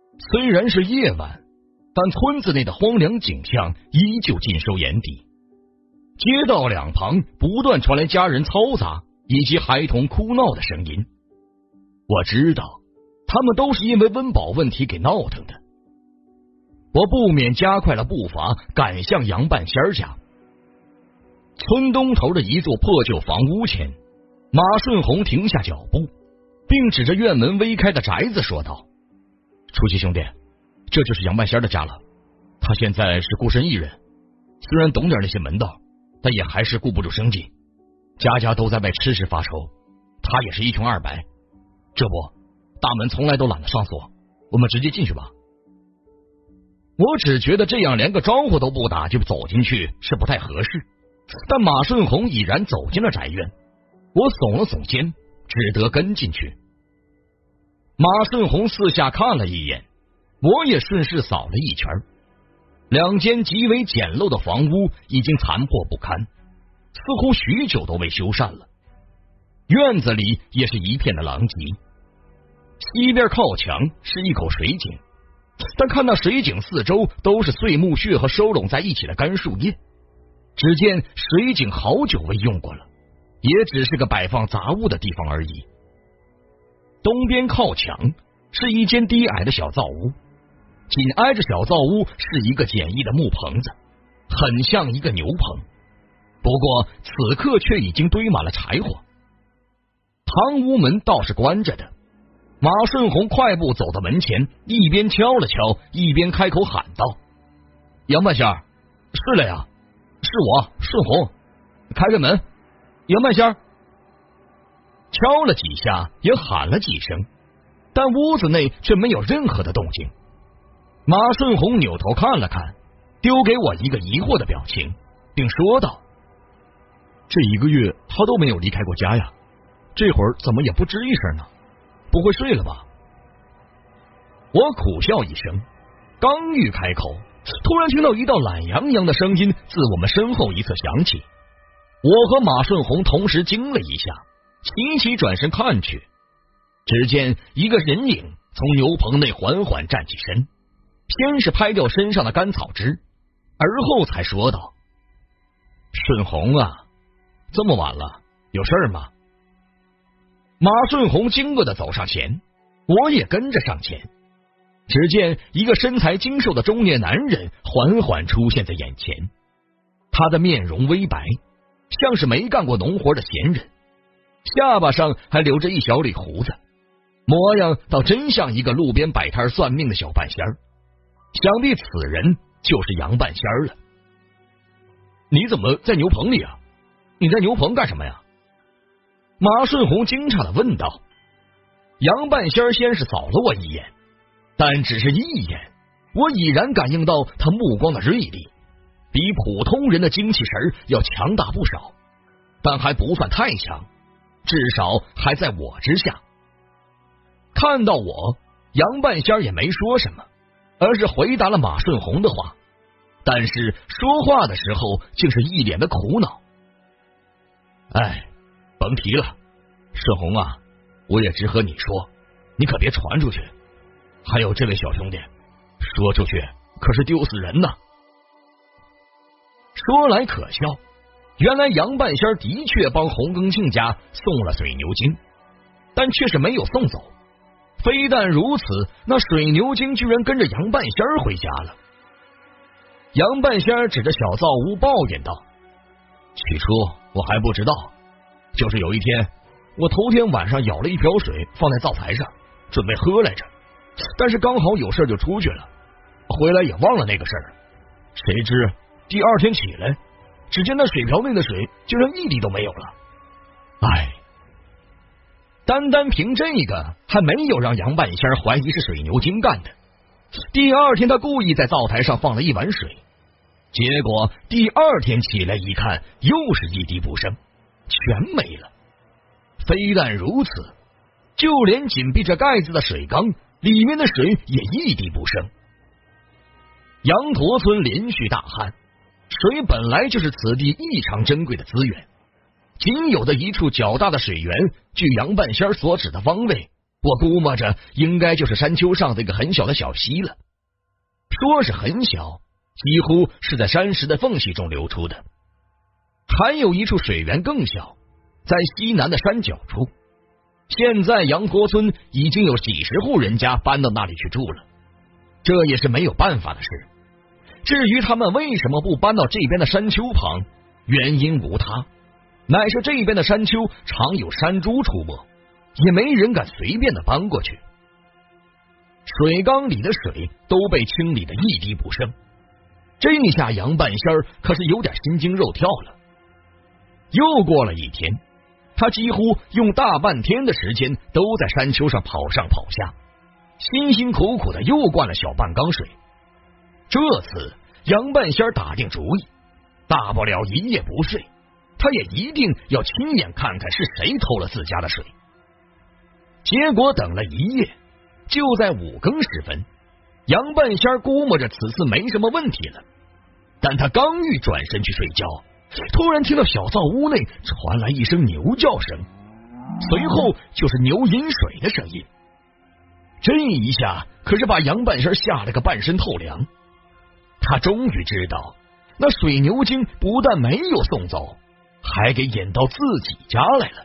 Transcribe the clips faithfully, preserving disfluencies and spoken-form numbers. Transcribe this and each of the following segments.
虽然是夜晚，但村子内的荒凉景象依旧尽收眼底。街道两旁不断传来家人嘈杂以及孩童哭闹的声音。我知道，他们都是因为温饱问题给闹腾的。我不免加快了步伐，赶向杨半仙儿家。村东头的一座破旧房屋前，马顺红停下脚步，并指着院门微开的宅子说道：“初七兄弟，这就是杨半仙儿的家了。他现在是孤身一人，虽然懂点那些门道，但也还是顾不住生计，家家都在为吃食发愁，他也是一穷二白。这不，大门从来都懒得上锁，我们直接进去吧。”我只觉得这样连个招呼都不打就走进去是不太合适，但马顺红已然走进了宅院，我耸了耸肩，只得跟进去。马顺红四下看了一眼，我也顺势扫了一圈。两间极为简陋的房屋已经残破不堪，似乎许久都未修缮了。院子里也是一片的狼藉，西边靠墙是一口水井，但看那水井四周都是碎木屑和收拢在一起的干树叶，只见水井好久未用过了，也只是个摆放杂物的地方而已。东边靠墙是一间低矮的小灶屋，紧挨着小灶屋是一个简易的木棚子，很像一个牛棚，不过此刻却已经堆满了柴火。堂屋门倒是关着的。马顺红快步走到门前，一边敲了敲，一边开口喊道：“杨半仙儿，是了呀，是我顺红，开开门。”杨半仙儿敲了几下，也喊了几声，但屋子内却没有任何的动静。马顺红扭头看了看，丢给我一个疑惑的表情，并说道：“这一个月他都没有离开过家呀，这会儿怎么也不吱一声呢？不会睡了吧？”我苦笑一声，刚欲开口，突然听到一道懒洋洋的声音自我们身后一侧响起。我和马顺红同时惊了一下，齐齐转身看去，只见一个人影从牛棚内缓缓站起身，先是拍掉身上的干草枝，而后才说道：“顺红啊，这么晚了，有事儿吗？”马顺红惊愕的走上前，我也跟着上前。只见一个身材精瘦的中年男人缓缓出现在眼前，他的面容微白，像是没干过农活的闲人，下巴上还留着一小缕胡子，模样倒真像一个路边摆摊算命的小半仙儿。想必此人就是杨半仙儿了。你怎么在牛棚里啊？你在牛棚干什么呀？马顺红惊诧的问道。杨半仙儿先是扫了我一眼，但只是一眼，我已然感应到他目光的锐利，比普通人的精气神要强大不少，但还不算太强，至少还在我之下。看到我，杨半仙儿也没说什么，而是回答了马顺红的话，但是说话的时候竟是一脸的苦恼。哎，甭提了，顺红啊，我也只和你说，你可别传出去。还有这位小兄弟，说出去可是丢死人呐。说来可笑，原来杨半仙的确帮洪庚庆家送了水牛精，但却是没有送走。非但如此，那水牛精居然跟着杨半仙回家了。杨半仙指着小灶屋抱怨道：“起初我还不知道，就是有一天，我头天晚上舀了一瓢水放在灶台上，准备喝来着，但是刚好有事就出去了，回来也忘了那个事儿。谁知第二天起来，只见那水瓢内的水竟然一滴都没有了。唉，单单凭这个还没有让杨半仙怀疑是水牛精干的。第二天他故意在灶台上放了一碗水，结果第二天起来一看，又是一滴不剩，全没了。非但如此，就连紧闭着盖子的水缸里面的水也一滴不剩。羊驼村连续大旱，水本来就是此地异常珍贵的资源，仅有的一处较大的水源，据杨半仙所指的方位， 我估摸着应该就是山丘上的一个很小的小溪了。说是很小，几乎是在山石的缝隙中流出的。还有一处水源更小，在西南的山脚处。现在杨坡村已经有几十户人家搬到那里去住了，这也是没有办法的事。至于他们为什么不搬到这边的山丘旁，原因无他，乃是这边的山丘常有山猪出没，也没人敢随便的搬过去。水缸里的水都被清理的一滴不剩，这下杨半仙儿可是有点心惊肉跳了。又过了一天，他几乎用大半天的时间都在山丘上跑上跑下，辛辛苦苦的又灌了小半缸水。这次杨半仙儿打定主意，大不了一夜不睡，他也一定要亲眼看看是谁偷了自家的水。结果等了一夜，就在五更时分，杨半仙儿估摸着此次没什么问题了，但他刚欲转身去睡觉，突然听到小灶屋内传来一声牛叫声，随后就是牛饮水的声音。这一下可是把杨半仙吓了个半身透凉。他终于知道，那水牛精不但没有送走，还给引到自己家来了。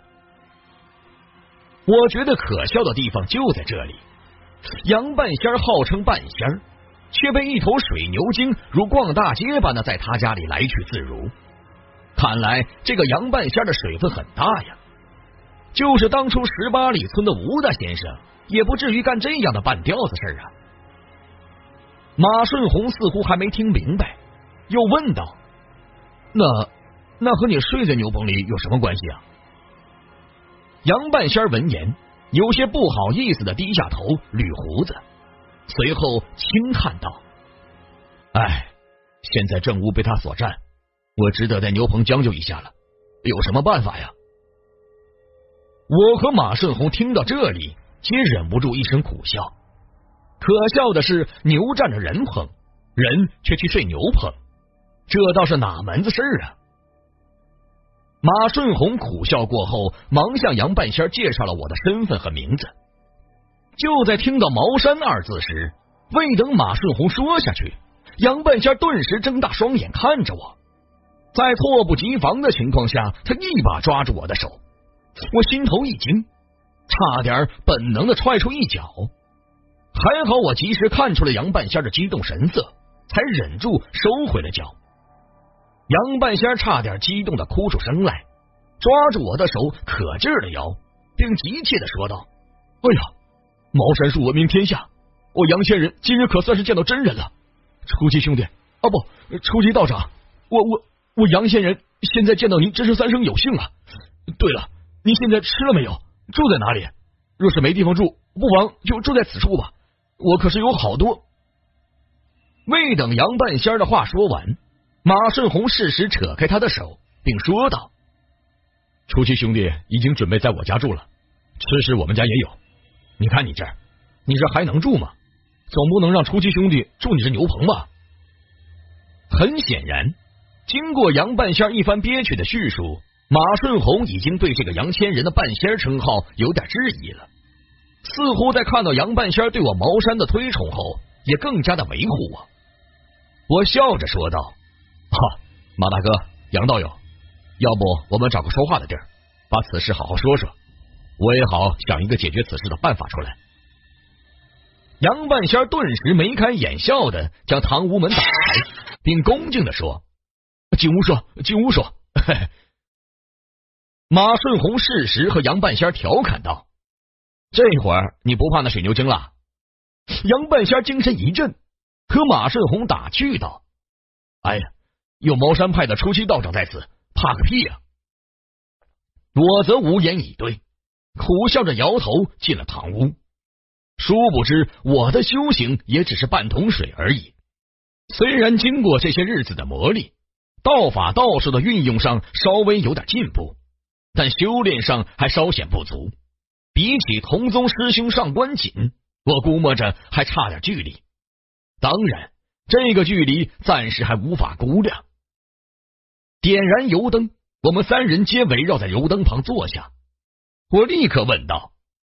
我觉得可笑的地方就在这里，杨半仙号称半仙，却被一头水牛精如逛大街般的在他家里来去自如。看来这个杨半仙的水分很大呀，就是当初十八里村的吴大先生也不至于干这样的半吊子事啊。马顺红似乎还没听明白，又问道：那那和你睡在牛棚里有什么关系啊？杨半仙闻言有些不好意思的低下头捋胡子，随后轻叹道：哎，现在正屋被他所占，我只得在牛棚将就一下了，有什么办法呀？我和马顺红听到这里皆忍不住一声苦笑。可笑的是，牛占着人棚，人却去睡牛棚，这倒是哪门子事啊？马顺红苦笑过后，忙向杨半仙介绍了我的身份和名字。就在听到茅山二字时，未等马顺红说下去，杨半仙顿时睁大双眼看着我，在措不及防的情况下，他一把抓住我的手，我心头一惊，差点本能的踹出一脚。还好我及时看出了杨半仙的激动神色，才忍住收回了脚。杨半仙差点激动的哭出声来，抓住我的手可劲儿的摇，并急切的说道：哎呀，茅山术闻名天下，我杨仙人今日可算是见到真人了。初七兄弟，啊不，初七道长，我我我杨仙人现在见到您真是三生有幸啊。对了，您现在吃了没有？住在哪里？若是没地方住，不妨就住在此处吧，我可是有好多。未等杨半仙的话说完，马顺红适时扯开他的手，并说道：初七兄弟已经准备在我家住了，吃食我们家也有。你看你这儿，你这还能住吗？总不能让初七兄弟住你这牛棚吧？很显然，经过杨半仙一番憋屈的叙述，马顺红已经对这个杨仙人的半仙称号有点质疑了，似乎在看到杨半仙对我茅山的推崇后，也更加的维护我。我笑着说道：哈，马大哥，杨道友，要不我们找个说话的地儿，把此事好好说说，我也好想一个解决此事的办法出来。杨半仙顿时眉开眼笑的将堂屋门打开，并恭敬的说：进屋说，进屋说。嘿嘿。马顺红适时和杨半仙调侃道：这会儿你不怕那水牛精了？杨半仙精神一振，和马顺红打趣道：哎呀，有茅山派的初七道长在此，怕个屁呀！我则无言以对，苦笑着摇头进了堂屋。殊不知我的修行也只是半桶水而已，虽然经过这些日子的磨砺，道法道术的运用上稍微有点进步，但修炼上还稍显不足，比起同宗师兄上官锦，我估摸着还差点距离。当然，这个距离暂时还无法估量。点燃油灯，我们三人皆围绕在油灯旁坐下。我立刻问道：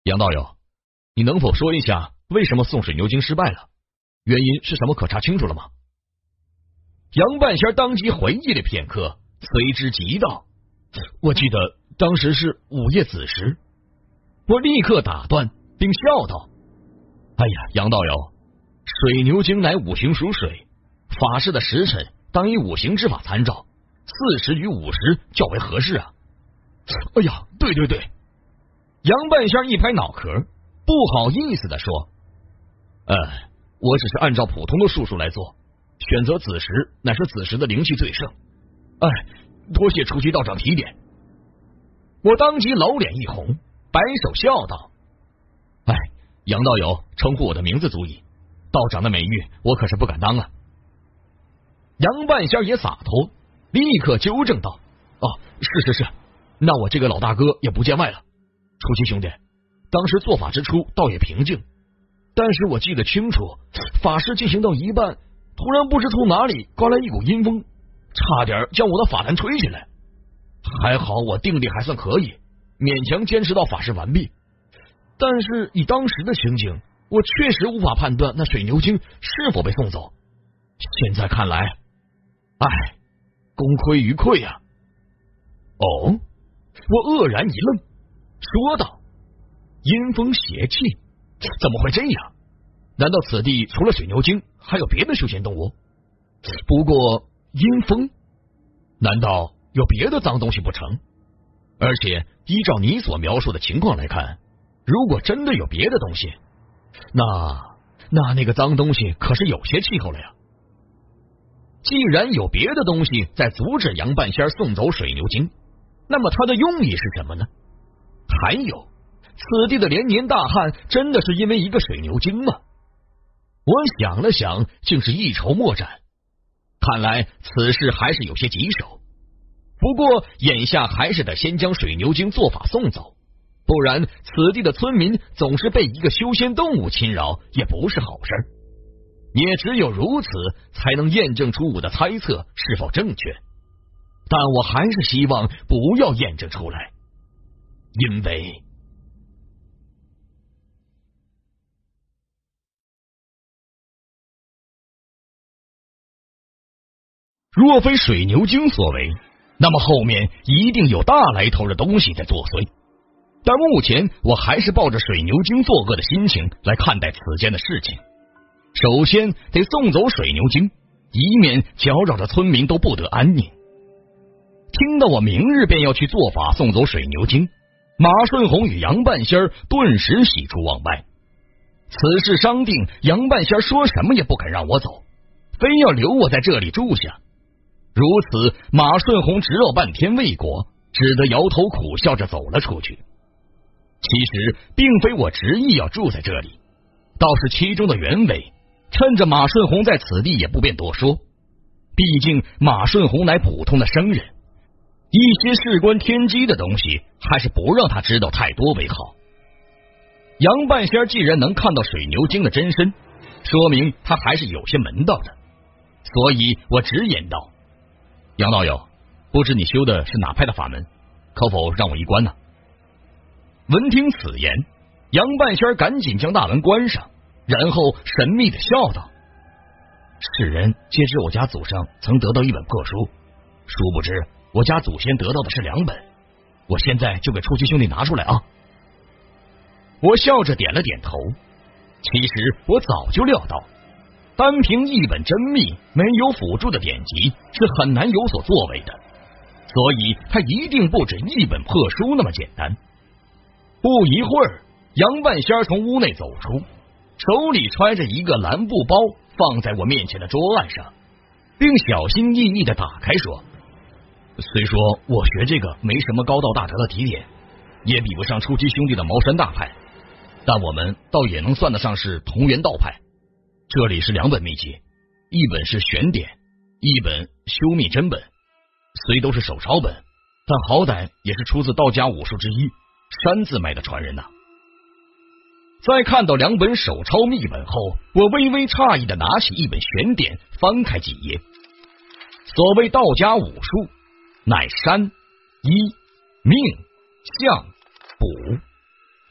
杨道友，你能否说一下为什么送水牛精失败了？原因是什么？可查清楚了吗？杨半仙当即回忆了片刻，随之急道：我记得当时是午夜子时。我立刻打断并笑道：哎呀，杨道友，水牛精乃五行属水，法事的时辰当以五行之法参照，四时与午时较为合适啊。哎呀，对对对。杨半仙一拍脑壳，不好意思的说：呃，我只是按照普通的术数来做，选择子时乃是子时的灵气最盛。哎，多谢初级道长提点。我当即老脸一红，摆手笑道：哎，杨道友称呼我的名字足矣，道长的美誉我可是不敢当啊。杨半仙也洒脱，立刻纠正道：哦，是是是，那我这个老大哥也不见外了。初七兄弟，当时做法之初倒也平静，但是我记得清楚，法事进行到一半，突然不知从哪里刮来一股阴风，差点将我的法坛吹起来。还好我定力还算可以，勉强坚持到法事完毕。但是以当时的情景，我确实无法判断那水牛精是否被送走。现在看来，唉，功亏一篑呀、啊。哦，我愕然一愣，说道：阴风邪气，怎么会这样？难道此地除了水牛精还有别的修仙动物？不过阴风，难道有别的脏东西不成？而且依照你所描述的情况来看，如果真的有别的东西，那那那个脏东西可是有些气候了呀。既然有别的东西在阻止杨半仙送走水牛精，那么它的用意是什么呢？还有，此地的连年大旱真的是因为一个水牛精吗？我想了想，竟是一筹莫展。看来此事还是有些棘手。不过眼下还是得先将水牛精做法送走，不然此地的村民总是被一个修仙动物侵扰，也不是好事。也只有如此，才能验证出我的猜测是否正确。但我还是希望不要验证出来，因为若非水牛精所为，那么后面一定有大来头的东西在作祟。但目前我还是抱着水牛精作恶的心情来看待此件的事情。首先得送走水牛精，以免搅扰着村民都不得安宁。听到我明日便要去做法送走水牛精，马顺红与杨半仙顿时喜出望外。此事商定，杨半仙说什么也不肯让我走，非要留我在这里住下。如此，马顺红直绕半天未果，只得摇头苦笑着走了出去。其实并非我执意要住在这里，倒是其中的原委，趁着马顺红在此地也不便多说。毕竟马顺红乃普通的生人，一些事关天机的东西还是不让他知道太多为好。杨半仙既然能看到水牛精的真身，说明他还是有些门道的，所以我直言道：杨道友，不知你修的是哪派的法门，可否让我一观呢？闻听此言，杨半仙赶紧将大门关上，然后神秘的笑道：世人皆知我家祖上曾得到一本破书，殊不知我家祖先得到的是两本，我现在就给初七兄弟拿出来啊。我笑着点了点头。其实我早就料到，单凭一本真秘没有辅助的典籍是很难有所作为的，所以他一定不止一本破书那么简单。不一会儿，杨半仙从屋内走出，手里揣着一个蓝布包，放在我面前的桌案上，并小心翼翼的打开说：虽说我学这个没什么高道大德的提点，也比不上初七兄弟的茅山大派，但我们倒也能算得上是同源道派。这里是两本秘籍，一本是玄典，一本修秘真本，虽都是手抄本，但好歹也是出自道家武术之一山字脉的传人呐、啊。在看到两本手抄秘本后，我微微诧异的拿起一本玄典，翻开几页。所谓道家武术，乃山、医、命、相、卜，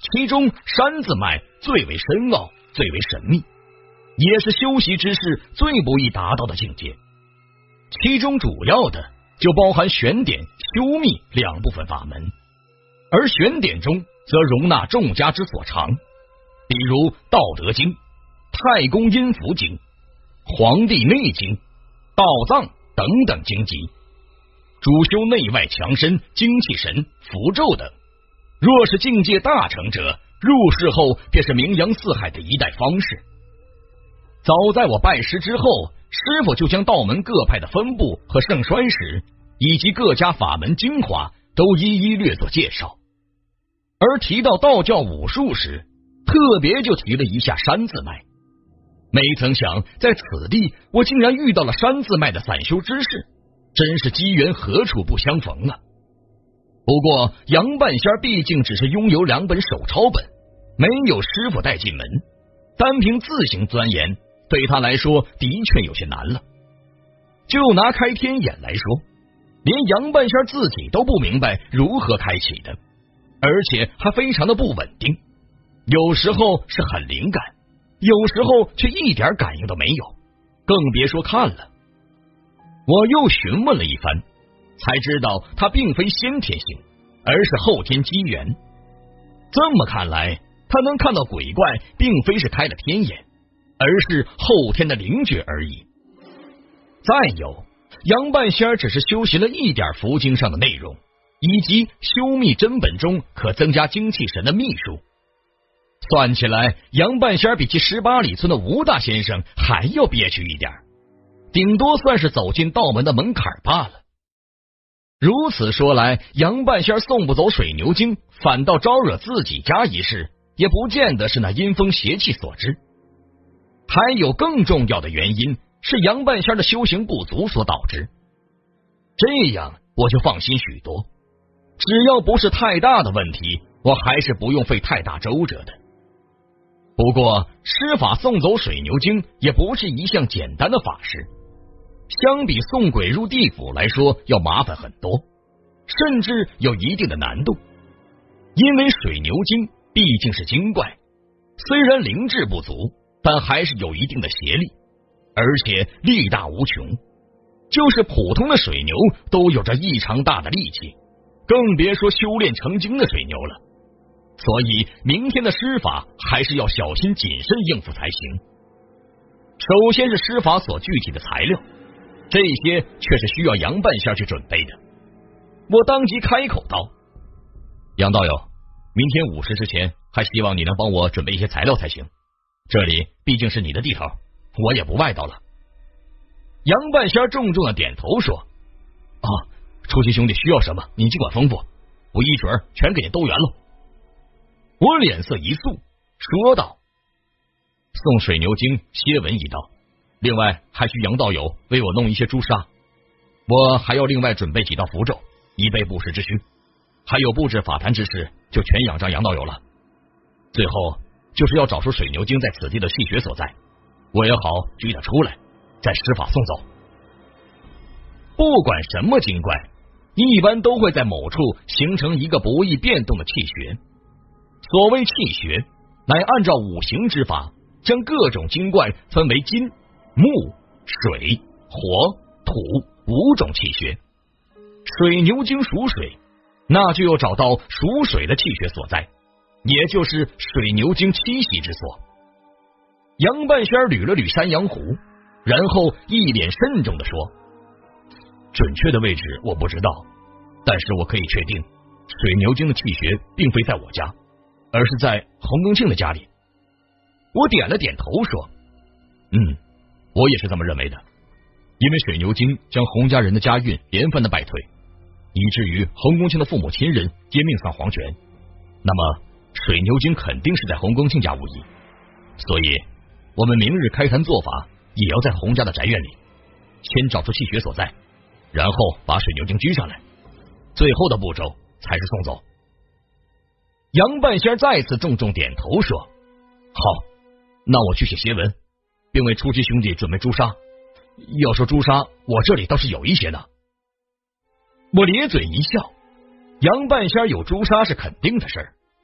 其中山字脉最为深奥，最为神秘，也是修习之士最不易达到的境界。其中主要的就包含玄典、修密两部分法门，而玄典中则容纳众家之所长，比如《道德经》、《太公阴符经》、《黄帝内经》、《道藏》等等经籍，主修内外强身、精气神、符咒等。若是境界大成者，入世后便是名扬四海的一代方士。早在我拜师之后，师傅就将道门各派的分布和盛衰史，以及各家法门精华都一一略作介绍。而提到道教武术时，特别就提了一下山字脉。没曾想在此地我竟然遇到了山字脉的散修之士，真是机缘何处不相逢啊！不过杨半仙毕竟只是拥有两本手抄本，没有师傅带进门，单凭自行钻研对他来说的确有些难了。就拿开天眼来说，连杨半仙自己都不明白如何开启的，而且还非常的不稳定，有时候是很灵感，有时候却一点感应都没有，更别说看了。我又询问了一番，才知道它并非先天性，而是后天机缘。这么看来，他能看到鬼怪并非是开了天眼，而是后天的灵觉而已。再有，杨半仙只是修习了一点符经上的内容，以及修密真本中可增加精气神的秘术。算起来，杨半仙比其十八里村的吴大先生还要憋屈一点，顶多算是走进道门的门槛罢了。如此说来，杨半仙送不走水牛精，反倒招惹自己家一事，也不见得是那阴风邪气所致。还有更重要的原因，是杨半仙的修行不足所导致。这样我就放心许多，只要不是太大的问题，我还是不用费太大周折的。不过施法送走水牛精也不是一项简单的法事，相比送鬼入地府来说要麻烦很多，甚至有一定的难度。因为水牛精毕竟是精怪，虽然灵智不足，但还是有一定的邪力，而且力大无穷，就是普通的水牛都有着异常大的力气，更别说修炼成精的水牛了。所以明天的施法还是要小心谨慎应付才行。首先是施法所具体的材料，这些却是需要杨半仙去准备的。我当即开口道：杨道友，明天午时之前还希望你能帮我准备一些材料才行，这里毕竟是你的地头，我也不外道了。杨半仙重重的点头说：啊，初七兄弟需要什么你尽管吩咐，我一准儿全给你兜圆喽。我脸色一肃，说道：送水牛精歇文一道，另外还需杨道友为我弄一些朱砂，我还要另外准备几道符咒，以备不时之需，还有布置法坛之事就全仰仗杨道友了。最后就是要找出水牛精在此地的气血所在，我也好追他出来，再施法送走。不管什么精怪，一般都会在某处形成一个不易变动的气血。所谓气血，乃按照五行之法，将各种精怪分为金、木、水、火、土五种气血。水牛精属水，那就要找到属水的气血所在，也就是水牛精栖息之所。杨半仙捋了捋山羊胡，然后一脸慎重地说：准确的位置我不知道，但是我可以确定，水牛精的气血并非在我家，而是在洪更庆的家里。我点了点头说：嗯，我也是这么认为的，因为水牛精将洪家人的家运连番的败退，以至于洪公庆的父母亲人皆命丧黄泉，那么水牛精肯定是在洪公庆家无疑，所以我们明日开坛做法也要在洪家的宅院里先找出气血所在，然后把水牛精拘上来，最后的步骤才是送走。杨半仙再次重重点头说：好，那我去写檄文，并为初七兄弟准备朱砂。要说朱砂，我这里倒是有一些的。我咧嘴一笑，杨半仙有朱砂是肯定的事儿，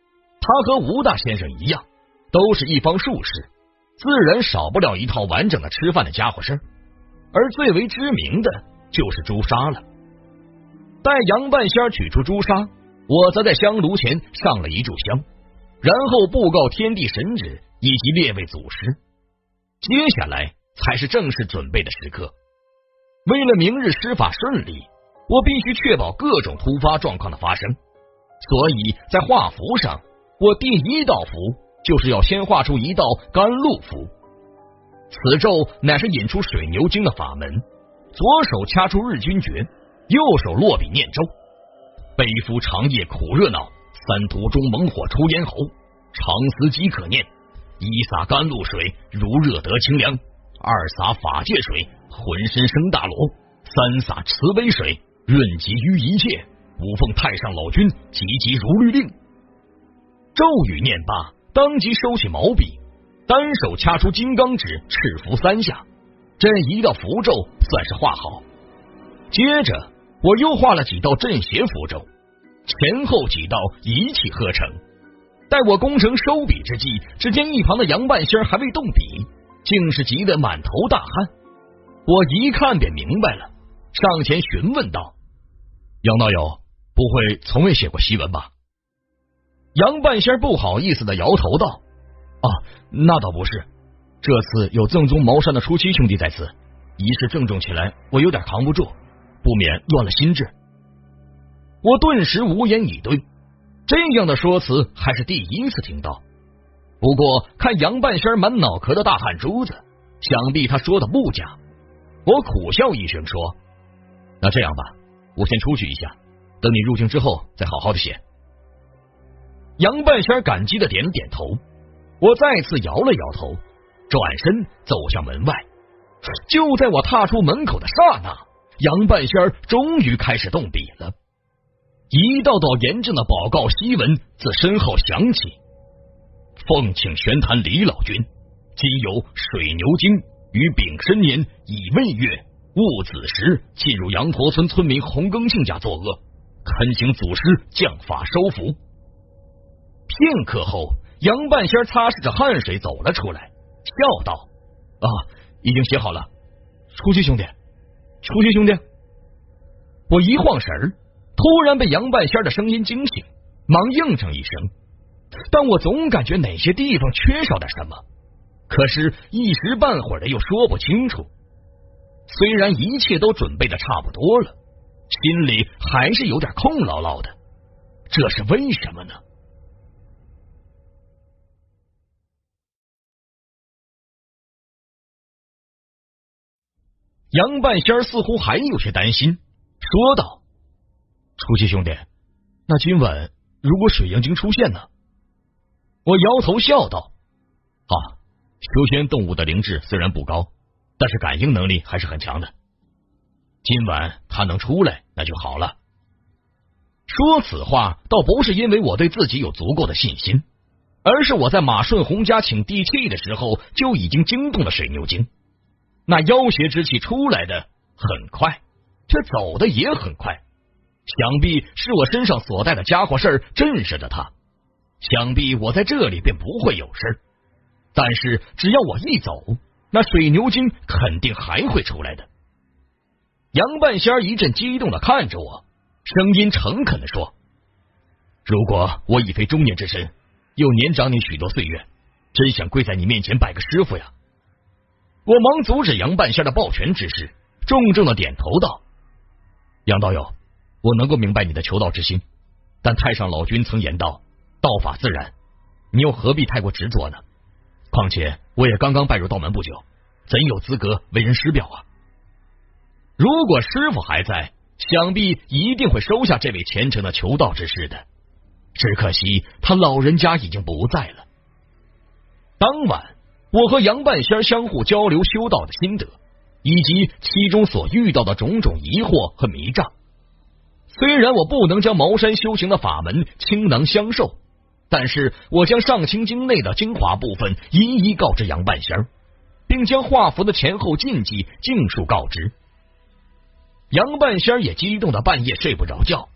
他和吴大先生一样，都是一方术士，自然少不了一套完整的吃饭的家伙事儿，而最为知名的就是朱砂了。待杨半仙取出朱砂，我则在香炉前上了一炷香，然后布告天地神旨以及列位祖师。接下来才是正式准备的时刻。为了明日施法顺利，我必须确保各种突发状况的发生，所以在画符上，我第一道符就是要先画出一道甘露符。此咒乃是引出水牛精的法门，左手掐出日君诀，右手落笔念咒。背夫长夜苦热闹，三途中猛火出咽喉，长思饥渴念，一洒甘露水，如热得清凉；二洒法界水，浑身生大罗；三洒慈悲水，润疾于一切。五奉太上老君，急急如律令。咒语念罢，当即收起毛笔，单手掐出金刚指，赤符三下，这一道符咒算是画好。接着我又画了几道镇邪符咒，前后几道一气呵成。待我攻城收笔之际，只见一旁的杨半仙还未动笔，竟是急得满头大汗。我一看便明白了，上前询问道：杨道友，不会从未写过檄文吧？杨半仙不好意思的摇头道：啊，那倒不是，这次有正宗茅山的初七兄弟在此，仪式郑重起来，我有点扛不住，不免乱了心智。我顿时无言以对，这样的说辞还是第一次听到。不过看杨半仙满脑壳的大汗珠子，想必他说的不假。我苦笑一声说：那这样吧，我先出去一下，等你入境之后再好好的写。杨半仙感激的点点头，我再次摇了摇头，转身走向门外。就在我踏出门口的刹那，杨半仙终于开始动笔了。一道道严正的报告檄文自身后响起：奉请玄坛李老君，今有水牛精于丙申年乙未月戊子时进入羊驼村村民洪庚庆家作恶，恳请祖师降法收服。片刻后，杨半仙擦拭着汗水走了出来，笑道：啊，已经写好了。初七兄弟，初七兄弟。我一晃神儿，突然被杨半仙的声音惊醒，忙应承一声，但我总感觉哪些地方缺少点什么，可是一时半会儿的又说不清楚。虽然一切都准备的差不多了，心里还是有点空落落的，这是为什么呢？杨半仙似乎还有些担心，说道：初七兄弟，那今晚如果水阳精出现呢？我摇头笑道：啊，修仙动物的灵智虽然不高，但是感应能力还是很强的，今晚他能出来那就好了。说此话倒不是因为我对自己有足够的信心，而是我在马顺红家请地气的时候就已经惊动了水牛精，那妖邪之气出来的很快，却走的也很快，想必是我身上所带的家伙事儿震慑着他，想必我在这里便不会有事，但是只要我一走，那水牛精肯定还会出来的。杨半仙一阵激动的看着我，声音诚恳的说：如果我已非中年之身，又年长你许多岁月，真想跪在你面前拜个师傅呀。我忙阻止杨半仙的抱拳之事，重重的点头道：杨道友，我能够明白你的求道之心，但太上老君曾言道，道法自然，你又何必太过执着呢？况且我也刚刚拜入道门不久，怎有资格为人师表啊？如果师傅还在，想必一定会收下这位虔诚的求道之士的，只可惜他老人家已经不在了。当晚我和杨半仙相互交流修道的心得，以及其中所遇到的种种疑惑和迷障。虽然我不能将茅山修行的法门倾囊相授，但是我将上清经内的精华部分一一告知杨半仙，并将画符的前后禁忌尽数告知。杨半仙也激动的半夜睡不着觉，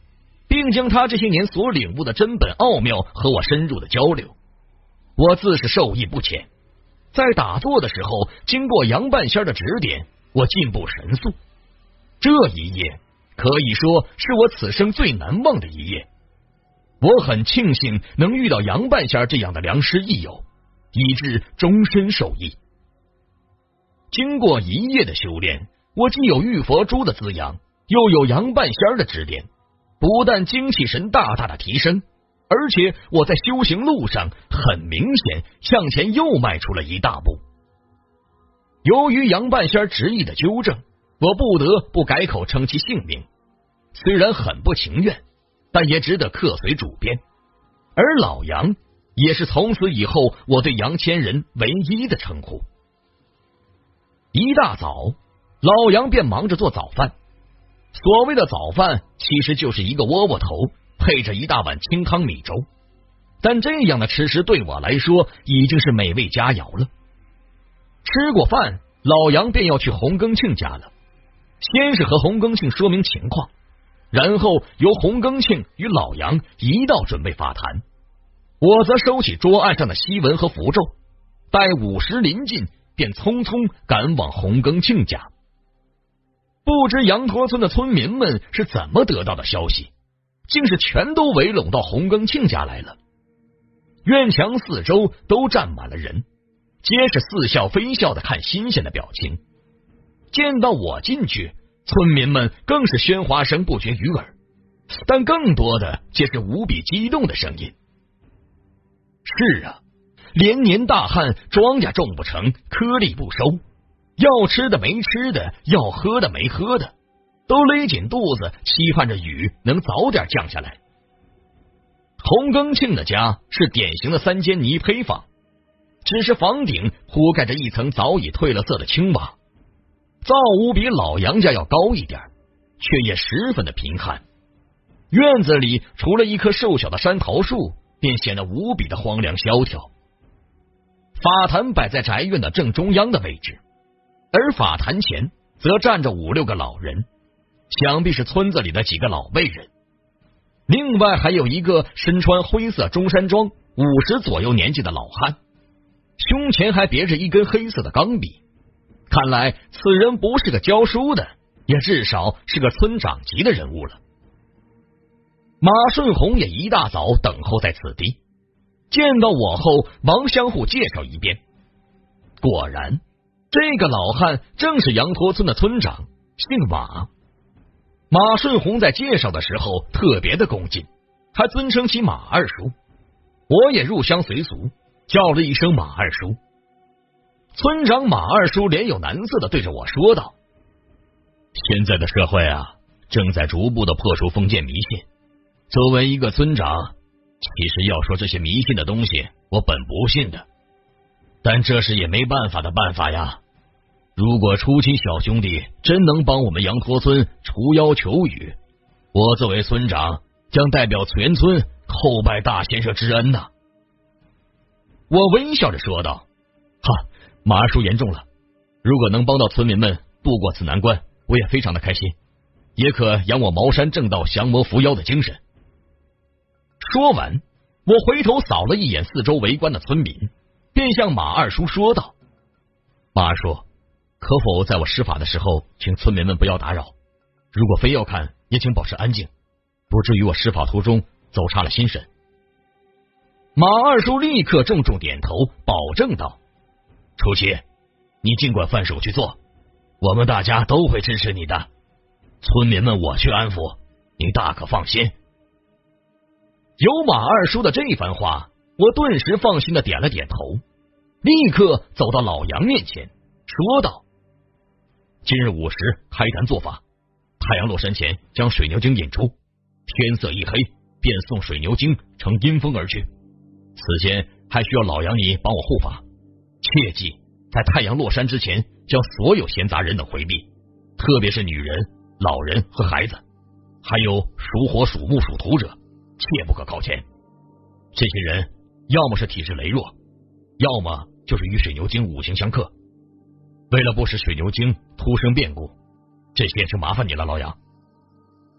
并将他这些年所领悟的真本奥妙和我深入的交流。我自是受益不浅，在打坐的时候，经过杨半仙的指点，我进步神速。这一夜可以说是我此生最难忘的一夜。我很庆幸能遇到杨半仙这样的良师益友，以致终身受益。经过一夜的修炼，我既有玉佛珠的滋养，又有杨半仙的指点，不但精气神大大的提升，而且我在修行路上很明显向前又迈出了一大步。由于杨半仙执意的纠正，我不得不改口称其姓名，虽然很不情愿，但也只得客随主便。而老杨也是从此以后我对杨千人唯一的称呼。一大早，老杨便忙着做早饭。所谓的早饭其实就是一个窝窝头配着一大碗清汤米粥，但这样的吃食对我来说已经是美味佳肴了。吃过饭，老杨便要去洪庚庆家了。先是和洪庚庆说明情况，然后由洪庚庆与老杨一道准备法坛，我则收起桌案上的西文和符咒，待午时临近，便匆匆赶往洪庚庆家。不知羊驼村的村民们是怎么得到的消息，竟是全都围拢到洪庚庆家来了。院墙四周都站满了人，皆是似笑非笑的看新鲜的表情。见到我进去，村民们更是喧哗声不绝于耳，但更多的皆是无比激动的声音。是啊，连年大旱，庄稼种不成，颗粒不收，要吃的没吃的，要喝的没喝的，都勒紧肚子，期盼着雨能早点降下来。洪庚庆的家是典型的三间泥坯房，只是房顶铺盖着一层早已褪了色的青瓦，灶屋比老杨家要高一点，却也十分的贫寒。院子里除了一棵瘦小的山桃树，便显得无比的荒凉萧条。法坛摆在宅院的正中央的位置，而法坛前则站着五六个老人，想必是村子里的几个老辈人。另外还有一个身穿灰色中山装、五十左右年纪的老汉，胸前还别着一根黑色的钢笔。看来此人不是个教书的，也至少是个村长级的人物了。马顺红也一大早等候在此地，见到我后忙相互介绍一遍。果然，这个老汉正是羊驼村的村长，姓马。马顺红在介绍的时候特别的恭敬，还尊称其马二叔。我也入乡随俗，叫了一声马二叔。村长马二叔脸有难色的对着我说道：现在的社会啊，正在逐步的破除封建迷信。作为一个村长，其实要说这些迷信的东西，我本不信的，但这是也没办法的办法呀。如果初期小兄弟真能帮我们羊驼村除妖求雨，我作为村长将代表全村叩拜大先生之恩呐、啊。我微笑着说道：哈，马二叔言重了，如果能帮到村民们渡过此难关，我也非常的开心，也可扬我茅山正道降魔伏妖的精神。说完，我回头扫了一眼四周围观的村民，便向马二叔说道：马二叔，可否在我施法的时候请村民们不要打扰，如果非要看，也请保持安静，不至于我施法途中走差了心神。马二叔立刻重重点头，保证道：初七，你尽管放手去做，我们大家都会支持你的，村民们我去安抚，你大可放心。有马二叔的这番话，我顿时放心的点了点头，立刻走到老杨面前说道：今日午时开坛做法，太阳落山前将水牛精引出，天色一黑便送水牛精乘阴风而去。此前还需要老杨你帮我护法，切记在太阳落山之前将所有闲杂人等回避，特别是女人、老人和孩子，还有属火、属木、属土者，切不可靠前。这些人要么是体质羸弱，要么就是与水牛精五行相克。为了不使水牛精突生变故，这些就麻烦你了，老杨。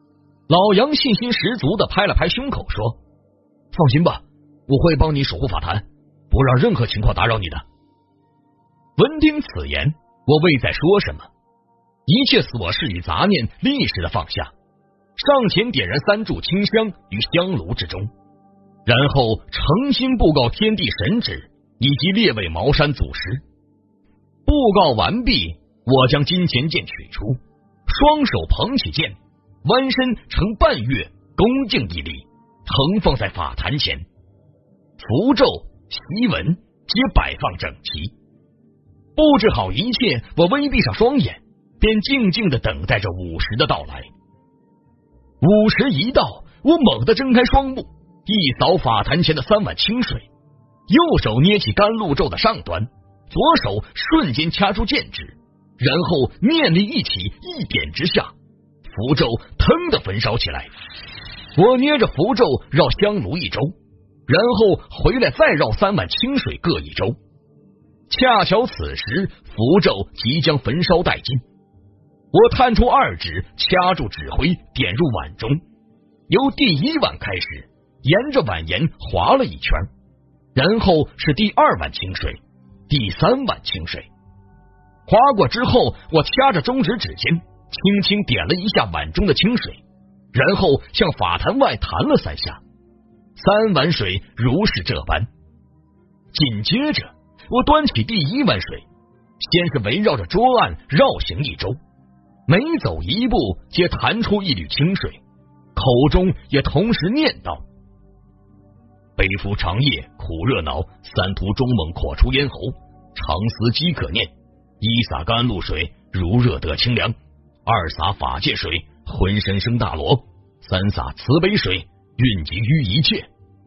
老杨信心十足的拍了拍胸口说：放心吧，我会帮你守护法坛，不让任何情况打扰你的。闻听此言，我未再说什么，一切琐事与杂念立时的放下，上前点燃三炷清香于香炉之中，然后诚心布告天地神旨以及列位茅山祖师。布告完毕，我将金钱剑取出，双手捧起剑，弯身呈半月，恭敬一礼，横放在法坛前，符咒檄文皆摆放整齐。布置好一切，我微闭上双眼，便静静的等待着午时的到来。午时一到，我猛地睁开双目，一扫法坛前的三碗清水，右手捏起甘露咒的上端，左手瞬间掐住剑指，然后念力一起，一点之下，符咒腾的焚烧起来。我捏着符咒绕香炉一周，然后回来再绕三碗清水各一周。恰巧此时符咒即将焚烧殆尽，我探出二指，掐住指挥，点入碗中，由第一碗开始，沿着碗沿划了一圈，然后是第二碗清水，第三碗清水。划过之后，我掐着中指指尖，轻轻点了一下碗中的清水，然后向法坛外弹了三下，三碗水如是这般。紧接着我端起第一碗水，先是围绕着桌案绕行一周，每走一步皆弹出一缕清水，口中也同时念道：背负长夜苦热恼，三途中猛扩出咽喉，常思饥渴念，一洒甘露水如热得清凉，二洒法界水浑身生大罗，三洒慈悲水蕴集于一切。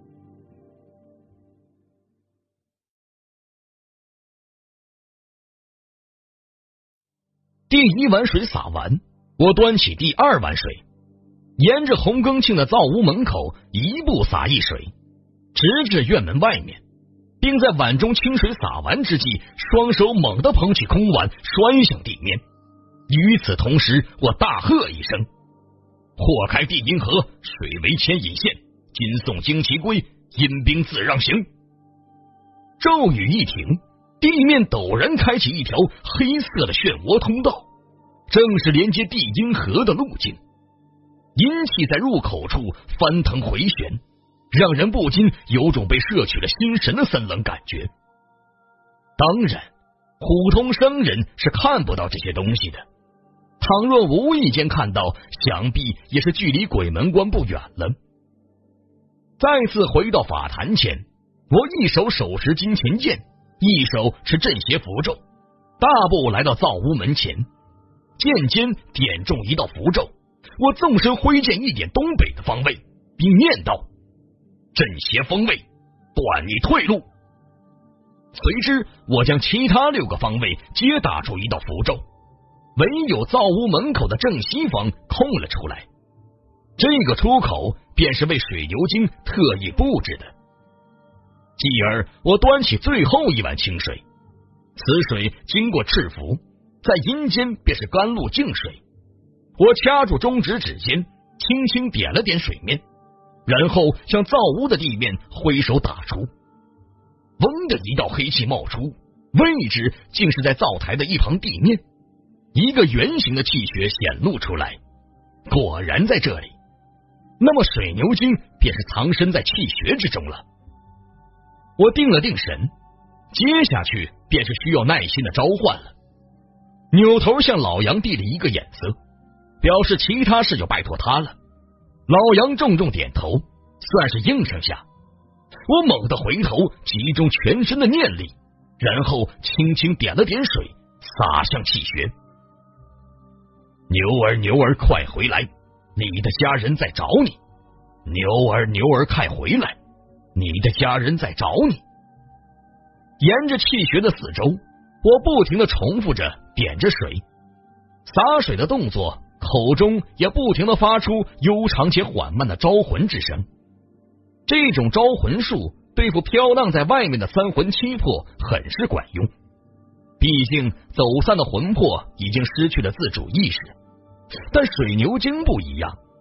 第一碗水洒完，我端起第二碗水，沿着红更庆的灶屋门口一步洒一水，直至院门外面，并在碗中清水洒完之际，双手猛地捧起空碗摔向地面。与此同时，我大喝一声：豁开地阴河，水为牵引线，今送旌旗归，阴兵自让行。骤雨一停，地面陡然开启一条黑色的漩涡通道，正是连接地阴河的路径。阴气在入口处翻腾回旋，让人不禁有种被摄取了心神的森冷感觉。当然，普通生人是看不到这些东西的，倘若无意间看到，想必也是距离鬼门关不远了。再次回到法坛前，我一手手持金钱剑，一手持镇邪符咒，大步来到灶屋门前，剑尖点中一道符咒，我纵身挥剑一点东北的方位，并念道：镇邪方位，断你退路。随之我将其他六个方位皆打出一道符咒，唯有灶屋门口的正西方空了出来，这个出口便是为水牛精特意布置的。继而我端起最后一碗清水，此水经过赤符，在阴间便是甘露净水。我掐住中指指尖，轻轻点了点水面，然后向灶屋的地面挥手打出。嗡的一道黑气冒出，位置竟是在灶台的一旁地面，一个圆形的气穴显露出来，果然在这里。那么水牛精便是藏身在气穴之中了。我定了定神，接下去便是需要耐心的召唤了。扭头向老杨递了一个眼色，表示其他事就拜托他了。老杨重重点头，算是应承下。我猛地回头，集中全身的念力，然后轻轻点了点水，洒向气穴。牛儿牛儿快回来，你的家人在找你。牛儿牛儿快回来，你的家人在找你。沿着气穴的四周，我不停地重复着点着水，洒水的动作，口中也不停地发出悠长且缓慢的招魂之声。这种招魂术对付飘荡在外面的三魂七魄很是管用，毕竟走散的魂魄已经失去了自主意识。但水牛精不一样，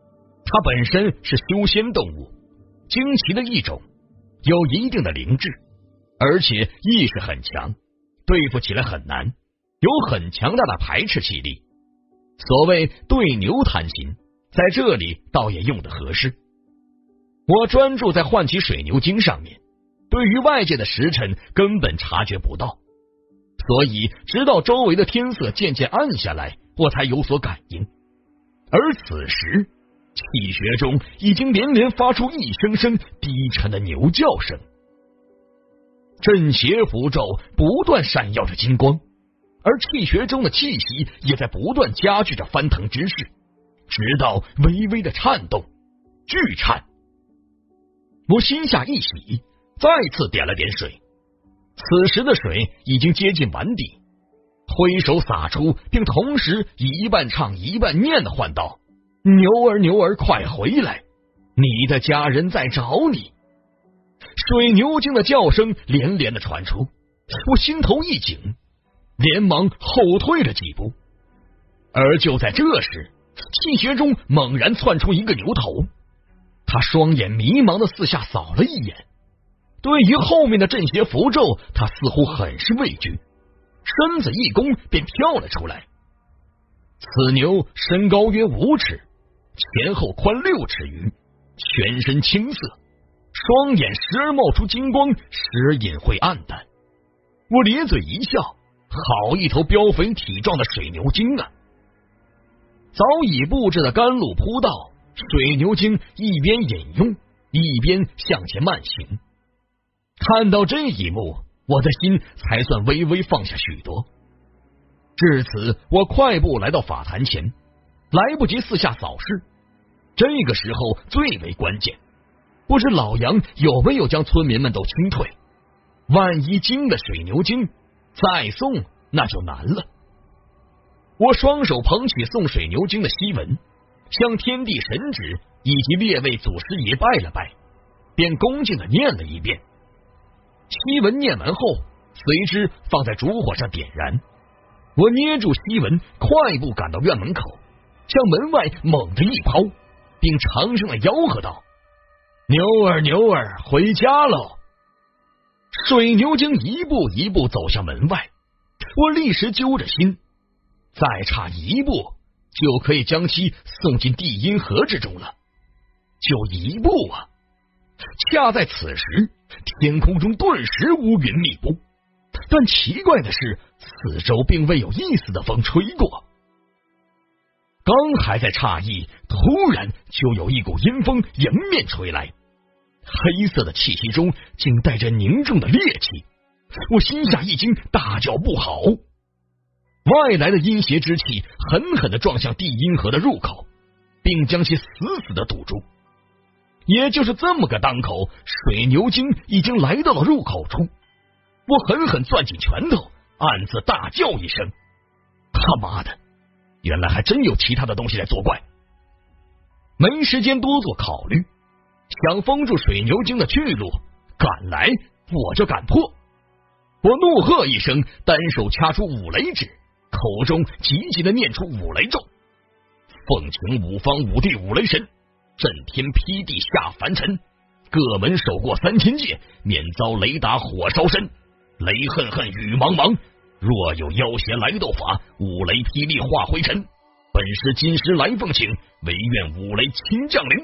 它本身是修仙动物，惊奇的一种，有一定的灵智，而且意识很强，对付起来很难，有很强大的排斥气力。所谓对牛弹琴，在这里倒也用得合适。我专注在唤起水牛精上面，对于外界的时辰根本察觉不到，所以直到周围的天色渐渐暗下来，我才有所感应。而此时气穴中已经连连发出一声声低沉的牛叫声，镇邪符咒不断闪耀着金光，而气穴中的气息也在不断加剧着翻腾之势，直到微微的颤动，巨颤。我心下一喜，再次点了点水，此时的水已经接近碗底，挥手洒出，并同时一半唱一半念的唤道：牛儿牛儿快回来，你的家人在找你。水牛精的叫声连连的传出，我心头一紧，连忙后退了几步。而就在这时，气穴中猛然窜出一个牛头，他双眼迷茫的四下扫了一眼，对于后面的镇邪符咒，他似乎很是畏惧，身子一弓便跳了出来。此牛身高约五尺，前后宽六尺余，全身青色，双眼时而冒出金光，时而隐晦暗淡。我咧嘴一笑，好一头膘肥体壮的水牛精啊！早已布置的甘露铺道，水牛精一边饮用，一边向前慢行。看到这一幕，我的心才算微微放下许多。至此，我快步来到法坛前，来不及四下扫视。这个时候最为关键，不知老杨有没有将村民们都清退？万一惊了水牛精，再送那就难了。我双手捧起送水牛精的西文，向天地神祇以及列位祖师爷拜了拜，便恭敬的念了一遍。西文念完后，随之放在烛火上点燃。我捏住西文，快步赶到院门口，向门外猛地一抛，并长声的吆喝道：牛儿牛儿回家喽！水牛精一步一步走向门外，我立时揪着心，再差一步就可以将其送进地阴河之中了，就一步啊！恰在此时，天空中顿时乌云密布，但奇怪的是，四周并未有一丝的风吹过。刚还在诧异，突然就有一股阴风迎面吹来，黑色的气息中竟带着凝重的烈气。我心下一惊，大叫不好！外来的阴邪之气狠狠的撞向地阴河的入口，并将其死死的堵住。也就是这么个当口，水牛精已经来到了入口处。我狠狠攥紧拳头，暗自大叫一声：他妈的，原来还真有其他的东西在作怪！没时间多做考虑，想封住水牛精的去路，敢来我就敢破！我怒喝一声，单手掐出五雷指，口中急急的念出五雷咒：奉请五方五帝五雷神，震天劈地下凡尘，各门守过三千界，免遭雷打火烧身，雷恨恨雨茫茫，若有妖邪来斗法，五雷霹雳化灰尘，本师今时来奉请，唯愿五雷亲降临。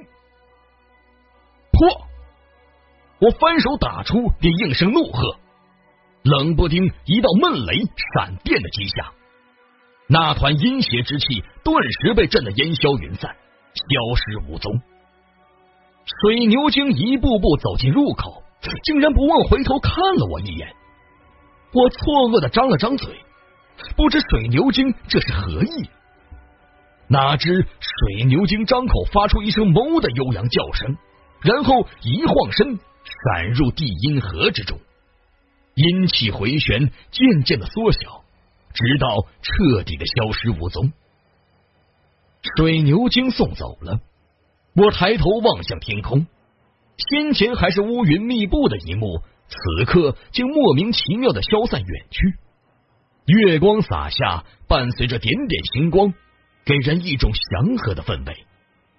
破！我翻手打出，便应声怒喝，冷不丁一道闷雷闪电的击下，那团阴邪之气顿时被震得烟消云散，消失无踪。水牛精一步步走进入口，竟然不忘回头看了我一眼。我错愕的张了张嘴，不知水牛精这是何意。哪知水牛精张口发出一声哞的悠扬叫声，然后一晃身闪入地阴河之中，阴气回旋，渐渐的缩小，直到彻底的消失无踪。水牛精送走了，我抬头望向天空，先前还是乌云密布的一幕，此刻竟莫名其妙的消散远去。月光洒下，伴随着点点星光，给人一种祥和的氛围。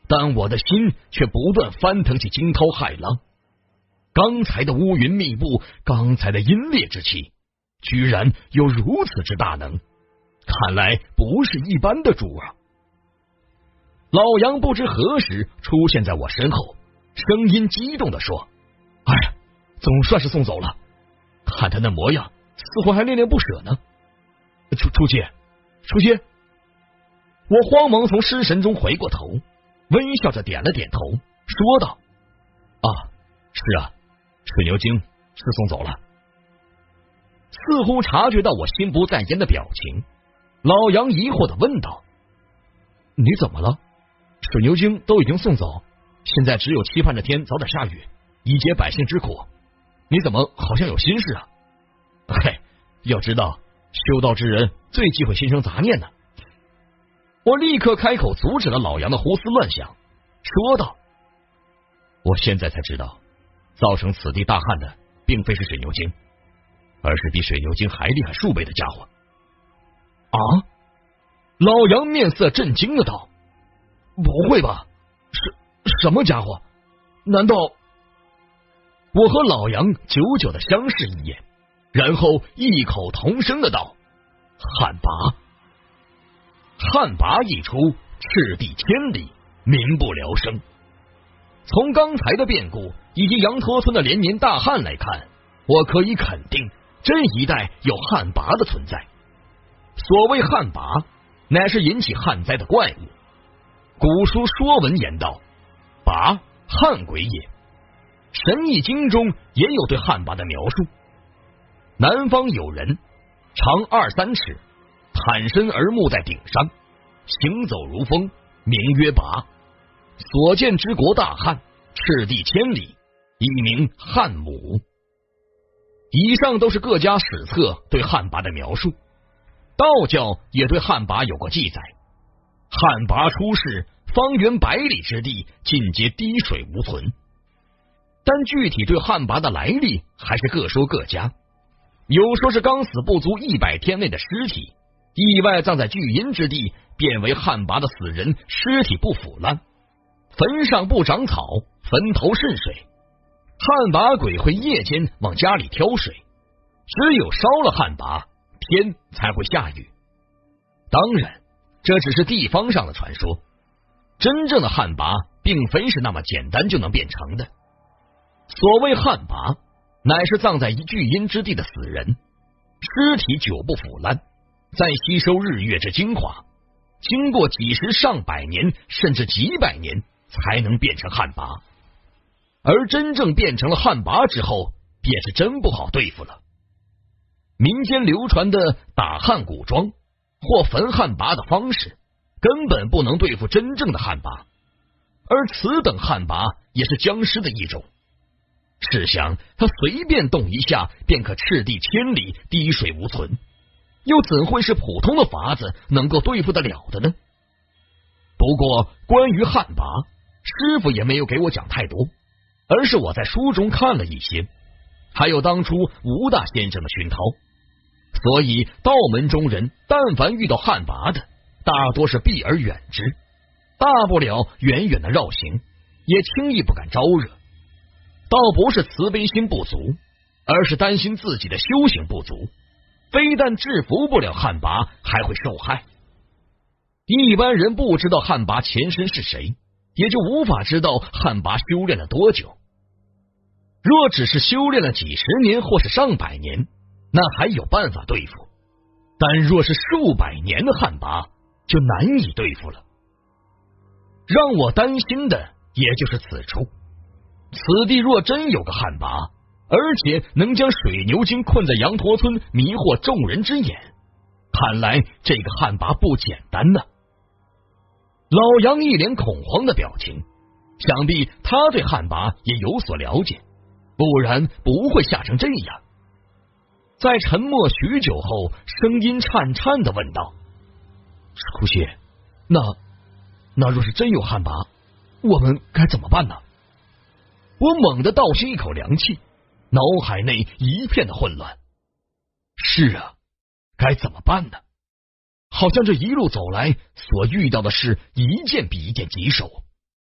但我的心却不断翻腾起惊涛骇浪。刚才的乌云密布，刚才的阴烈之气，居然有如此之大能，看来不是一般的主啊！老杨不知何时出现在我身后，声音激动地说：“哎呀，总算是送走了！看他那模样，似乎还恋恋不舍呢。出出去，出去！”我慌忙从失神中回过头，微笑着点了点头，说道：“啊，是啊，水牛精是送走了。”似乎察觉到我心不在焉的表情，老杨疑惑的问道：“你怎么了？水牛精都已经送走，现在只有期盼着天早点下雨，以解百姓之苦。你怎么好像有心事啊？”“嘿，要知道修道之人最忌讳心生杂念呢。”我立刻开口阻止了老杨的胡思乱想，说道：“我现在才知道，造成此地大旱的并非是水牛精，而是比水牛精还厉害数倍的家伙。”啊！老杨面色震惊的道：“不会吧？是什么家伙？难道……”我和老杨久久的相视一眼，然后异口同声的道：“旱魃！”旱魃一出，赤地千里，民不聊生。从刚才的变故以及羊驼村的连年大旱来看，我可以肯定这一带有旱魃的存在。所谓旱魃，乃是引起旱灾的怪物。古书说文言道：“魃，旱鬼也。”神异经中也有对旱魃的描述。南方有人，长二三尺，袒身而沐在顶上，行走如风，名曰魃。所见之国大旱，赤地千里，以名旱母。以上都是各家史册对旱魃的描述。道教也对旱魃有过记载，旱魃出世，方圆百里之地尽皆滴水无存。但具体对旱魃的来历还是各说各家。有说是刚死不足一百天内的尸体，意外葬在巨阴之地，变为旱魃的死人尸体不腐烂，坟上不长草，坟头渗水。旱魃鬼会夜间往家里挑水，只有烧了旱魃，天才会下雨。当然，这只是地方上的传说，真正的旱魃并非是那么简单就能变成的。所谓旱魃，乃是葬在巨阴之地的死人，尸体久不腐烂，再吸收日月之精华，经过几十上百年甚至几百年才能变成旱魃。而真正变成了旱魃之后，便是真不好对付了。民间流传的打旱古桩或焚旱魃的方式，根本不能对付真正的旱魃，而此等旱魃也是僵尸的一种。试想，他随便动一下，便可赤地千里，滴水无存，又怎会是普通的法子能够对付得了的呢？不过，关于旱魃，师傅也没有给我讲太多，而是我在书中看了一些，还有当初吴大先生的熏陶。所以，道门中人但凡遇到旱魃的，大多是避而远之，大不了远远的绕行，也轻易不敢招惹。倒不是慈悲心不足，而是担心自己的修行不足，非但制服不了旱魃，还会受害。一般人不知道旱魃前身是谁，也就无法知道旱魃修炼了多久。若只是修炼了几十年或是上百年，那还有办法对付，但若是数百年的旱魃，就难以对付了。让我担心的也就是此处。此地若真有个旱魃，而且能将水牛精困在羊驼村，迷惑众人之眼，看来这个旱魃不简单呢。老杨一脸恐慌的表情，想必他对旱魃也有所了解，不然不会吓成这样。在沉默许久后，声音颤颤的问道：“哭血，那那若是真有旱魃，我们该怎么办呢？”我猛地倒吸一口凉气，脑海内一片的混乱。是啊，该怎么办呢？好像这一路走来所遇到的事一件比一件棘手，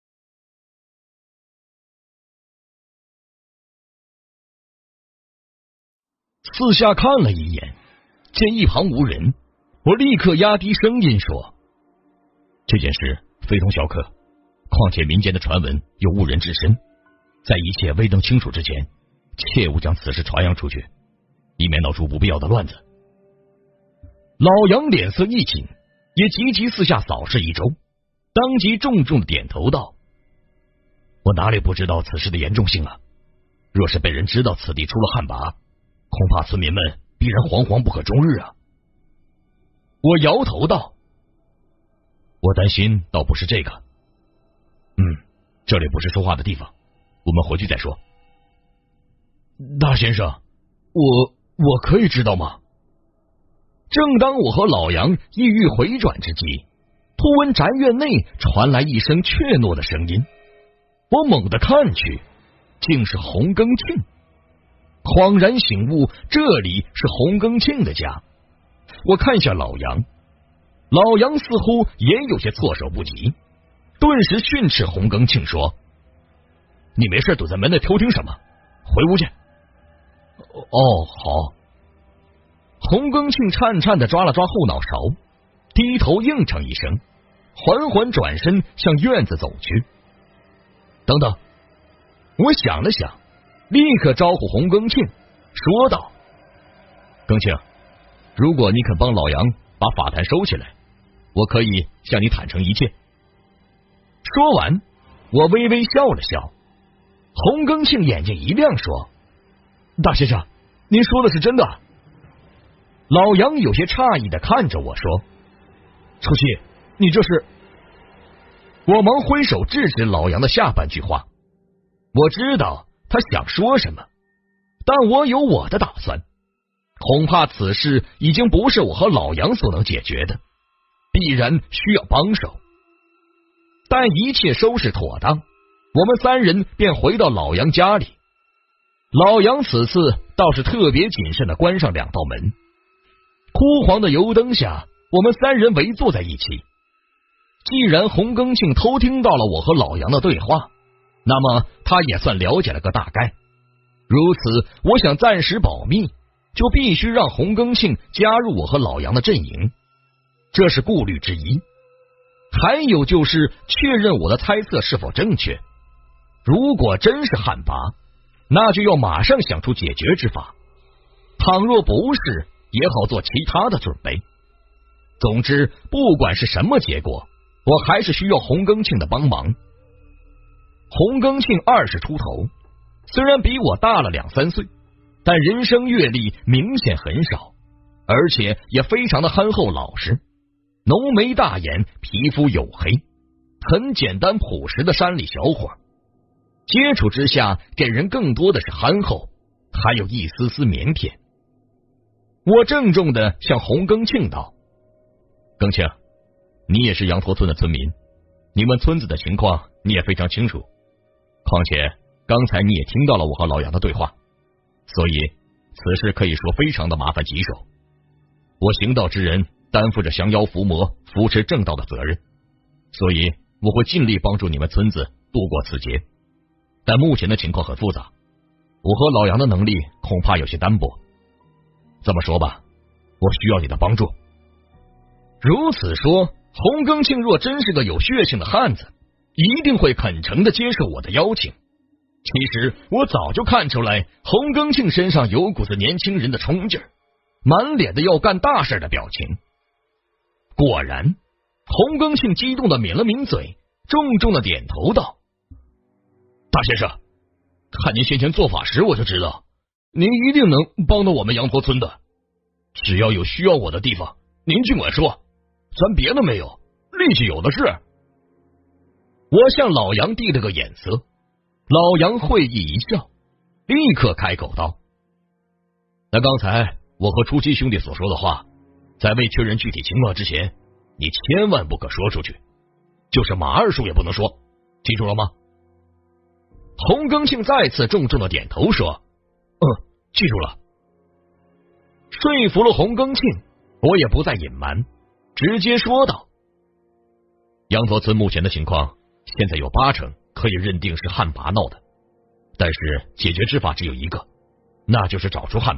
四下看了一眼，见一旁无人，我立刻压低声音说：“这件事非同小可，况且民间的传闻有误人之身，在一切未能清楚之前，切勿将此事传扬出去，以免闹出不必要的乱子。”老杨脸色一紧，也急急四下扫视一周，当即重重的点头道：“我哪里不知道此事的严重性啊！若是被人知道此地出了旱魃，恐怕村民们必然惶惶不可终日啊！”我摇头道：“我担心倒不是这个。嗯，这里不是说话的地方，我们回去再说。”大先生，我我可以知道吗？正当我和老杨意欲回转之际，突闻宅院内传来一声怯懦的声音。我猛地看去，竟是洪庚庆。恍然醒悟，这里是洪庚庆的家。我看向老杨，老杨似乎也有些措手不及，顿时训斥洪庚庆说：“你没事躲在门内偷听什么？回屋去。”哦，好。洪庚庆颤颤的抓了抓后脑勺，低头应承一声，缓缓转身向院子走去。等等，我想了想，立刻招呼洪庚庆，说道：“庚庆，如果你肯帮老杨把法坛收起来，我可以向你坦诚一切。”说完，我微微笑了笑。洪庚庆眼睛一亮，说：“大先生，您说的是真的？”老杨有些诧异的看着我说：“初七，你这是……”我忙挥手制止老杨的下半句话。我知道他想说什么，但我有我的打算。恐怕此事已经不是我和老杨所能解决的，必然需要帮手。待一切收拾妥当，我们三人便回到老杨家里。老杨此次倒是特别谨慎的关上两道门。枯黄的油灯下，我们三人围坐在一起。既然洪庚庆偷听到了我和老杨的对话，那么他也算了解了个大概。如此，我想暂时保密，就必须让洪庚庆加入我和老杨的阵营，这是顾虑之一。还有就是确认我的猜测是否正确。如果真是旱魃，那就要马上想出解决之法；倘若不是，也好做其他的准备。总之，不管是什么结果，我还是需要洪庚庆的帮忙。洪庚庆二十出头，虽然比我大了两三岁，但人生阅历明显很少，而且也非常的憨厚老实，浓眉大眼，皮肤黝黑，很简单朴实的山里小伙。接触之下，给人更多的是憨厚，还有一丝丝腼腆。我郑重的向洪庚庆道：“庚庆，你也是羊驼村的村民，你们村子的情况你也非常清楚。况且刚才你也听到了我和老杨的对话，所以此事可以说非常的麻烦棘手。我行道之人，担负着降妖伏魔、扶持正道的责任，所以我会尽力帮助你们村子度过此劫。但目前的情况很复杂，我和老杨的能力恐怕有些单薄。这么说吧，我需要你的帮助。”如此说，洪庚庆若真是个有血性的汉子，一定会恳诚的接受我的邀请。其实我早就看出来，洪庚庆身上有股子年轻人的冲劲儿，满脸的要干大事的表情。果然，洪庚庆激动的抿了抿嘴，重重的点头道：“大先生，看您先前做法时，我就知道您一定能帮到我们羊驼村的。只要有需要我的地方，您尽管说，咱别的没有，力气有的是。”我向老杨递了个眼色，老杨会意一笑，立刻开口道：“那刚才我和初七兄弟所说的话，在未确认具体情况之前，你千万不可说出去，就是马二叔也不能说，记住了吗？”洪庚庆再次重重的点头说：“嗯，记住了。”说服了洪庚庆，我也不再隐瞒，直接说道：“羊驼村目前的情况，现在有八成可以认定是旱魃闹的，但是解决之法只有一个，那就是找出旱魃，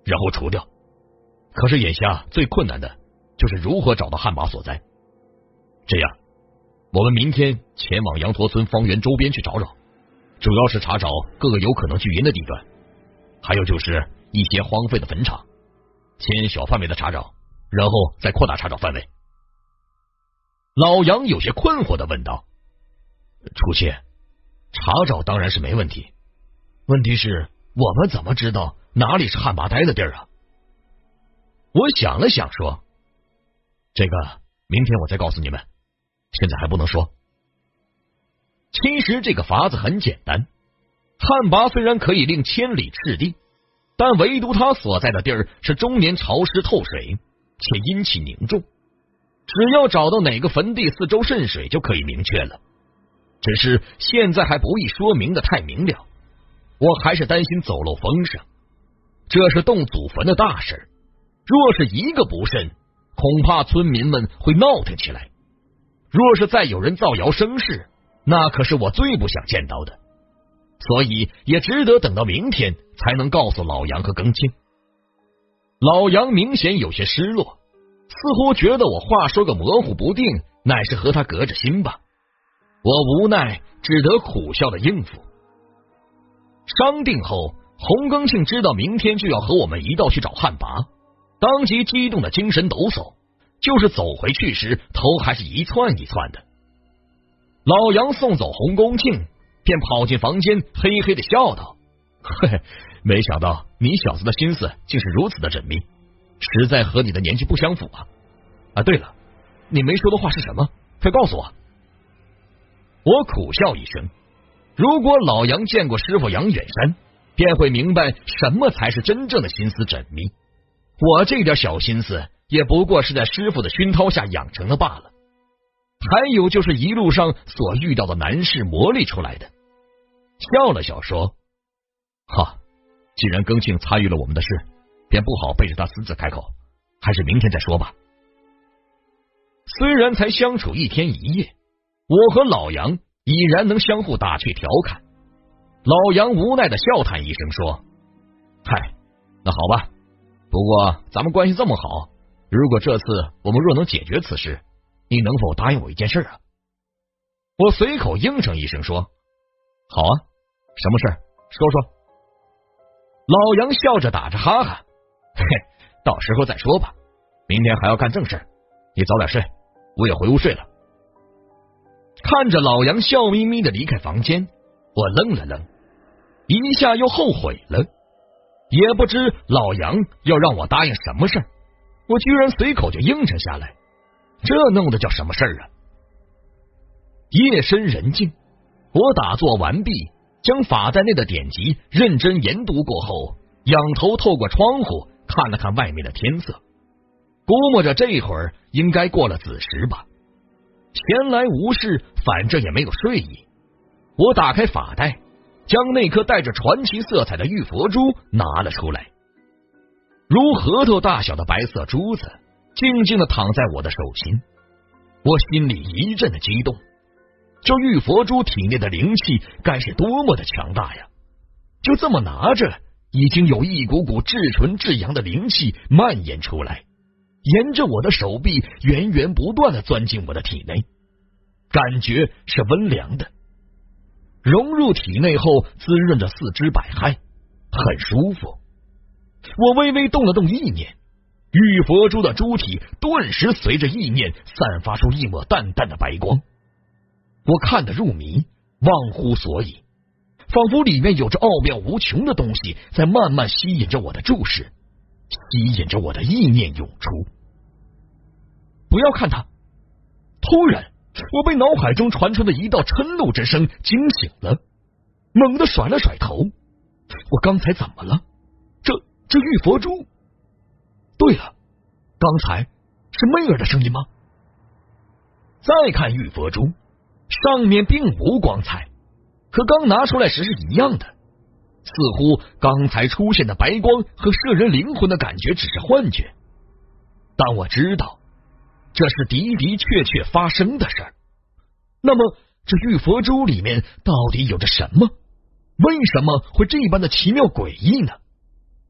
然后除掉。可是眼下最困难的就是如何找到旱魃所在。这样，我们明天前往羊驼村方圆周边去找找，主要是查找各个有可能聚阴的地段，还有就是一些荒废的坟场，先小范围的查找，然后再扩大查找范围。老杨有些困惑的问道：初切，查找当然是没问题，问题是我们怎么知道哪里是旱魃待的地儿啊？我想了想说：这个明天我再告诉你们，现在还不能说。其实这个法子很简单，旱魃虽然可以令千里赤地，但唯独它所在的地儿是终年潮湿透水，且阴气凝重。只要找到哪个坟地四周渗水就可以明确了，只是现在还不易说明的太明了，我还是担心走漏风声。这是动祖坟的大事，若是一个不慎，恐怕村民们会闹腾起来。若是再有人造谣生事，那可是我最不想见到的，所以也只得等到明天才能告诉老杨和庚清。老杨明显有些失落，似乎觉得我话说个模糊不定，乃是和他隔着心吧。我无奈只得苦笑的应付。商定后，洪庚庆知道明天就要和我们一道去找旱魃，当即激动的精神抖擞，就是走回去时头还是一窜一窜的。老杨送走洪公庆，便跑进房间，嘿嘿的笑道：嘿嘿，没想到你小子的心思竟是如此的缜密，实在和你的年纪不相符啊！啊，对了，你没说的话是什么？快告诉我！我苦笑一声，如果老杨见过师傅杨远山，便会明白什么才是真正的心思缜密。我这点小心思也不过是在师傅的熏陶下养成的罢了，还有就是一路上所遇到的难事磨砺出来的。笑了笑说：哈，既然庚庆参与了我们的事，便不好背着他私自开口，还是明天再说吧。虽然才相处一天一夜，我和老杨已然能相互打趣调侃。老杨无奈的笑叹一声说：嗨，那好吧，不过咱们关系这么好，如果这次我们若能解决此事，你能否答应我一件事啊？我随口应承一声说：好啊，什么事？说说。老杨笑着打着哈哈：嘿，到时候再说吧，明天还要干正事，你早点睡，我也回屋睡了。看着老杨笑眯眯的离开房间，我愣了愣，一下又后悔了，也不知老杨要让我答应什么事儿，我居然随口就应承下来，这弄的叫什么事儿啊？夜深人静，我打坐完毕，将法袋内的典籍认真研读过后，仰头透过窗户看了看外面的天色，估摸着这会儿应该过了子时吧。闲来无事，反正也没有睡意，我打开法袋，将那颗带着传奇色彩的玉佛珠拿了出来。如核桃大小的白色珠子静静的躺在我的手心，我心里一阵的激动。这玉佛珠体内的灵气该是多么的强大呀！就这么拿着，已经有一股股至纯至阳的灵气蔓延出来，沿着我的手臂源源不断的钻进我的体内，感觉是温凉的，融入体内后滋润着四肢百骸，很舒服。我微微动了动意念，玉佛珠的珠体顿时随着意念散发出一抹淡淡的白光。我看得入迷，忘乎所以，仿佛里面有着奥妙无穷的东西在慢慢吸引着我的注视，吸引着我的意念涌出。不要看他！突然我被脑海中传出的一道嗔怒之声惊醒了，猛地甩了甩头。我刚才怎么了？这这玉佛珠……对了，刚才是妹儿的声音吗？再看玉佛珠，上面并无光彩，和刚拿出来时是一样的，似乎刚才出现的白光和摄人灵魂的感觉只是幻觉。但我知道这是的的确确发生的事儿。那么这玉佛珠里面到底有着什么？为什么会这般的奇妙诡异呢？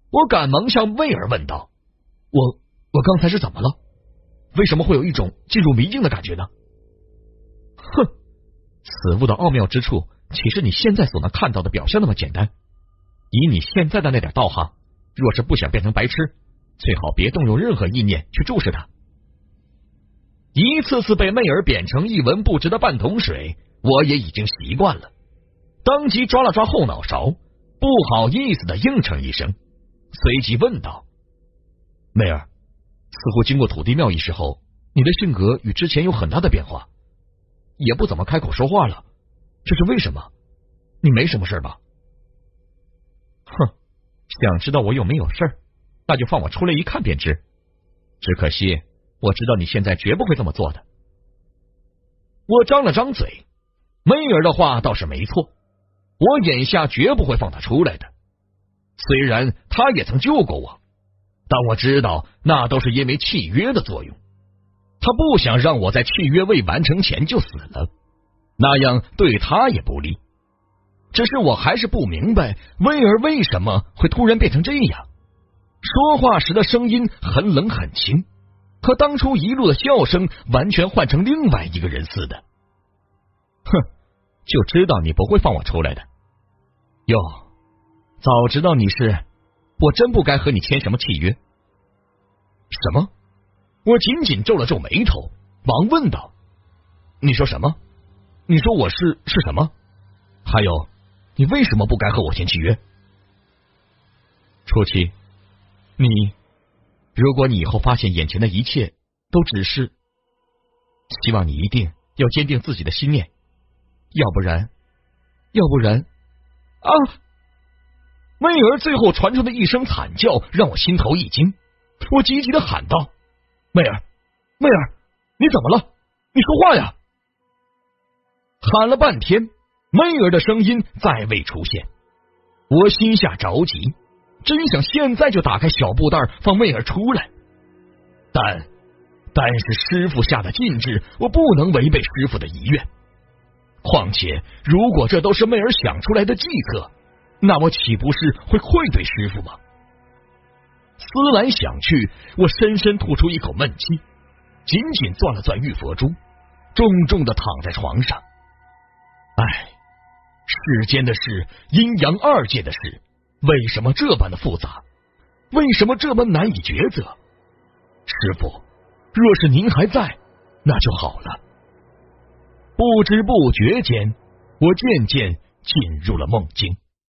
我赶忙向媚儿问道：“我我刚才是怎么了？为什么会有一种进入迷境的感觉呢？”哼，此物的奥妙之处，岂是你现在所能看到的表象那么简单？以你现在的那点道行，若是不想变成白痴，最好别动用任何意念去注视它。一次次被媚儿贬成一文不值的半桶水，我也已经习惯了，当即抓了抓后脑勺，不好意思的应承一声，随即问道：“媚儿，似乎经过土地庙一事后，你的性格与之前有很大的变化，也不怎么开口说话了，这是为什么？你没什么事吧？”“哼，想知道我有没有事，那就放我出来一看便知。只可惜我知道你现在绝不会这么做的。”我张了张嘴，媚儿的话倒是没错，我眼下绝不会放他出来的。虽然他也曾救过我，但我知道那都是因为契约的作用。他不想让我在契约未完成前就死了，那样对他也不利。只是我还是不明白媚儿为什么会突然变成这样，说话时的声音很冷很轻，和当初一路的笑声完全换成另外一个人似的。哼，就知道你不会放我出来的。哟，早知道你是，我真不该和你签什么契约。什么？我紧紧皱了皱眉头，忙问道：“你说什么？你说我是是什么？还有，你为什么不该和我签契约？”初七，你，如果你以后发现眼前的一切都只是，希望你一定要坚定自己的心念，要不然，要不然，啊！媚儿最后传出的一声惨叫让我心头一惊，我急急的喊道：“媚儿，媚儿，你怎么了？你说话呀！”喊了半天，媚儿的声音再未出现，我心下着急，真想现在就打开小布袋放媚儿出来，但但是师傅下的禁制，我不能违背师傅的遗愿。况且如果这都是媚儿想出来的计策，那我岂不是会愧对师傅吗？思来想去，我深深吐出一口闷气，紧紧攥了攥玉佛珠，重重的躺在床上。唉，世间的事，阴阳二界的事，为什么这般的复杂？为什么这么难以抉择？师傅，若是您还在，那就好了。不知不觉间，我渐渐进入了梦境。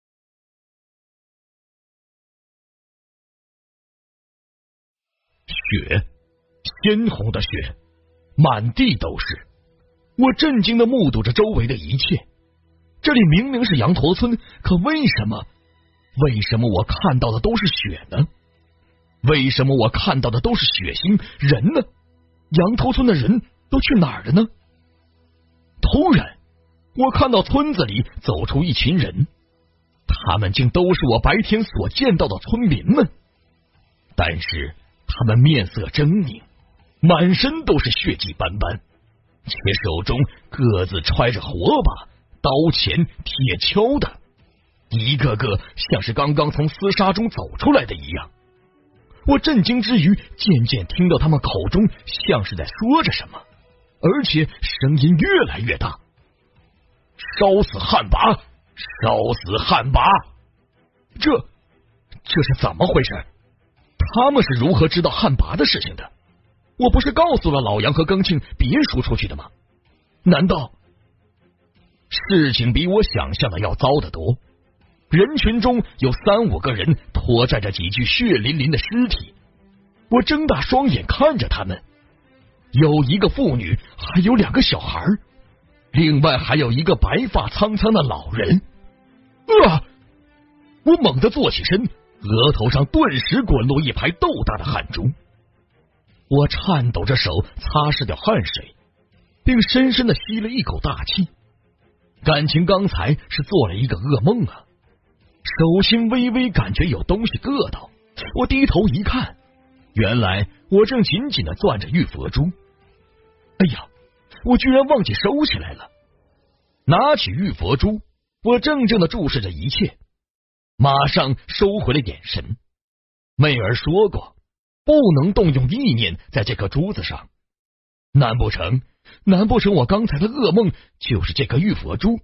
血，鲜红的血，满地都是。我震惊的目睹着周围的一切。这里明明是羊驼村，可为什么，为什么我看到的都是血呢？为什么我看到的都是血腥？人呢？羊驼村的人都去哪儿了呢？突然，我看到村子里走出一群人，他们竟都是我白天所见到的村民们，但是他们面色狰狞，满身都是血迹斑斑，且手中各自揣着火把、刀钳、铁锹的，一个个像是刚刚从厮杀中走出来的一样。我震惊之余，渐渐听到他们口中像是在说着什么，而且声音越来越大：“烧死汉魃，烧死汉魃！”这这是怎么回事？他们是如何知道汉魃的事情的？我不是告诉了老杨和庚庆别说出去的吗？难道事情比我想象的要糟得多？人群中有三五个人拖拽着几具血淋淋的尸体，我睁大双眼看着他们，有一个妇女，还有两个小孩，另外还有一个白发苍苍的老人。啊！我猛地坐起身，额头上顿时滚落一排豆大的汗珠。我颤抖着手擦拭掉汗水，并深深的吸了一口大气。感情刚才是做了一个噩梦啊！手心微微感觉有东西硌到，我低头一看，原来我正紧紧的攥着玉佛珠。哎呀，我居然忘记收起来了！拿起玉佛珠，我怔怔的注视着一切，马上收回了眼神， 妹儿说过，不能动用意念在这颗珠子上。难不成，难不成我刚才的噩梦就是这颗玉佛珠？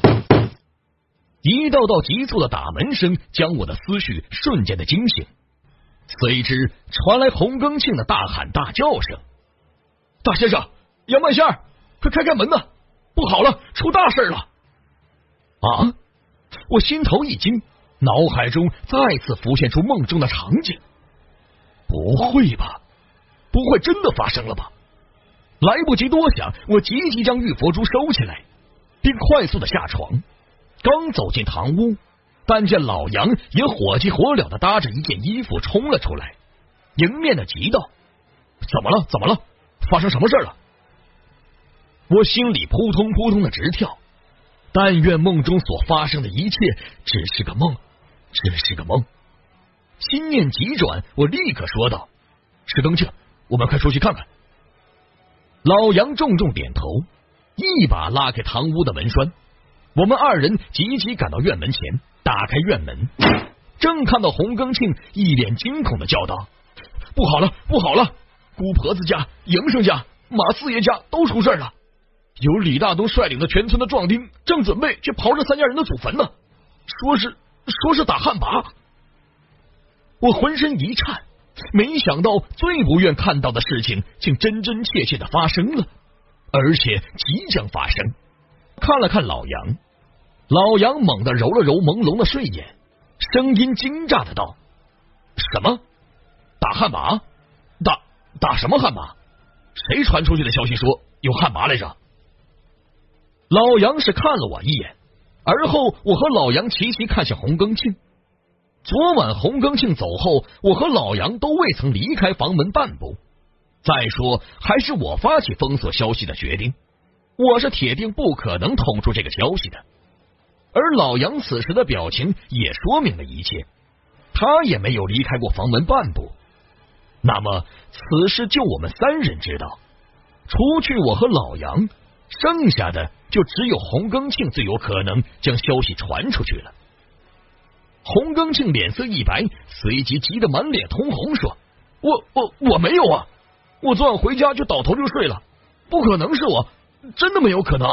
一道道急促的打门声将我的思绪瞬间的惊醒，随之传来洪庚庆的大喊大叫声：“大先生，杨半仙儿，快开开门呐！不好了，出大事了！”啊！我心头一惊，脑海中再次浮现出梦中的场景。不会吧？不会真的发生了吧？来不及多想，我急急将玉佛珠收起来，并快速的下床。刚走进堂屋，但见老杨也火急火燎的搭着一件衣服冲了出来，迎面的急道：“怎么了？怎么了？发生什么事了？”我心里扑通扑通的直跳，但愿梦中所发生的一切只是个梦，只是个梦。心念急转，我立刻说道：“石庚庆，我们快出去看看。”老杨重重点头，一把拉开堂屋的门栓。我们二人急急赶到院门前，打开院门，正看到洪庚庆一脸惊恐的叫道：“不好了，不好了！姑婆子家、营生家、马四爷家都出事了，有李大东率领的全村的壮丁正准备去刨这三家人的祖坟呢，说是说是打旱魃。”我浑身一颤，没想到最不愿看到的事情竟真真切切的发生了，而且即将发生。看了看老杨，老杨猛地揉了揉朦胧的睡眼，声音惊诧的道：“什么？打旱魃？打打什么旱魃？谁传出去的消息说有旱魃来着？”老杨是看了我一眼，而后我和老杨齐齐看向洪庚庆。昨晚洪庚庆走后，我和老杨都未曾离开房门半步。再说，还是我发起封锁消息的决定，我是铁定不可能捅出这个消息的。而老杨此时的表情也说明了一切，他也没有离开过房门半步。那么，此事就我们三人知道，除去我和老杨，剩下的就只有洪庚庆最有可能将消息传出去了。洪庚庆脸色一白，随即急得满脸通红，说：“我我我没有啊！我昨晚回家就倒头就睡了，不可能是我，真的没有可能。”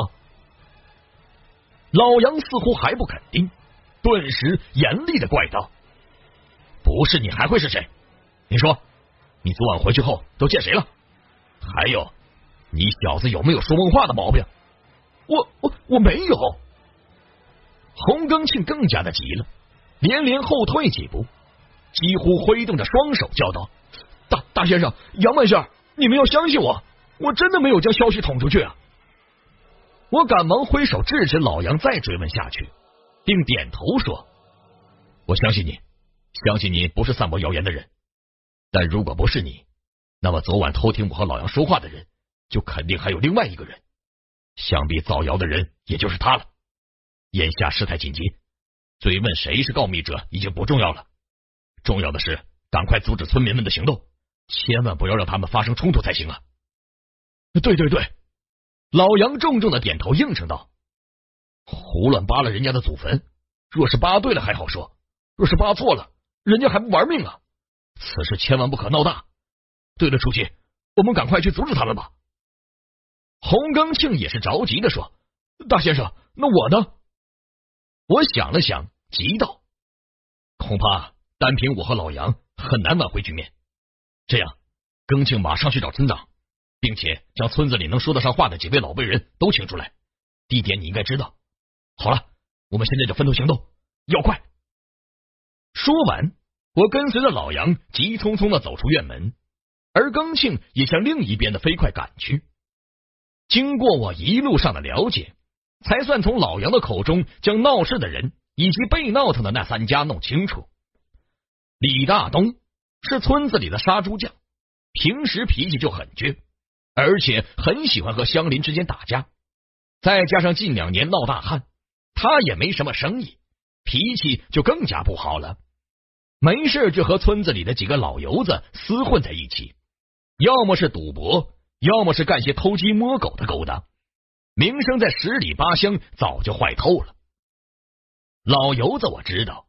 老杨似乎还不肯定，顿时严厉的怪道：“不是你还会是谁？你说，你昨晚回去后都见谁了？还有，你小子有没有说梦话的毛病？”我我我没有。洪庚庆更加的急了，连连后退几步，几乎挥动着双手叫道：“大大先生，杨半仙，你们要相信我，我真的没有将消息捅出去啊！”我赶忙挥手制止老杨再追问下去，并点头说：“我相信你，相信你不是散播谣言的人。但如果不是你，那么昨晚偷听我和老杨说话的人，就肯定还有另外一个人。想必造谣的人也就是他了。眼下事态紧急，追问谁是告密者已经不重要了，重要的是赶快阻止村民们的行动，千万不要让他们发生冲突才行啊！”对对对，老杨重重的点头应承道：“胡乱扒了人家的祖坟，若是扒对了还好说，若是扒错了，人家还不玩命啊！此事千万不可闹大。对了，书记，我们赶快去阻止他们吧。”洪庚庆也是着急的说：“大先生，那我呢？”我想了想，急道：“恐怕单凭我和老杨很难挽回局面。这样，庚庆马上去找村长，并且将村子里能说得上话的几位老辈人都请出来，地点你应该知道。好了，我们现在就分头行动，要快！”说完，我跟随着老杨急匆匆的走出院门，而庚庆也向另一边的飞快赶去。经过我一路上的了解，才算从老杨的口中将闹事的人以及被闹腾的那三家弄清楚。李大东是村子里的杀猪匠，平时脾气就很倔，而且很喜欢和乡邻之间打架，再加上近两年闹大旱，他也没什么生意，脾气就更加不好了。没事就和村子里的几个老油子厮混在一起，要么是赌博，要么是干些偷鸡摸狗的勾当，名声在十里八乡早就坏透了。老油子我知道，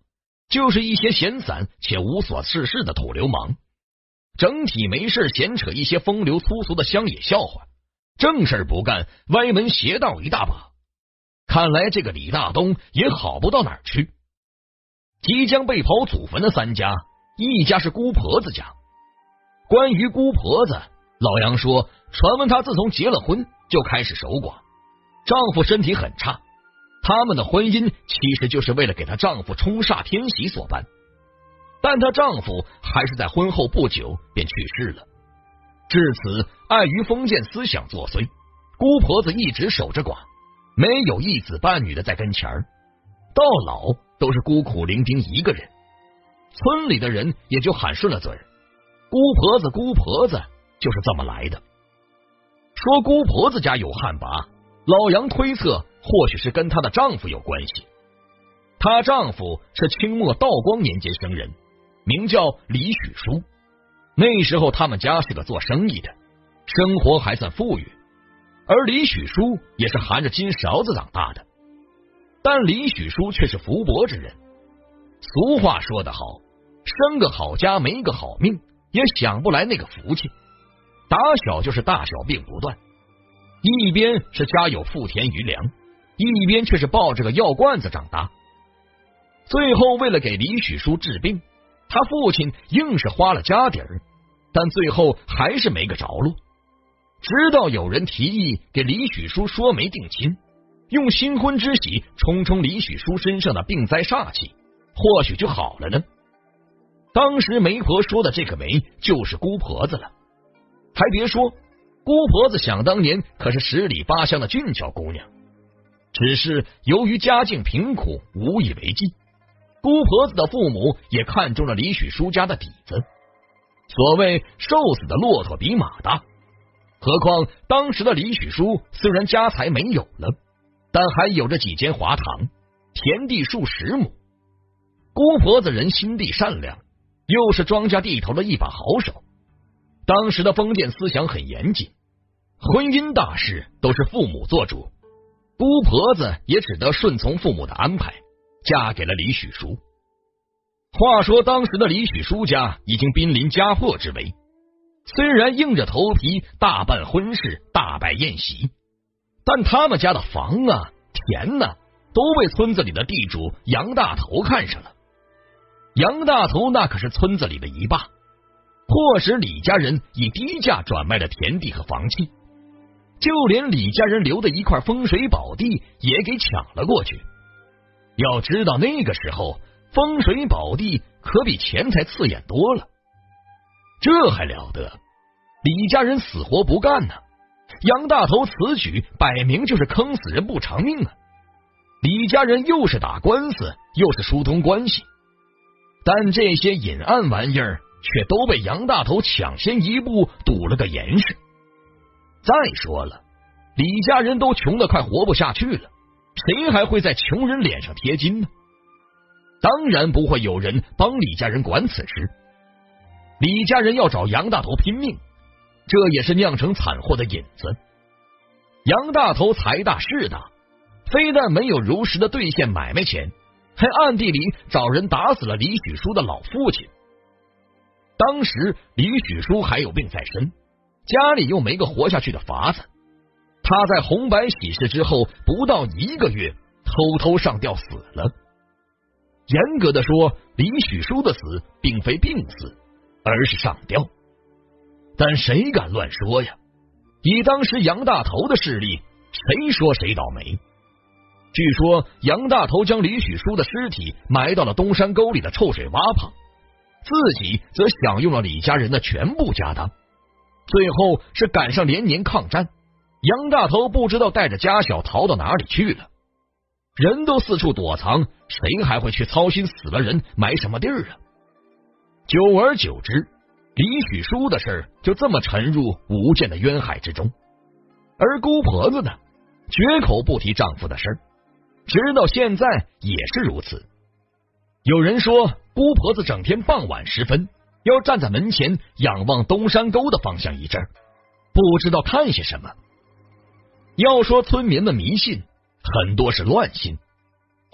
就是一些闲散且无所事事的土流氓，整体没事闲扯一些风流粗俗的乡野笑话，正事不干，歪门邪道一大把。看来这个李大东也好不到哪儿去。即将被刨祖坟的三家，一家是姑婆子家。关于姑婆子，老杨说，传闻她自从结了婚就开始守寡，丈夫身体很差，他们的婚姻其实就是为了给她丈夫冲煞天喜所办。但她丈夫还是在婚后不久便去世了。至此，碍于封建思想作祟，姑婆子一直守着寡，没有一子半女的在跟前儿，到老都是孤苦伶仃一个人。村里的人也就喊顺了嘴儿，姑婆子姑婆子就是这么来的。说姑婆子家有旱魃，老杨推测或许是跟她的丈夫有关系。她丈夫是清末道光年间生人，名叫李许书。那时候他们家是个做生意的，生活还算富裕，而李许书也是含着金勺子长大的。但李许书却是福薄之人。俗话说得好，生个好家没个好命，也享不来那个福气。打小就是大小病不断，一边是家有富田余粮，一边却是抱着个药罐子长大。最后为了给李许书治病，他父亲硬是花了家底儿，但最后还是没个着落。直到有人提议给李许书说媒定亲，用新婚之喜冲冲李许书身上的病灾煞气，或许就好了呢。当时媒婆说的这个媒就是姑婆子了。还别说，姑婆子想当年可是十里八乡的俊俏姑娘，只是由于家境贫苦，无以为继。姑婆子的父母也看中了李许书家的底子。所谓瘦死的骆驼比马大，何况当时的李许书虽然家财没有了，但还有着几间华堂，田地数十亩。姑婆子人心地善良，又是庄稼地头的一把好手。当时的封建思想很严谨，婚姻大事都是父母做主，姑婆子也只得顺从父母的安排，嫁给了李许书。话说当时的李许书家已经濒临家破之危，虽然硬着头皮大办婚事，大摆宴席，但他们家的房啊田啊都被村子里的地主杨大头看上了。杨大头那可是村子里的一霸，迫使李家人以低价转卖了田地和房契，就连李家人留的一块风水宝地也给抢了过去。要知道那个时候风水宝地可比钱财刺眼多了。这还了得，李家人死活不干呢，杨大头此举摆明就是坑死人不偿命啊！李家人又是打官司，又是疏通关系，但这些隐暗玩意儿却都被杨大头抢先一步堵了个严实。再说了，李家人都穷得快活不下去了，谁还会在穷人脸上贴金呢？当然不会有人帮李家人管此事。李家人要找杨大头拼命，这也是酿成惨祸的引子。杨大头财大势大，非但没有如实的兑现买卖钱，还暗地里找人打死了李许书的老父亲。当时李许书还有病在身，家里又没个活下去的法子，他在红白喜事之后不到一个月偷偷上吊死了。严格的说，李许书的死并非病死，而是上吊。但谁敢乱说呀？以当时杨大头的势力，谁说谁倒霉。据说杨大头将李许书的尸体埋到了东山沟里的臭水洼旁，自己则享用了李家人的全部家当。最后是赶上连年抗战，杨大头不知道带着家小逃到哪里去了，人都四处躲藏，谁还会去操心死了人埋什么地儿啊？久而久之，李许书的事就这么沉入无间的冤海之中。而姑婆子呢，绝口不提丈夫的事儿，直到现在也是如此。有人说，姑婆子整天傍晚时分要站在门前仰望东山沟的方向一阵，不知道看些什么。要说村民们迷信，很多是乱信。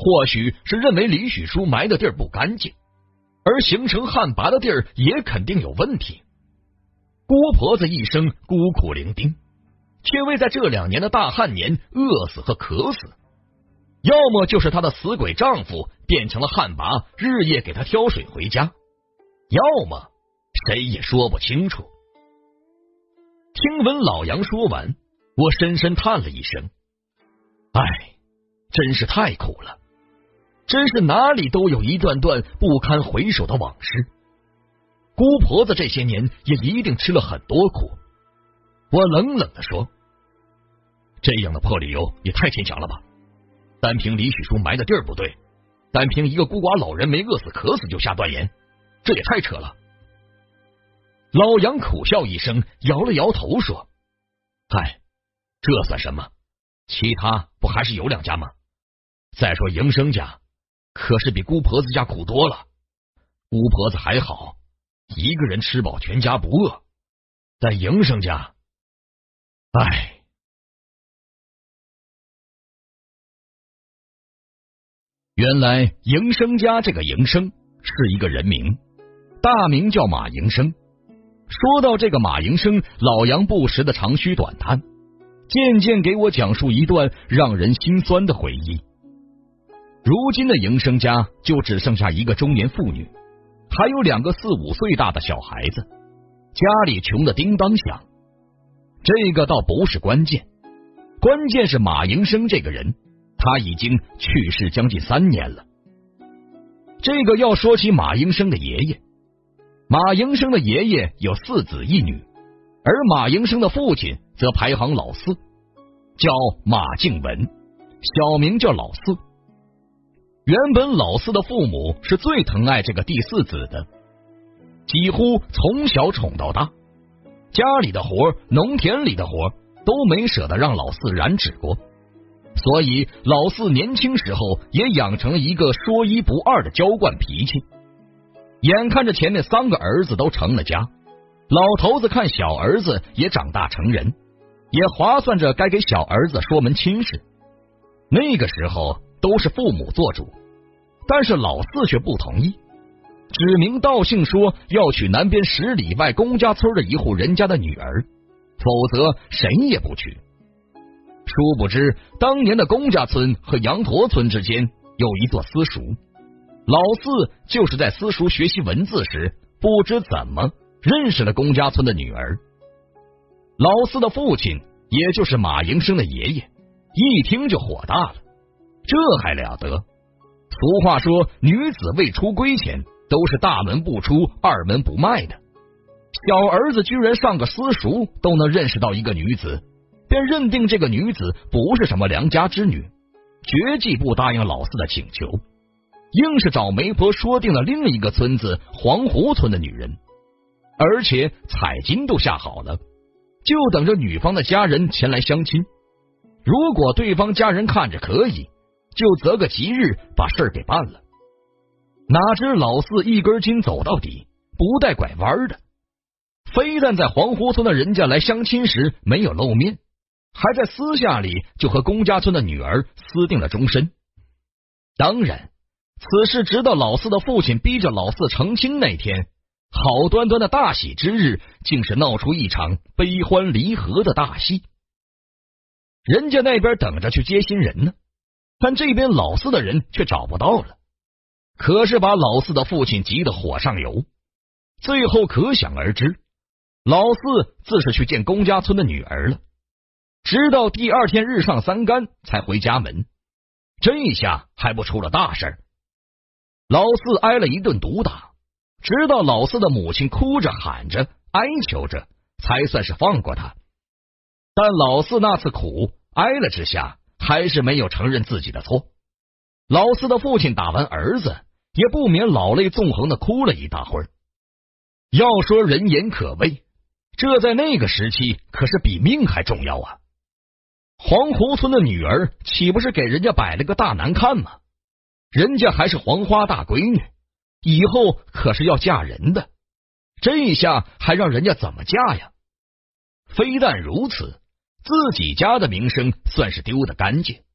或许是认为李许书埋的地儿不干净，而形成旱魃的地儿也肯定有问题。郭婆子一生孤苦伶仃，却未在这两年的大旱年饿死和渴死，要么就是她的死鬼丈夫变成了旱魃，日夜给她挑水回家，要么谁也说不清楚。听闻老杨说完，我深深叹了一声，唉，真是太苦了，真是哪里都有一段段不堪回首的往事。姑婆子这些年也一定吃了很多苦。我冷冷地说，这样的破理由也太牵强了吧，单凭李许书埋的地儿不对，单凭一个孤寡老人没饿死渴死就下断言，这也太扯了。老杨苦笑一声，摇了摇头说，嗨，这算什么，其他不还是有两家吗？再说营生家可是比姑婆子家苦多了，姑婆子还好，一个人吃饱全家不饿，但营生家，唉。原来营生家这个营生是一个人名，大名叫马营生。说到这个马营生，老杨不时的长吁短叹，渐渐给我讲述一段让人心酸的回忆。如今的营生家就只剩下一个中年妇女，还有两个四五岁大的小孩子，家里穷得叮当响。这个倒不是关键，关键是马营生这个人，他已经去世将近三年了。这个要说起马营生的爷爷，马营生的爷爷有四子一女，而马营生的父亲则排行老四，叫马敬文，小名叫老四。原本老四的父母是最疼爱这个第四子的，几乎从小宠到大，家里的活、农田里的活都没舍得让老四染指过，所以老四年轻时候也养成了一个说一不二的娇惯脾气。眼看着前面三个儿子都成了家，老头子看小儿子也长大成人，也划算着该给小儿子说门亲事。那个时候都是父母做主，但是老四却不同意，指名道姓说要娶南边十里外公家村的一户人家的女儿，否则谁也不娶。殊不知当年的公家村和羊驼村之间有一座私塾，老四就是在私塾学习文字时，不知怎么认识了公家村的女儿。老四的父亲也就是马营生的爷爷一听就火大了，这还了得，俗话说女子未出归前都是大门不出二门不迈的，小儿子居然上个私塾都能认识到一个女子，便认定这个女子不是什么良家之女，绝技不答应老四的请求，硬是找媒婆说定了另一个村子黄湖村的女人，而且彩金都下好了，就等着女方的家人前来相亲。如果对方家人看着可以，就择个吉日把事儿给办了。哪知老四一根筋走到底，不带拐弯的，非但在黄湖村的人家来相亲时没有露面，还在私下里就和公家村的女儿私定了终身。当然此事直到老四的父亲逼着老四成亲那天，好端端的大喜之日，竟是闹出一场悲欢离合的大戏。人家那边等着去接新人呢，但这边老四的人却找不到了，可是把老四的父亲急得火上油。最后可想而知，老四自是去见公家村的女儿了，直到第二天日上三竿才回家门。这一下还不出了大事儿，老四挨了一顿毒打，直到老四的母亲哭着喊着哀求着，才算是放过他。但老四那次苦挨了之下，还是没有承认自己的错。老四的父亲打完儿子，也不免老泪纵横的哭了一大会儿。要说人言可畏，这在那个时期可是比命还重要啊！黄湖村的女儿岂不是给人家摆了个大难看吗？人家还是黄花大闺女，以后可是要嫁人的，这一下还让人家怎么嫁呀？非但如此，自己家的名声算是丢得干净，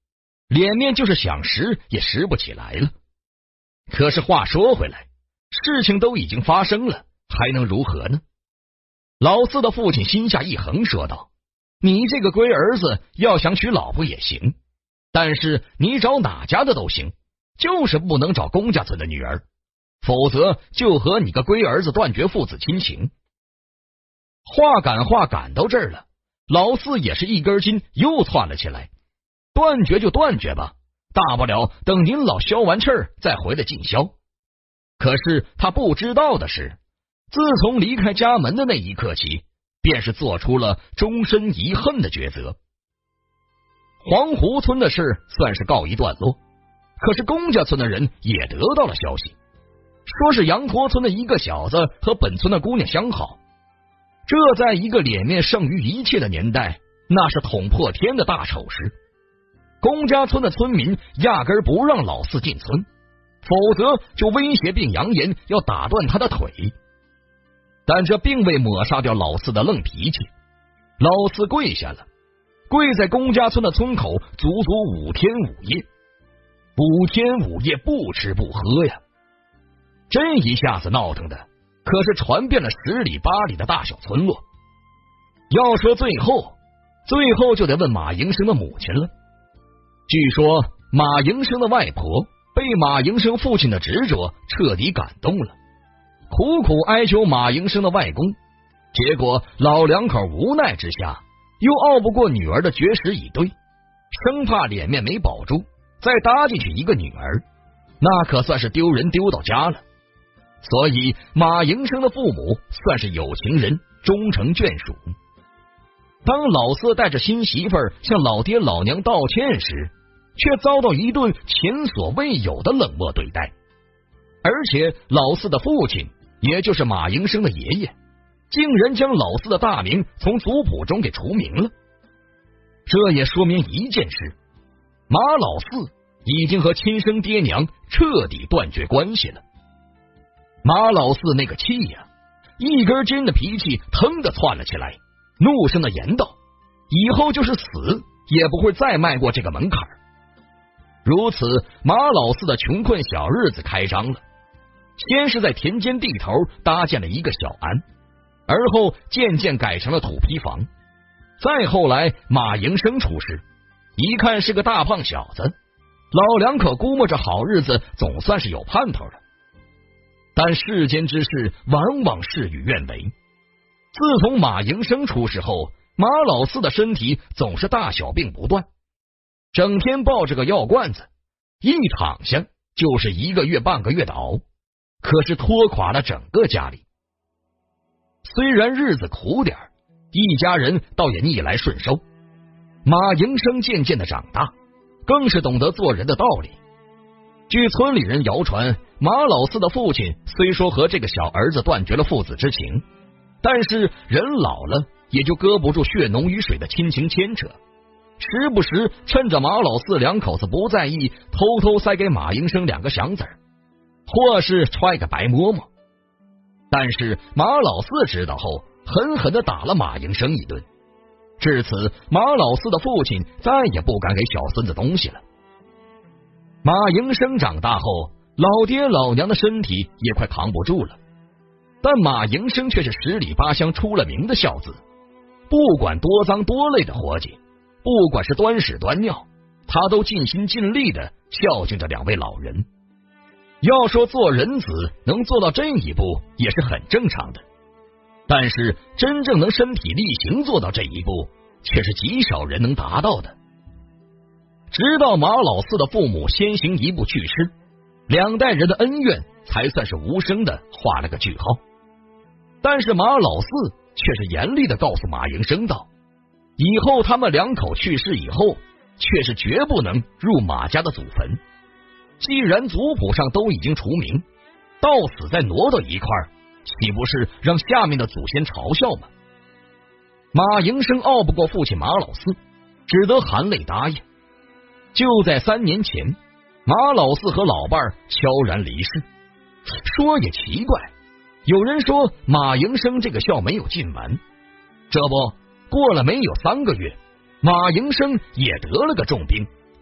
脸面就是想实也实不起来了。可是话说回来，事情都已经发生了，还能如何呢？老四的父亲心下一横，说道：你这个龟儿子要想娶老婆也行，但是你找哪家的都行，就是不能找公家村的女儿，否则就和你个龟儿子断绝父子亲情。话赶话赶到这儿了，老四也是一根筋又窜了起来。断绝就断绝吧，大不了等您老消完气儿再回来尽销。可是他不知道的是，自从离开家门的那一刻起，便是做出了终身遗恨的抉择。黄湖村的事算是告一段落，可是公家村的人也得到了消息，说是羊驼村的一个小子和本村的姑娘相好。这在一个脸面胜于一切的年代，那是捅破天的大丑事。公家村的村民压根不让老四进村，否则就威胁并扬言要打断他的腿。但这并未抹杀掉老四的愣脾气，老四跪下了，跪在公家村的村口足足五天五夜，五天五夜不吃不喝呀。这一下子闹腾的可是传遍了十里八里的大小村落。要说最后，最后就得问马迎生的母亲了。据说马迎生的外婆被马迎生父亲的执着彻底感动了，苦苦哀求马迎生的外公，结果老两口无奈之下，又拗不过女儿的绝食以对，生怕脸面没保住，再搭进去一个女儿，那可算是丢人丢到家了。所以马迎生的父母算是有情人终成眷属。当老四带着新媳妇儿向老爹老娘道歉时，却遭到一顿前所未有的冷漠对待，而且老四的父亲，也就是马迎生的爷爷，竟然将老四的大名从族谱中给除名了。这也说明一件事，马老四已经和亲生爹娘彻底断绝关系了。马老四那个气呀，一根筋的脾气腾的窜了起来，怒声的言道：以后就是死也不会再迈过这个门槛。如此，马老四的穷困小日子开张了。先是在田间地头搭建了一个小庵，而后渐渐改成了土坯房。再后来马迎生出世，一看是个大胖小子，老两口估摸着好日子总算是有盼头了。但世间之事往往事与愿违，自从马迎生出世后，马老四的身体总是大小病不断，整天抱着个药罐子，一躺下就是一个月半个月的熬，可是拖垮了整个家里。虽然日子苦点，一家人倒也逆来顺受。马迎生渐渐的长大，更是懂得做人的道理。据村里人谣传，马老四的父亲虽说和这个小儿子断绝了父子之情，但是人老了也就搁不住血浓于水的亲情牵扯，时不时趁着马老四两口子不在意，偷偷塞给马迎生两个响子儿，或是揣个白馍馍。但是马老四知道后，狠狠的打了马迎生一顿。至此，马老四的父亲再也不敢给小孙子东西了。马迎生长大后，老爹老娘的身体也快扛不住了，但马迎生却是十里八乡出了名的孝子，不管多脏多累的活计，不管是端屎端尿，他都尽心尽力的孝敬着两位老人。要说做人子能做到这一步也是很正常的，但是真正能身体力行做到这一步，却是极少人能达到的。直到马老四的父母先行一步去世，两代人的恩怨才算是无声的画了个句号。但是马老四却是严厉的告诉马迎生道，以后他们两口去世以后，却是绝不能入马家的祖坟。既然族谱上都已经除名，到死再挪到一块儿，岂不是让下面的祖先嘲笑吗？马迎生拗不过父亲马老四，只得含泪答应。就在三年前，马老四和老伴儿悄然离世。说也奇怪，有人说马迎生这个孝没有尽完，这不过了没有三个月，马迎生也得了个重病，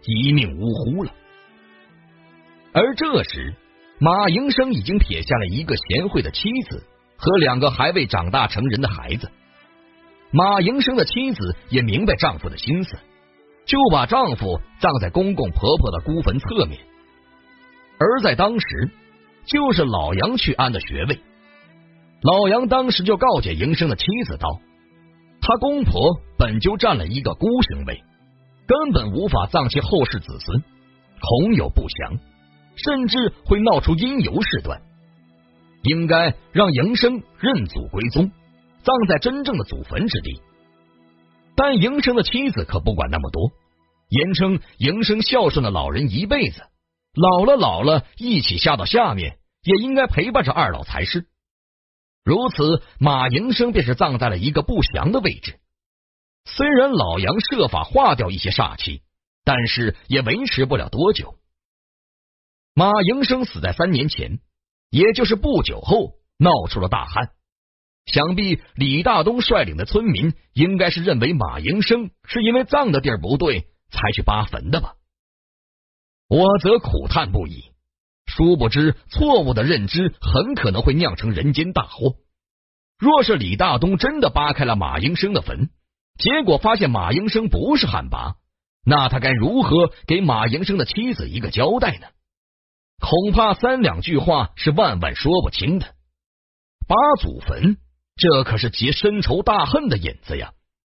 一命呜呼了。而这时，马营生已经撇下了一个贤惠的妻子和两个还未长大成人的孩子。马营生的妻子也明白丈夫的心思，就把丈夫葬在公公婆婆的孤坟侧面。而在当时，就是老杨去安的穴位。老杨当时就告诫营生的妻子道，他公婆本就占了一个孤星位，根本无法葬其后世子孙，恐有不祥，甚至会闹出阴游事端，应该让营生认祖归宗，葬在真正的祖坟之地。但营生的妻子可不管那么多，言称营生孝顺了老人一辈子，老了老了一起下到下面，也应该陪伴着二老才是。如此，马营生便是葬在了一个不祥的位置。虽然老杨设法化掉一些煞气，但是也维持不了多久。马营生死在三年前，也就是不久后闹出了大旱。想必李大东率领的村民应该是认为马营生是因为葬的地儿不对才去扒坟的吧。我则苦叹不已，殊不知错误的认知很可能会酿成人间大祸。若是李大东真的扒开了马营生的坟，结果发现马营生不是旱魃，那他该如何给马营生的妻子一个交代呢？恐怕三两句话是万万说不清的。扒祖坟，这可是结深仇大恨的引子呀。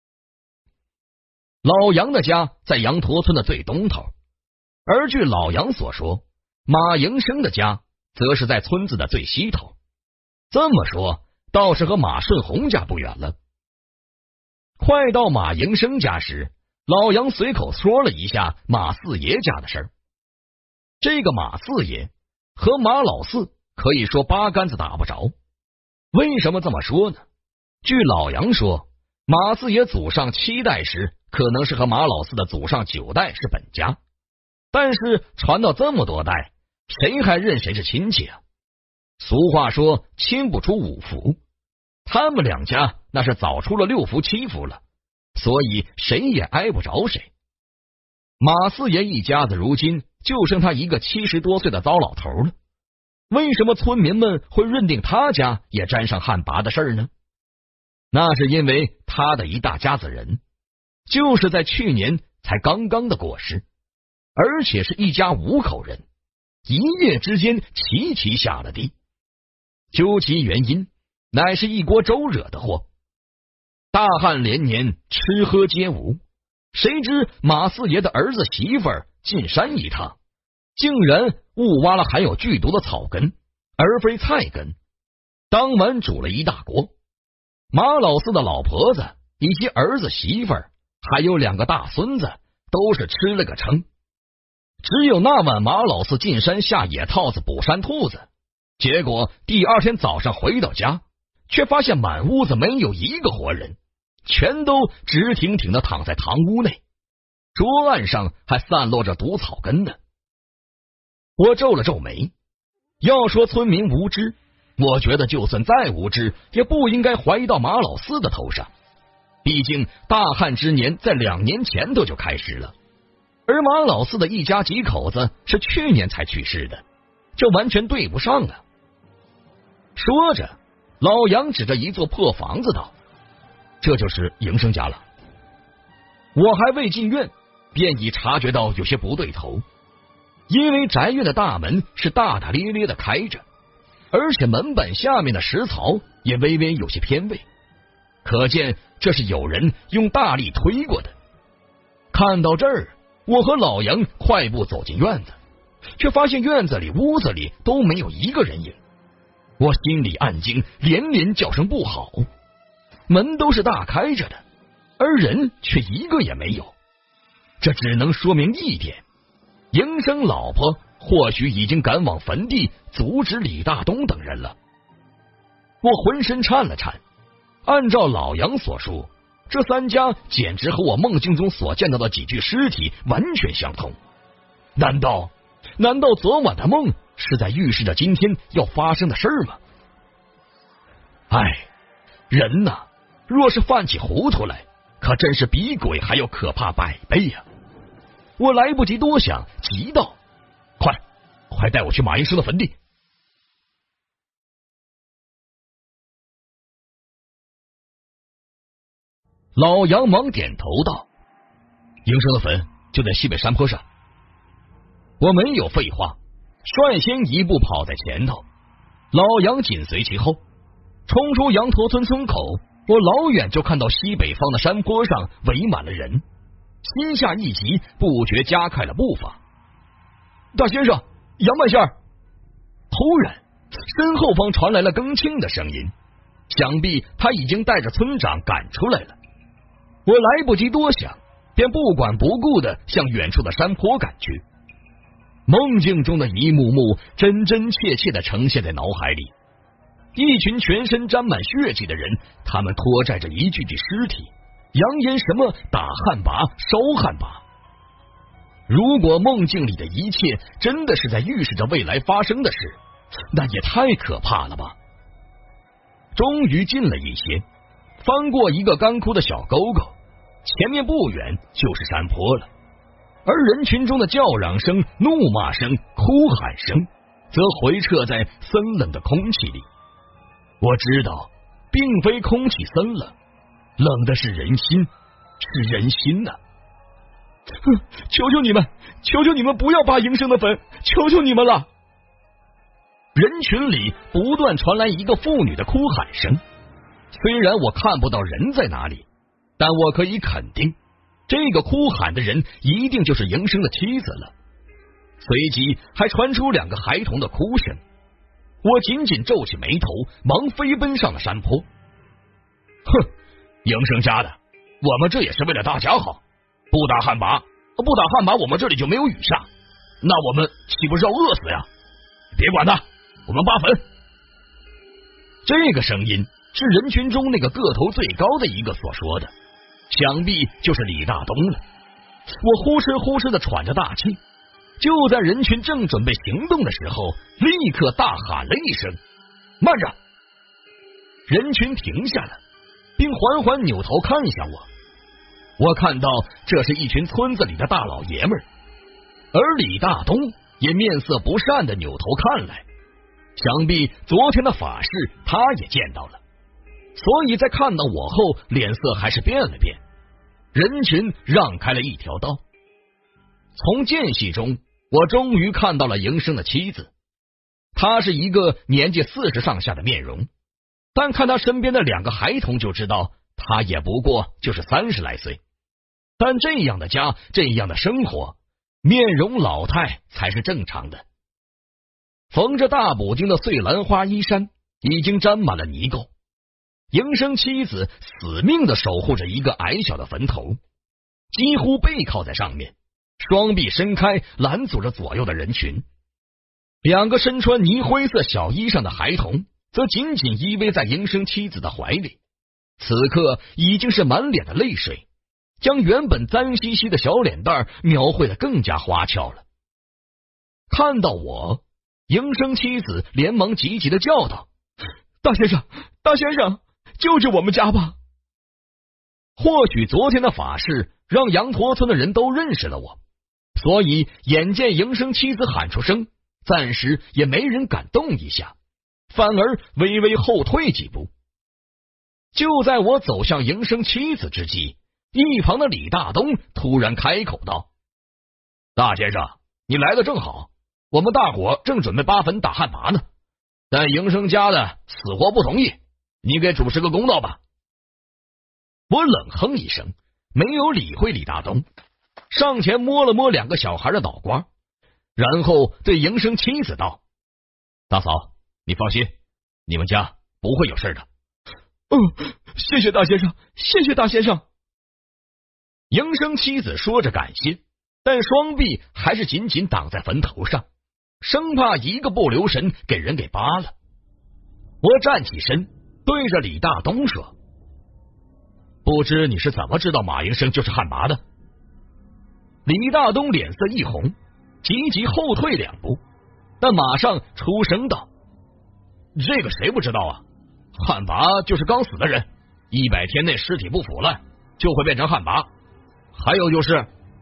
老杨的家在羊驼村的最东头，而据老杨所说，马营生的家则是在村子的最西头。这么说，倒是和马顺红家不远了。快到马营生家时，老杨随口说了一下马四爷家的事儿。这个马四爷和马老四可以说八竿子打不着。为什么这么说呢？据老杨说，马四爷祖上七代时可能是和马老四的祖上九代是本家，但是传到这么多代，谁还认谁是亲戚啊？俗话说亲不出五福，他们两家那是早出了六福七福了，所以谁也挨不着谁。马四爷一家子如今就剩他一个七十多岁的糟老头了，为什么村民们会认定他家也沾上旱魃的事儿呢？那是因为他的一大家子人就是在去年才刚刚的过世，而且是一家五口人，一夜之间齐齐下了地。究其原因，乃是一锅粥惹的祸。大旱连年，吃喝皆无，谁知马四爷的儿子媳妇儿进山一趟，竟然误挖了含有剧毒的草根，而非菜根。当晚煮了一大锅，马老四的老婆子以及儿子媳妇儿还有两个大孙子都是吃了个撑。只有那晚马老四进山下野套子捕山兔子，结果第二天早上回到家，却发现满屋子没有一个活人，全都直挺挺的躺在堂屋内，桌案上还散落着毒草根呢。我皱了皱眉，要说村民无知，我觉得就算再无知，也不应该怀疑到马老四的头上。毕竟大旱之年在两年前头就开始了，而马老四的一家几口子是去年才去世的，这完全对不上啊。说着，老杨指着一座破房子道：“这就是营生家了。”我还未进院，便已察觉到有些不对头，因为宅院的大门是大大咧咧的开着，而且门板下面的石槽也微微有些偏位，可见这是有人用大力推过的。看到这儿，我和老杨快步走进院子，却发现院子里屋子里都没有一个人影。我心里暗惊，连连叫声不好。门都是大开着的，而人却一个也没有，这只能说明一点，营生老婆或许已经赶往坟地阻止李大东等人了。我浑身颤了颤，按照老杨所说，这三家简直和我梦境中所见到的几具尸体完全相同。难道难道昨晚的梦是在预示着今天要发生的事吗？哎，人呐，若是犯起糊涂来，可真是比鬼还要可怕百倍呀！ 我来不及多想，急道：“快，快带我去马医生的坟地！”老杨忙点头道：“营生的坟就在西北山坡上。”我没有废话，率先一步跑在前头，老杨紧随其后。冲出羊驼村村口，我老远就看到西北方的山坡上围满了人，心下一急，不觉加快了步伐。大先生，杨慢下！突然，身后方传来了更轻的声音，想必他已经带着村长赶出来了。我来不及多想，便不管不顾的向远处的山坡赶去。梦境中的一幕幕真真切切的呈现在脑海里，一群全身沾满血迹的人，他们拖载着一具具尸体，扬言什么打旱魃、烧旱魃。如果梦境里的一切真的是在预示着未来发生的事，那也太可怕了吧。终于近了一些，翻过一个干枯的小沟沟，前面不远就是山坡了。而人群中的叫嚷声、怒骂声、哭喊声则回彻在森冷的空气里。我知道并非空气森冷，冷的是人心，是人心呐、啊！求求你们，求求你们不要扒营生的坟，求求你们了！人群里不断传来一个妇女的哭喊声，虽然我看不到人在哪里，但我可以肯定这个哭喊的人一定就是营生的妻子了。随即还传出两个孩童的哭声，我紧紧皱起眉头，忙飞奔上了山坡。哼，营生家的，我们这也是为了大家好，不打旱魃，不打旱魃，我们这里就没有雨下，那我们岂不是要饿死呀？别管他，我们扒坟。这个声音是人群中那个个头最高的一个所说的，想必就是李大东了。我呼哧呼哧的喘着大气，就在人群正准备行动的时候，立刻大喊了一声：“慢着！”人群停下了，并缓缓扭头看向我。我看到这是一群村子里的大老爷们儿，而李大东也面色不善的扭头看来，想必昨天的法事他也见到了，所以在看到我后，脸色还是变了变。人群让开了一条道。从间隙中，我终于看到了营生的妻子。她是一个年纪四十上下的面容，但看她身边的两个孩童就知道，她也不过就是三十来岁。但这样的家，这样的生活，面容老态才是正常的。缝着大补丁的碎兰花衣衫已经沾满了泥垢，营生妻子死命的守护着一个矮小的坟头，几乎背靠在上面，双臂伸开拦阻着左右的人群。两个身穿泥灰色小衣裳的孩童则紧紧依偎在营生妻子的怀里，此刻已经是满脸的泪水，将原本脏兮兮的小脸蛋描绘得更加花俏了。看到我，营生妻子连忙急急的叫道：“大先生，大先生，救救我们家吧！”或许昨天的法事让羊驼村的人都认识了我，所以眼见营生妻子喊出声，暂时也没人敢动一下，反而微微后退几步。就在我走向营生妻子之际，一旁的李大东突然开口道：“大先生，你来的正好，我们大伙正准备扒坟打旱魃呢，但营生家的死活不同意，你给主持个公道吧。”我冷哼一声，没有理会李大东，上前摸了摸两个小孩的脑瓜，然后对营生妻子道：“大嫂，你放心，你们家不会有事的。”“嗯，谢谢大先生，谢谢大先生。”营生妻子说着感谢，但双臂还是紧紧挡在坟头上，生怕一个不留神给人给扒了。我站起身，对着李大东说：“不知你是怎么知道马营生就是旱魃的？”李大东脸色一红，急急后退两步，但马上出声道：“这个谁不知道啊？旱魃就是刚死的人，一百天内尸体不腐烂，就会变成旱魃。还有就是，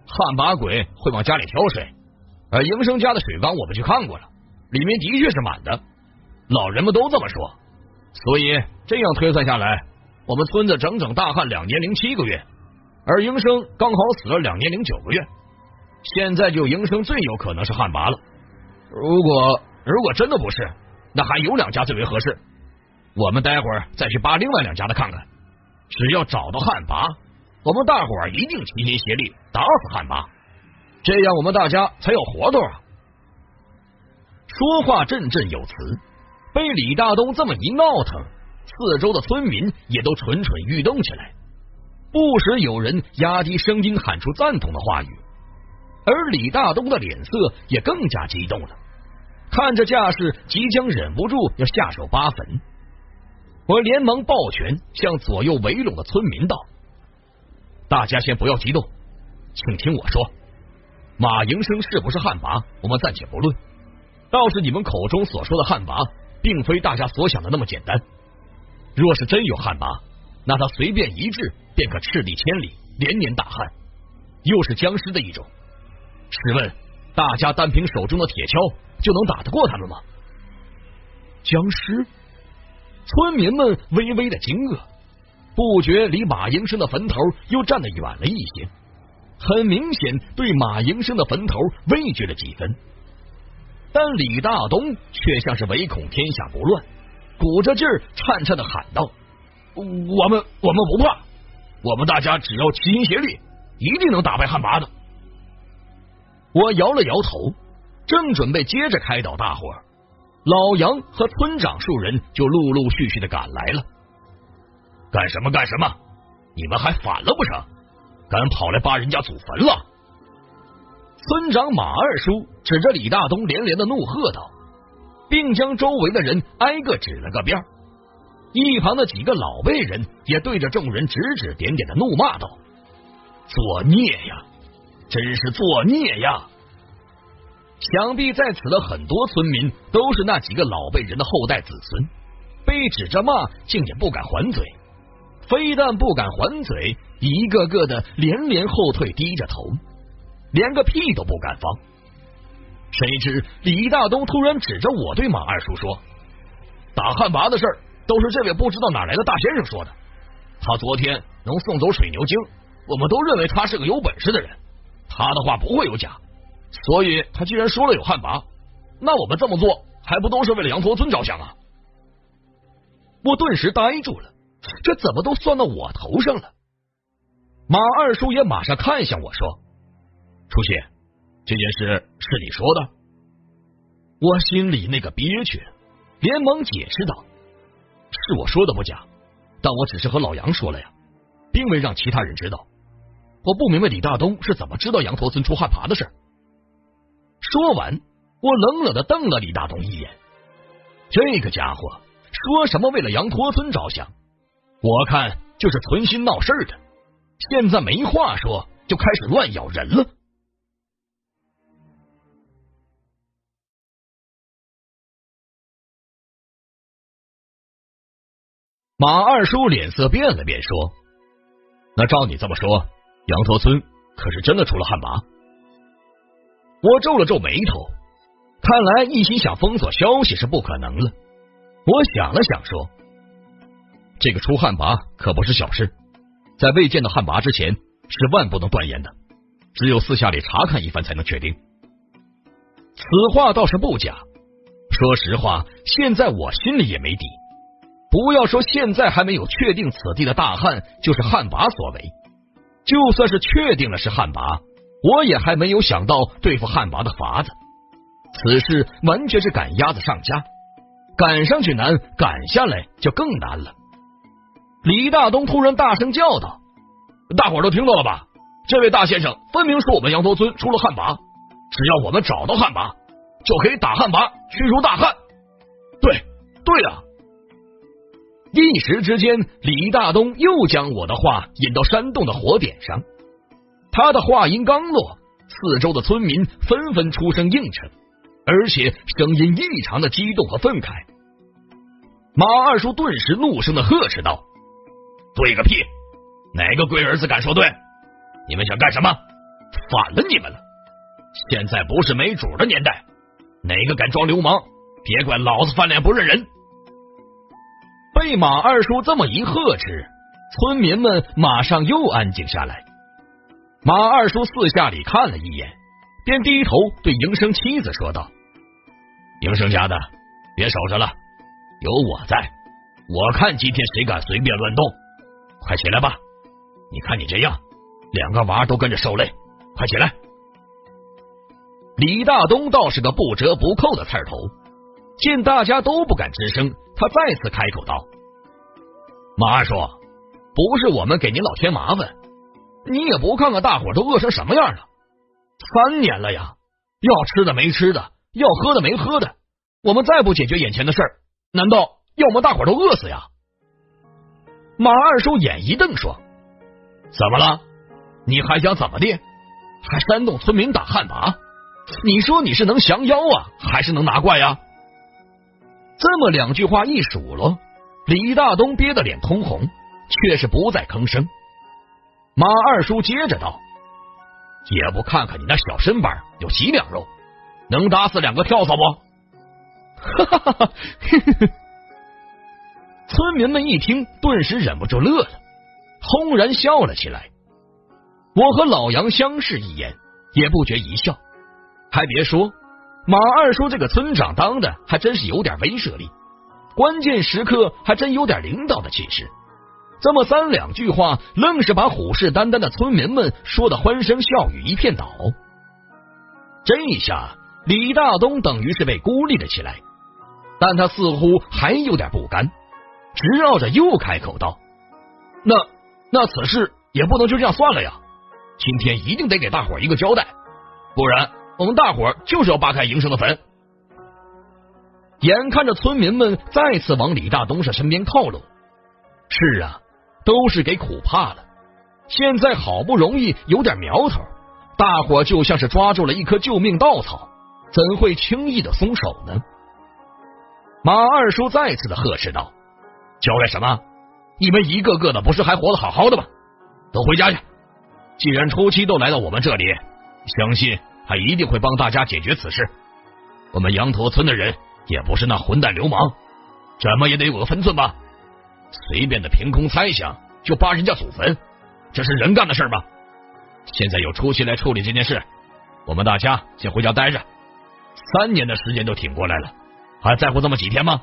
旱魃鬼会往家里挑水，而营生家的水缸我们去看过了，里面的确是满的，老人们都这么说。所以这样推算下来，我们村子整整大旱两年零七个月，而营生刚好死了两年零九个月，现在就营生最有可能是旱魃了。如果如果真的不是，那还有两家最为合适，我们待会儿再去扒另外两家的看看。只要找到旱魃，我们大伙儿一定齐心协力打死旱魃，这样我们大家才有活头啊！说话振振有词，被李大东这么一闹腾，四周的村民也都蠢蠢欲动起来，不时有人压低声音喊出赞同的话语，而李大东的脸色也更加激动了，看着架势即将忍不住要下手扒坟。我连忙抱拳向左右围拢的村民道：大家先不要激动，请听我说，马营生是不是旱魃我们暂且不论，倒是你们口中所说的旱魃并非大家所想的那么简单。若是真有旱魃，那他随便一掷便可赤地千里，连年大旱，又是僵尸的一种。试问大家单凭手中的铁锹就能打得过他们吗？僵尸？村民们微微的惊愕，不觉离马营生的坟头又站得远了一些，很明显对马营生的坟头畏惧了几分。但李大东却像是唯恐天下不乱，鼓着劲儿颤颤的喊道：我们我们不怕，我们大家只要齐心协力，一定能打败旱魃的。我摇了摇头，正准备接着开导大伙儿，老杨和村长数人就陆陆续续的赶来了。干什么干什么？你们还反了不成？敢跑来扒人家祖坟了？村长马二叔指着李大东连连的怒喝道，并将周围的人挨个指了个遍。一旁的几个老辈人也对着众人指指点点的怒骂道：作孽呀，真是作孽呀！想必在此的很多村民都是那几个老辈人的后代子孙，被指着骂竟也不敢还嘴，非但不敢还嘴，一个个的连连后退，低着头，连个屁都不敢放。谁知李大东突然指着我对马二叔说：打旱魃的事儿都是这位不知道哪来的大先生说的，他昨天能送走水牛精，我们都认为他是个有本事的人，他的话不会有假，所以他既然说了有旱魃，那我们这么做还不都是为了羊驼村着想啊？我顿时呆住了，这怎么都算到我头上了？马二叔也马上看向我说：初七，这件事是你说的？我心里那个憋屈，连忙解释道：是我说的不假，但我只是和老杨说了呀，并未让其他人知道。我不明白李大东是怎么知道羊驼村出旱魃的事。说完，我冷冷的瞪了李大东一眼，这个家伙说什么为了羊驼村着想，我看就是存心闹事儿的，现在没话说就开始乱咬人了。马二叔脸色变了变，说：那照你这么说，羊驼村可是真的出了旱魃？我皱了皱眉头，看来一心想封锁消息是不可能了。我想了想说：这个出旱魃可不是小事，在未见到旱魃之前是万不能断言的，只有私下里查看一番才能确定。此话倒是不假，说实话，现在我心里也没底。不要说现在还没有确定此地的大旱就是旱魃所为，就算是确定了是旱魃，我也还没有想到对付旱魃的法子。此事完全是赶鸭子上架，赶上去难，赶下来就更难了。李大东突然大声叫道：大伙儿都听到了吧？这位大先生分明说我们羊驼村出了旱魃，只要我们找到旱魃，就可以打旱魃，驱除大旱。对，对啊！一时之间，李大东又将我的话引到山洞的火点上。他的话音刚落，四周的村民纷纷出声应承，而且声音异常的激动和愤慨。马二叔顿时怒声的呵斥道：对个屁！哪个龟儿子敢说对？你们想干什么？ 反了你们了！现在不是没主的年代，哪个敢装流氓，别怪老子翻脸不认人！被马二叔这么一呵斥，村民们马上又安静下来。马二叔四下里看了一眼，便低头对营生妻子说道：“营生家的，别守着了，有我在，我看今天谁敢随便乱动。快起来吧，你看你这样，两个娃都跟着受累，快起来！”李大东倒是个不折不扣的刺头，见大家都不敢吱声，他再次开口道：“马二叔，不是我们给您老添麻烦，你也不看看大伙都饿成什么样了。三年了呀，要吃的没吃的，要喝的没喝的，我们再不解决眼前的事儿，难道要我们大伙都饿死呀？”马二叔眼一瞪说：“怎么了？你还想怎么的？还煽动村民打旱魃？你说你是能降妖啊，还是能拿怪呀？”这么两句话一数落，李大东憋得脸通红，却是不再吭声。马二叔接着道：“也不看看你那小身板有几两肉，能打死两个跳蚤不？”哈哈哈！村民们一听，顿时忍不住乐了，轰然笑了起来。我和老杨相视一眼，也不觉一笑。还别说，马二叔这个村长当的还真是有点威慑力，关键时刻还真有点领导的气势。这么三两句话，愣是把虎视眈眈的村民们说的欢声笑语一片倒。这一下，李大东等于是被孤立了起来，但他似乎还有点不甘，直绕着又开口道：“那那此事也不能就这样算了呀，今天一定得给大伙一个交代，不然我们大伙就是要扒开营生的坟。”眼看着村民们再次往李大东是身边靠拢，是啊，都是给苦怕了。现在好不容易有点苗头，大伙就像是抓住了一棵救命稻草，怎会轻易的松手呢？马二叔再次的呵斥道：“交代什么？你们一个个的不是还活得好好的吗？都回家去！既然初七都来到我们这里，相信他一定会帮大家解决此事。我们羊驼村的人也不是那混蛋流氓，怎么也得有个分寸吧？随便的凭空猜想就扒人家祖坟，这是人干的事吗？现在有初七来处理这件事，我们大家先回家待着。三年的时间都挺过来了，还在乎这么几天吗？”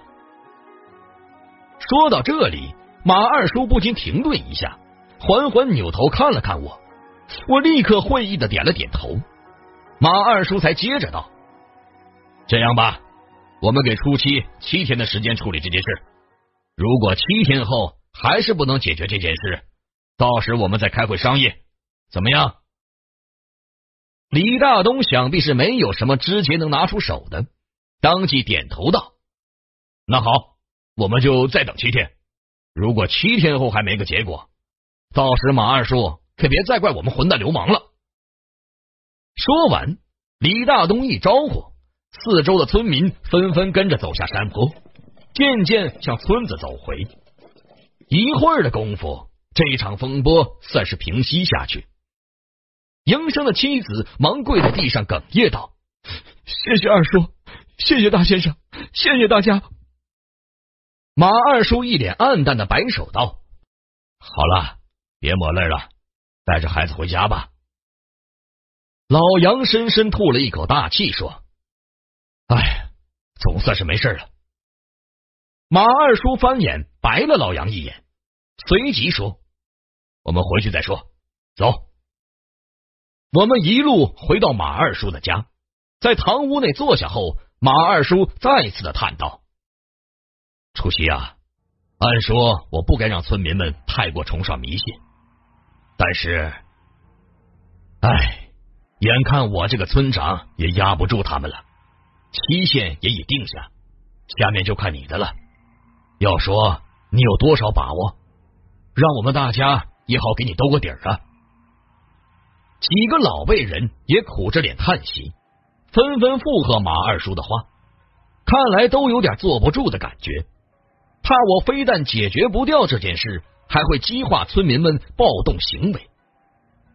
说到这里，马二叔不禁停顿一下，缓缓扭头看了看我，我立刻会意的点了点头。马二叔才接着道：“这样吧，我们给初七七天的时间处理这件事，如果七天后还是不能解决这件事，到时我们再开会商议，怎么样？”李大东想必是没有什么枝节能拿出手的，当即点头道：“那好，我们就再等七天，如果七天后还没个结果，到时马二叔可别再怪我们混蛋流氓了。”说完，李大东一招呼，四周的村民纷纷跟着走下山坡，渐渐向村子走回。一会儿的功夫，这一场风波算是平息下去。营生的妻子忙跪在地上哽咽道：“谢谢二叔，谢谢大先生，谢谢大家。”马二叔一脸黯淡的摆手道：“好了，别抹泪了，带着孩子回家吧。”老杨深深吐了一口大气说：“哎，总算是没事了。”马二叔翻眼白了老杨一眼，随即说：“我们回去再说，走。”我们一路回到马二叔的家，在堂屋内坐下后，马二叔再次的叹道：“初七啊，按说我不该让村民们太过崇尚迷信，但是，哎，眼看我这个村长也压不住他们了，期限也已定下，下面就看你的了。要说你有多少把握，让我们大家也好给你兜个底儿啊。”几个老辈人也苦着脸叹息，纷纷附和马二叔的话，看来都有点坐不住的感觉，怕我非但解决不掉这件事，还会激化村民们暴动行为。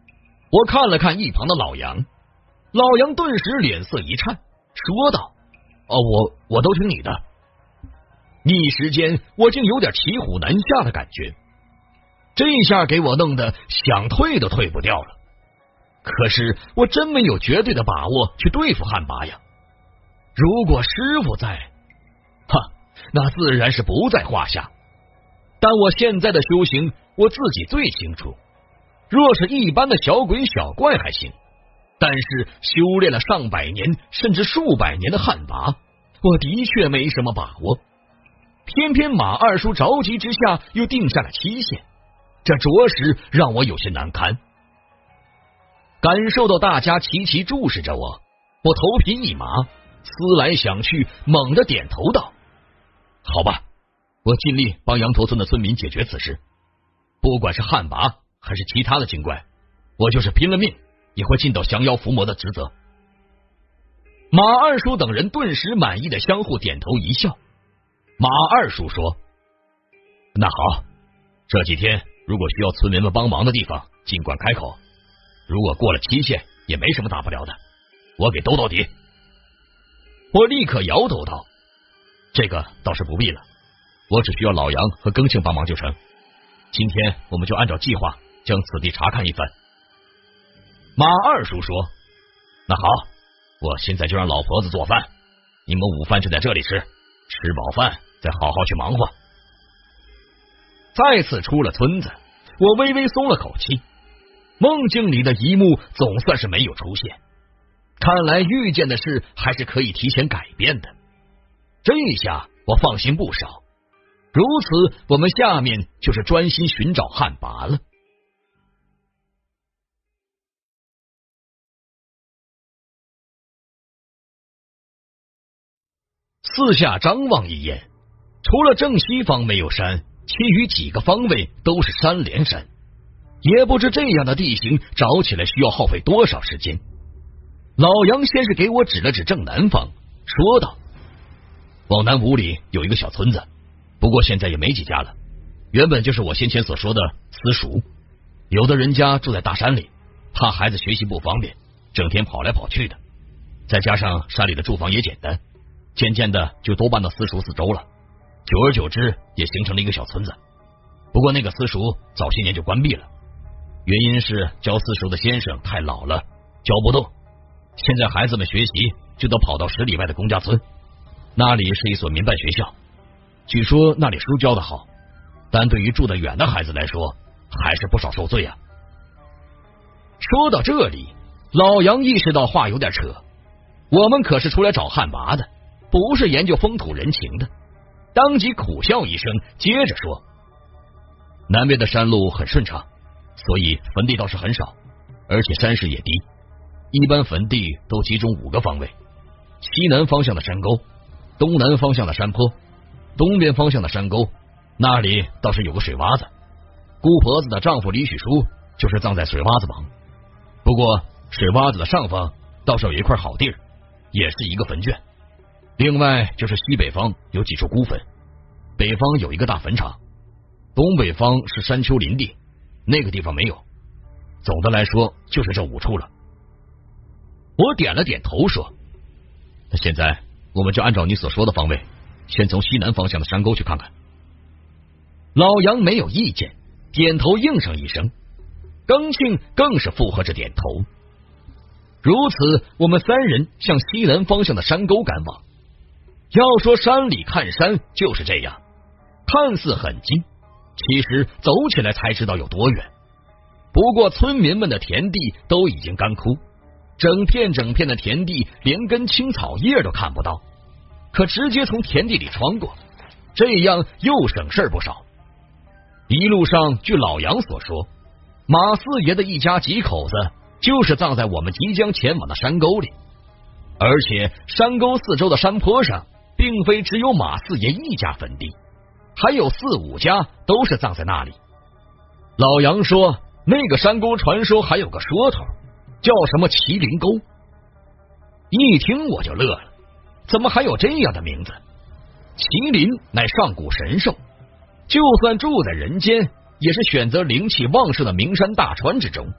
我看了看一旁的老杨，老杨顿时脸色一颤，说道：“哦，我我都听你的。”一时间，我竟有点骑虎难下的感觉。这下给我弄得想退都退不掉了。可是我真没有绝对的把握去对付汉魃呀。如果师傅在，哈，那自然是不在话下。但我现在的修行，我自己最清楚。若是一般的小鬼小怪还行，但是修炼了上百年甚至数百年的汉魃，我的确没什么把握。偏偏马二叔着急之下又定下了期限，这着实让我有些难堪。感受到大家齐齐注视着我，我头皮一麻，思来想去，猛地点头道：“好吧，我尽力帮羊驼村的村民解决此事。不管是汉魃还是其他的精怪，我就是拼了命也会尽到降妖伏魔的职责。”马二叔等人顿时满意的相互点头一笑。马二叔说：“那好，这几天如果需要村民们帮忙的地方，尽管开口。如果过了期限，也没什么大不了的，我给兜到底。”我立刻摇头道：“这个倒是不必了，我只需要老杨和庚庆帮忙就成。今天我们就按照计划将此地查看一番。”马二叔说：“那好，我现在就让老婆子做饭，你们午饭就在这里吃，吃饱饭再好好去忙活。”再次出了村子，我微微松了口气。梦境里的一幕总算是没有出现，看来遇见的事还是可以提前改变的。这下我放心不少。如此，我们下面就是专心寻找汉魃了。四下张望一眼，除了正西方没有山，其余几个方位都是山连山。也不知这样的地形找起来需要耗费多少时间。老杨先是给我指了指正南方，说道：“往南五里有一个小村子，不过现在也没几家了。原本就是我先前所说的私塾，有的人家住在大山里，怕孩子学习不方便，整天跑来跑去的。再加上山里的住房也简单，渐渐的就都搬到私塾四周了。久而久之，也形成了一个小村子。不过那个私塾早些年就关闭了。原因是教私塾的先生太老了，教不动。现在孩子们学习就都跑到十里外的公家村，那里是一所民办学校，据说那里书教的好，但对于住得远的孩子来说，还是不少受罪啊。”说到这里，老杨意识到话有点扯，我们可是出来找汉魃的，不是研究风土人情的，当即苦笑一声，接着说：“南边的山路很顺畅，所以坟地倒是很少，而且山势也低，一般坟地都集中五个方位：西南方向的山沟，东南方向的山坡，东边方向的山沟，那里倒是有个水洼子。姑婆子的丈夫李许书就是葬在水洼子旁。不过水洼子的上方倒是有一块好地儿，也是一个坟圈。另外就是西北方有几处孤坟，北方有一个大坟场，东北方是山丘林地，那个地方没有。总的来说就是这五处了。”我点了点头说：“那现在我们就按照你所说的方位，先从西南方向的山沟去看看。”老杨没有意见，点头应上一声，庚庆更是附和着点头。如此，我们三人向西南方向的山沟赶往。要说山里看山就是这样，看似很近，其实走起来才知道有多远。不过村民们的田地都已经干枯，整片整片的田地连根青草叶都看不到，可直接从田地里穿过，这样又省事不少。一路上，据老杨所说，马四爷的一家几口子就是葬在我们即将前往的山沟里，而且山沟四周的山坡上并非只有马四爷一家坟地，还有四五家都是葬在那里。老杨说，那个山沟传说还有个说头，叫什么麒麟沟。一听我就乐了，怎么还有这样的名字？麒麟乃上古神兽，就算住在人间，也是选择灵气旺盛的名山大川之中，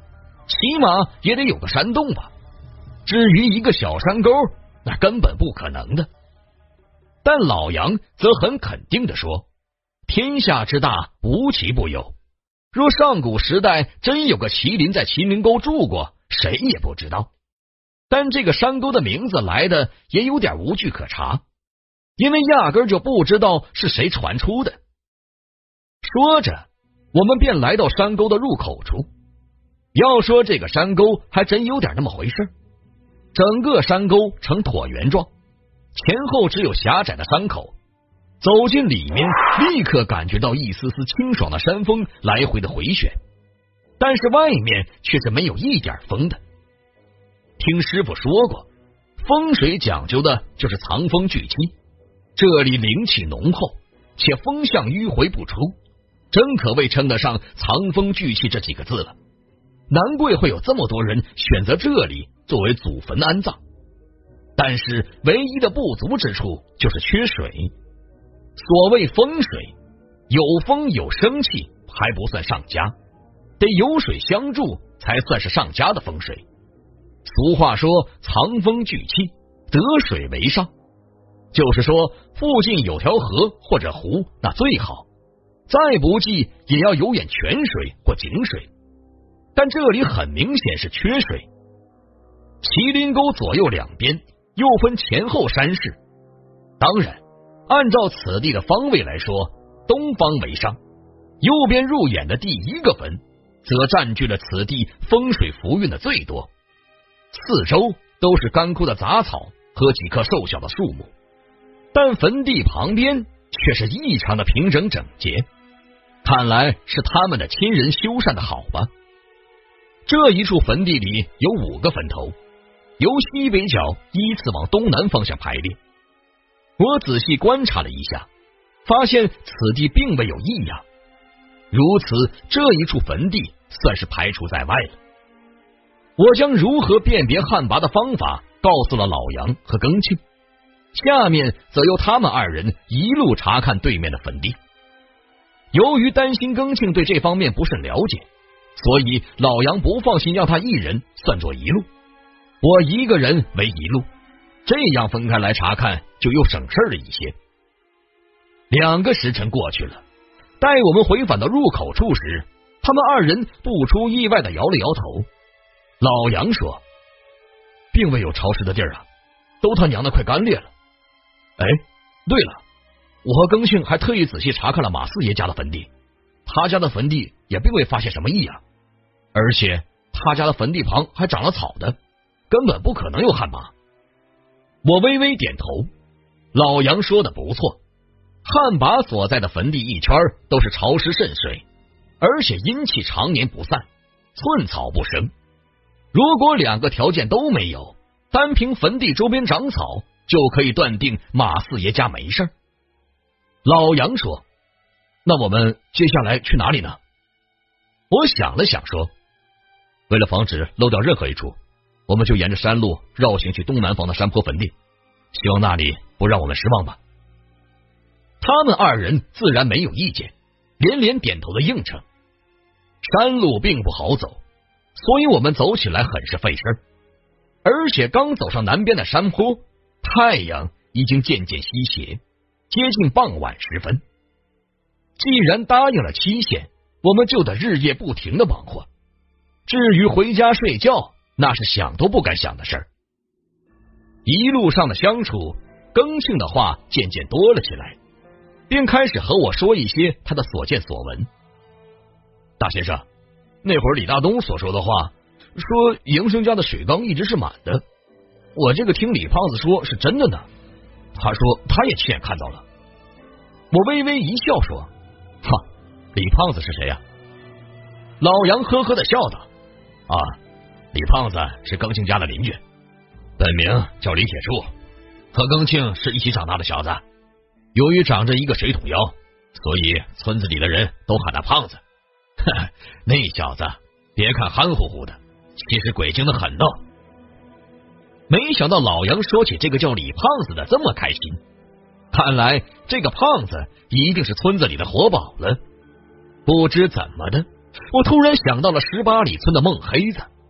起码也得有个山洞吧。至于一个小山沟，那根本不可能的。但老杨则很肯定地说，天下之大，无奇不有。若上古时代真有个麒麟在麒麟沟住过，谁也不知道。但这个山沟的名字来的也有点无据可查，因为压根就不知道是谁传出的。说着，我们便来到山沟的入口处。要说这个山沟还真有点那么回事，整个山沟呈椭圆状，前后只有狭窄的山口。走进里面，立刻感觉到一丝丝清爽的山风来回的回旋，但是外面却是没有一点风的。听师傅说过，风水讲究的就是藏风聚气，这里灵气浓厚，且风向迂回不出，真可谓称得上藏风聚气这几个字了。难怪会有这么多人选择这里作为祖坟安葬。但是唯一的不足之处就是缺水。所谓风水，有风有生气还不算上佳，得有水相助才算是上佳的风水。俗话说藏风聚气，得水为上，就是说附近有条河或者湖那最好，再不济也要有眼泉水或井水。但这里很明显是缺水。麒麟沟左右两边又分前后山势，当然按照此地的方位来说，东方为上，右边入眼的第一个坟则占据了此地风水福运的最多，四周都是干枯的杂草和几棵瘦小的树木，但坟地旁边却是异常的平整整洁，看来是他们的亲人修缮的好吧。这一处坟地里有五个坟头，由西北角依次往东南方向排列。我仔细观察了一下，发现此地并未有异样，如此这一处坟地算是排除在外了。我将如何辨别旱魃的方法告诉了老杨和庚庆，下面则由他们二人一路查看对面的坟地。由于担心庚庆对这方面不甚了解，所以老杨不放心让他一人算作一路，我一个人为一路，这样分开来查看就又省事了一些。两个时辰过去了，待我们回返到入口处时，他们二人不出意外的摇了摇头。老杨说，并未有潮湿的地儿啊，都他娘的快干裂了。哎，对了，我和庚庆还特意仔细查看了马四爷家的坟地，他家的坟地也并未发现什么异样，而且他家的坟地旁还长了草的，根本不可能有旱魃。我微微点头，老杨说的不错，旱魃所在的坟地一圈都是潮湿渗水，而且阴气常年不散，寸草不生。如果两个条件都没有，单凭坟地周边长草就可以断定马四爷家没事。老杨说，那我们接下来去哪里呢？我想了想说，为了防止漏掉任何一处，我们就沿着山路绕行去东南方的山坡坟地，希望那里不让我们失望吧。他们二人自然没有意见，连连点头的应承。山路并不好走，所以我们走起来很是费事，而且刚走上南边的山坡，太阳已经渐渐西斜，接近傍晚时分。既然答应了期限，我们就得日夜不停的忙活，至于回家睡觉，那是想都不敢想的事儿。一路上的相处，庚庆的话渐渐多了起来，并开始和我说一些他的所见所闻。大先生，那会儿李大东所说的话，说营生家的水缸一直是满的，我这个听李胖子说是真的呢。他说他也亲眼看到了。我微微一笑说，哈，李胖子是谁呀？老杨呵呵的笑道，啊，李胖子是庚庆家的邻居，本名叫李铁柱，和庚庆是一起长大的小子。由于长着一个水桶腰，所以村子里的人都喊他胖子。那小子别看憨乎乎的，其实鬼精的很呢。没想到老杨说起这个叫李胖子的这么开心，看来这个胖子一定是村子里的活宝了。不知怎么的，我突然想到了十八里村的孟黑子，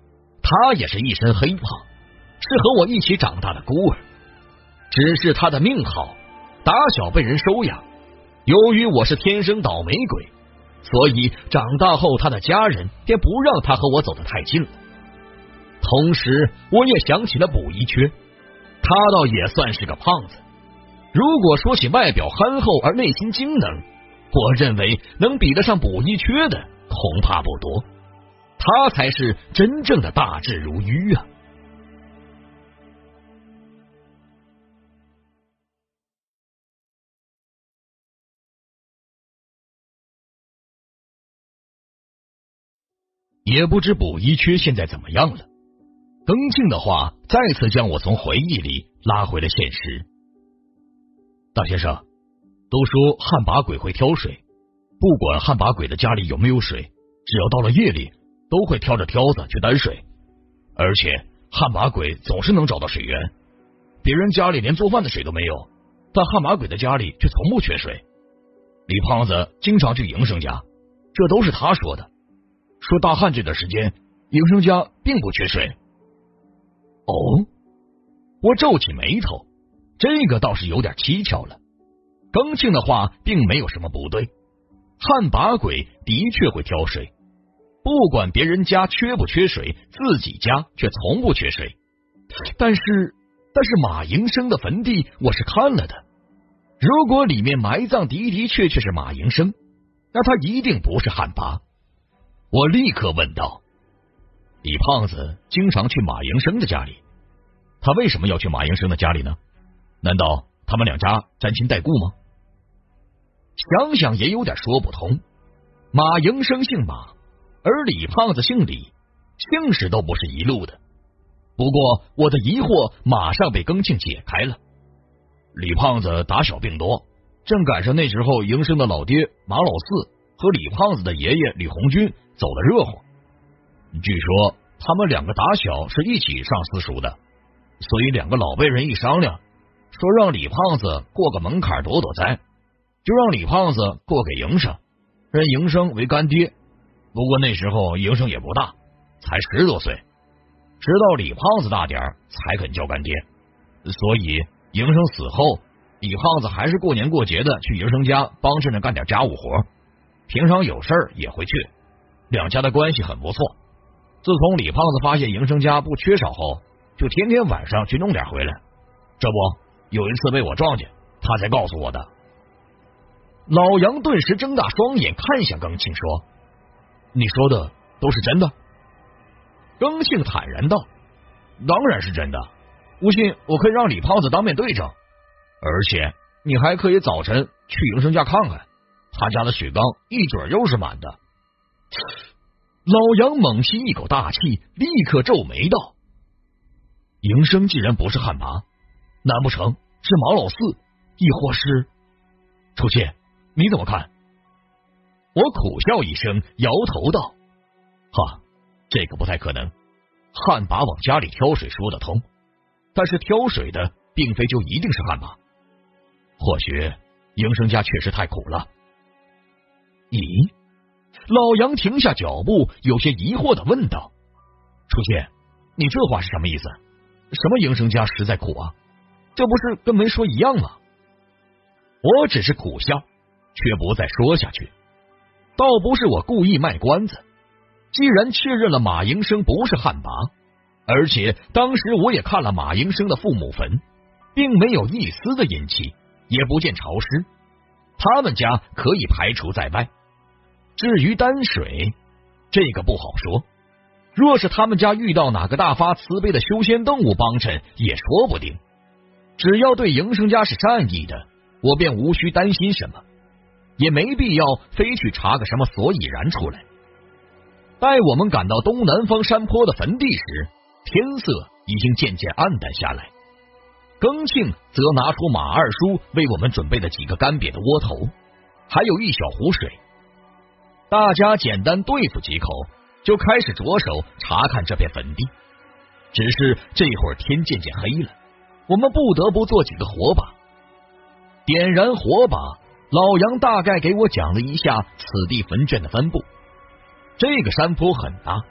他也是一身黑胖，是和我一起长大的孤儿，只是他的命好，打小被人收养。由于我是天生倒霉鬼，所以长大后他的家人便不让他和我走得太近了。同时我也想起了卜一缺，他倒也算是个胖子，如果说起外表憨厚而内心精能，我认为能比得上卜一缺的恐怕不多，他才是真正的大智如愚啊。也不知卜一缺现在怎么样了。更庆的话再次将我从回忆里拉回了现实。大先生，都说旱魃鬼会挑水，不管旱魃鬼的家里有没有水，只要到了夜里都会挑着挑子去担水，而且旱魃鬼总是能找到水源。别人家里连做饭的水都没有，但旱魃鬼的家里却从不缺水。李胖子经常去营生家，这都是他说的，说大旱这段时间营生家并不缺水。哦，我皱起眉头，这个倒是有点蹊跷了。更庆的话并没有什么不对，旱魃鬼的确会挑水，不管别人家缺不缺水，自己家却从不缺水。但是但是马营生的坟地我是看了的，如果里面埋葬的的确确是马营生，那他一定不是旱魃。我立刻问道，李胖子经常去马营生的家里，他为什么要去马营生的家里呢？难道他们两家沾亲带故吗？想想也有点说不通，马营生姓马，而李胖子姓李，姓氏都不是一路的。不过我的疑惑马上被更庆解开了。李胖子打小病多，正赶上那时候营生的老爹马老四和李胖子的爷爷李红军走得热乎。据说他们两个打小是一起上私塾的，所以两个老辈人一商量，说让李胖子过个门槛躲躲灾，就让李胖子过给营生，认营生为干爹。不过那时候营生也不大，才十多岁，直到李胖子大点才肯叫干爹。所以营生死后，李胖子还是过年过节的去营生家帮衬着干点家务活，平常有事儿也会去，两家的关系很不错。自从李胖子发现营生家不缺少后，就天天晚上去弄点回来。这不，有一次被我撞见，他才告诉我的。老杨顿时睁大双眼看向更庆说，你说的都是真的？更庆坦然道，当然是真的，不信我可以让李胖子当面对证，而且你还可以早晨去营生家看看，他家的水缸一准又是满的。老杨猛吸一口大气，立刻皱眉道，营生既然不是旱魃，难不成是马老四，亦或是……初见，你怎么看？我苦笑一声，摇头道，哈，这个不太可能。旱魃往家里挑水说得通，但是挑水的并非就一定是旱魃。或许营生家确实太苦了。咦？老杨停下脚步，有些疑惑的问道，初见，你这话是什么意思？什么营生家实在苦啊？这不是跟没说一样吗？我只是苦笑，却不再说下去。倒不是我故意卖关子，既然确认了马营生不是旱魃，而且当时我也看了马营生的父母坟，并没有一丝的阴气，也不见潮湿，他们家可以排除在外。至于担水，这个不好说，若是他们家遇到哪个大发慈悲的修仙动物帮衬，也说不定。只要对营生家是善意的，我便无需担心什么，也没必要非去查个什么所以然出来。待我们赶到东南方山坡的坟地时，天色已经渐渐暗淡下来。更庆则拿出马二叔为我们准备的几个干瘪的窝头，还有一小壶水。大家简单对付几口，就开始着手查看这片坟地。只是这会儿天渐渐黑了，我们不得不做几个火把。点燃火把，老杨大概给我讲了一下此地坟圈的分布。这个山坡很大，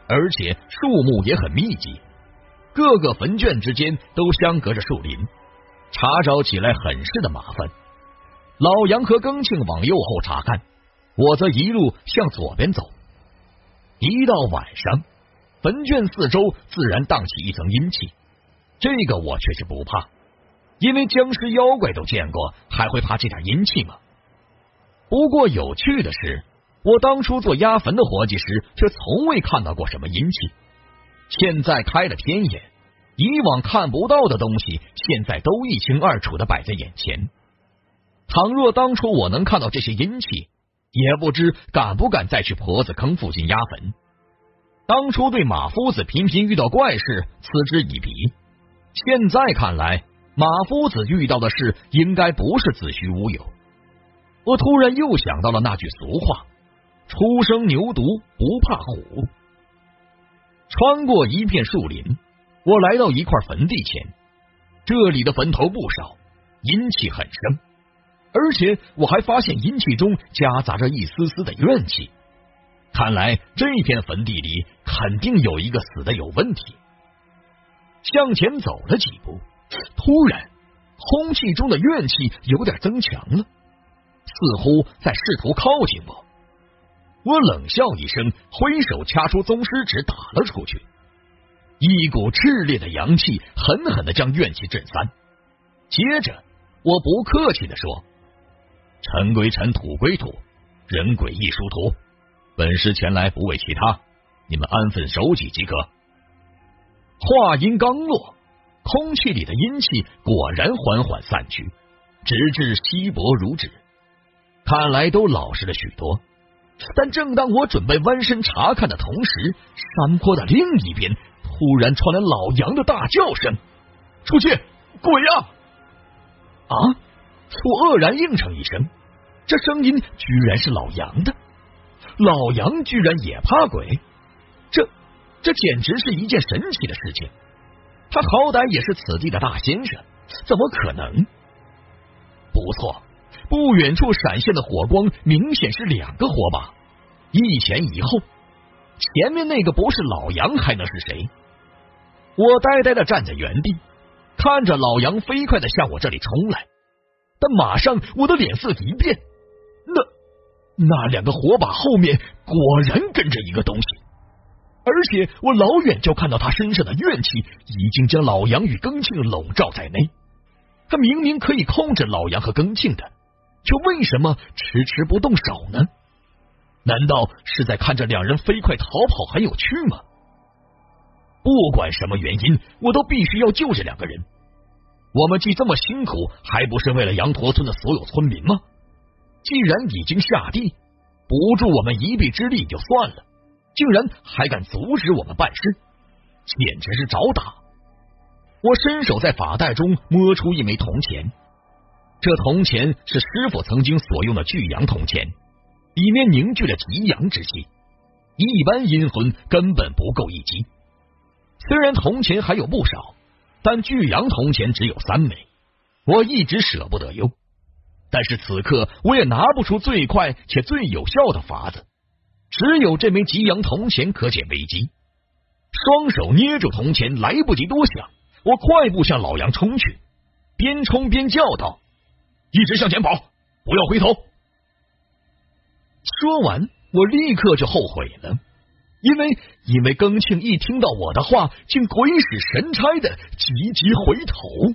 而且树木也很密集，各个坟圈之间都相隔着树林，查找起来很是的麻烦。老杨和庚庆往右后查看，我则一路向左边走。一到晚上，坟圈四周自然荡起一层阴气，这个我却是不怕，因为僵尸妖怪都见过，还会怕这点阴气吗？不过有趣的是，我当初做压坟的活计时，却从未看到过什么阴气。现在开了天眼，以往看不到的东西，现在都一清二楚的摆在眼前。倘若当初我能看到这些阴气，也不知敢不敢再去婆子坑附近压坟。当初对马夫子频频遇到怪事嗤之以鼻，现在看来，马夫子遇到的事应该不是子虚乌有。我突然又想到了那句俗话，初生牛犊不怕虎。穿过一片树林，我来到一块坟地前，这里的坟头不少，阴气很深，而且我还发现阴气中夹杂着一丝丝的怨气。看来这片坟地里肯定有一个死的有问题。向前走了几步，突然空气中的怨气有点增强了，似乎在试图靠近我。我冷笑一声，挥手掐出宗师指打了出去，一股炽烈的阳气狠狠地将怨气震散。接着我不客气地说，尘归尘，土归土，人鬼亦殊途，本师前来不为其他，你们安分守己即可。话音刚落，空气里的阴气果然缓缓散去，直至稀薄如纸，看来都老实了许多。但正当我准备弯身查看的同时，山坡的另一边突然传来老杨的大叫声：“出去，鬼呀！”啊！我愕然应承一声，这声音居然是老杨的。老杨居然也怕鬼，这这简直是一件神奇的事情。他好歹也是此地的大先生，怎么可能？不错，不远处闪现的火光明显是两个火把，一前一后，前面那个不是老杨还能是谁？我呆呆的站在原地，看着老杨飞快的向我这里冲来，但马上我的脸色一变，那那两个火把后面果然跟着一个东西，而且我老远就看到他身上的怨气已经将老杨与庚庆笼罩在内。他明明可以控制老杨和庚庆的，却为什么迟迟不动手呢？难道是在看着两人飞快逃跑很有趣吗？不管什么原因，我都必须要救这两个人。我们既这么辛苦，还不是为了羊驼村的所有村民吗？既然已经下地，不助我们一臂之力就算了，竟然还敢阻止我们办事，简直是找打！我伸手在法袋中摸出一枚铜钱，这铜钱是师傅曾经所用的巨阳铜钱，里面凝聚了极阳之气，一般阴魂根本不够一击。虽然铜钱还有不少，但巨阳铜钱只有三枚，我一直舍不得用。但是此刻我也拿不出最快且最有效的法子，只有这枚极阳铜钱可解危机。双手捏住铜钱，来不及多想，我快步向老杨冲去，边冲边叫道：“一直向前跑，不要回头！”说完，我立刻就后悔了，因为因为庚庆一听到我的话，竟鬼使神差的急急回头。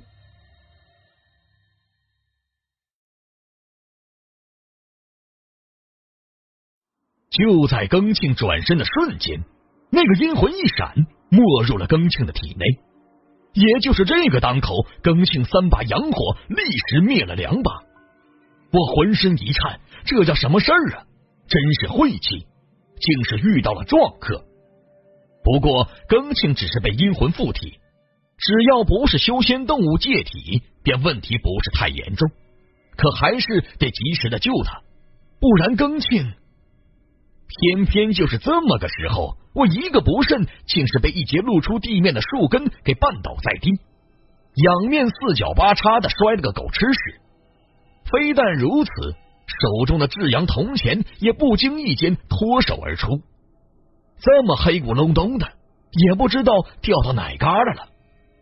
就在庚庆转身的瞬间，那个阴魂一闪，没入了庚庆的体内。也就是这个当口，庚庆三把阳火立时灭了两把。我浑身一颤，这叫什么事儿啊？真是晦气，竟是遇到了撞客。不过庚庆只是被阴魂附体，只要不是修仙动物借体，便问题不是太严重。可还是得及时的救他，不然庚庆……偏偏就是这么个时候，我一个不慎，竟是被一截露出地面的树根给绊倒在地，仰面四脚八叉的摔了个狗吃屎。非但如此，手中的至阳铜钱也不经意间脱手而出。 这么黑咕隆咚的，也不知道掉到哪旮瘩了。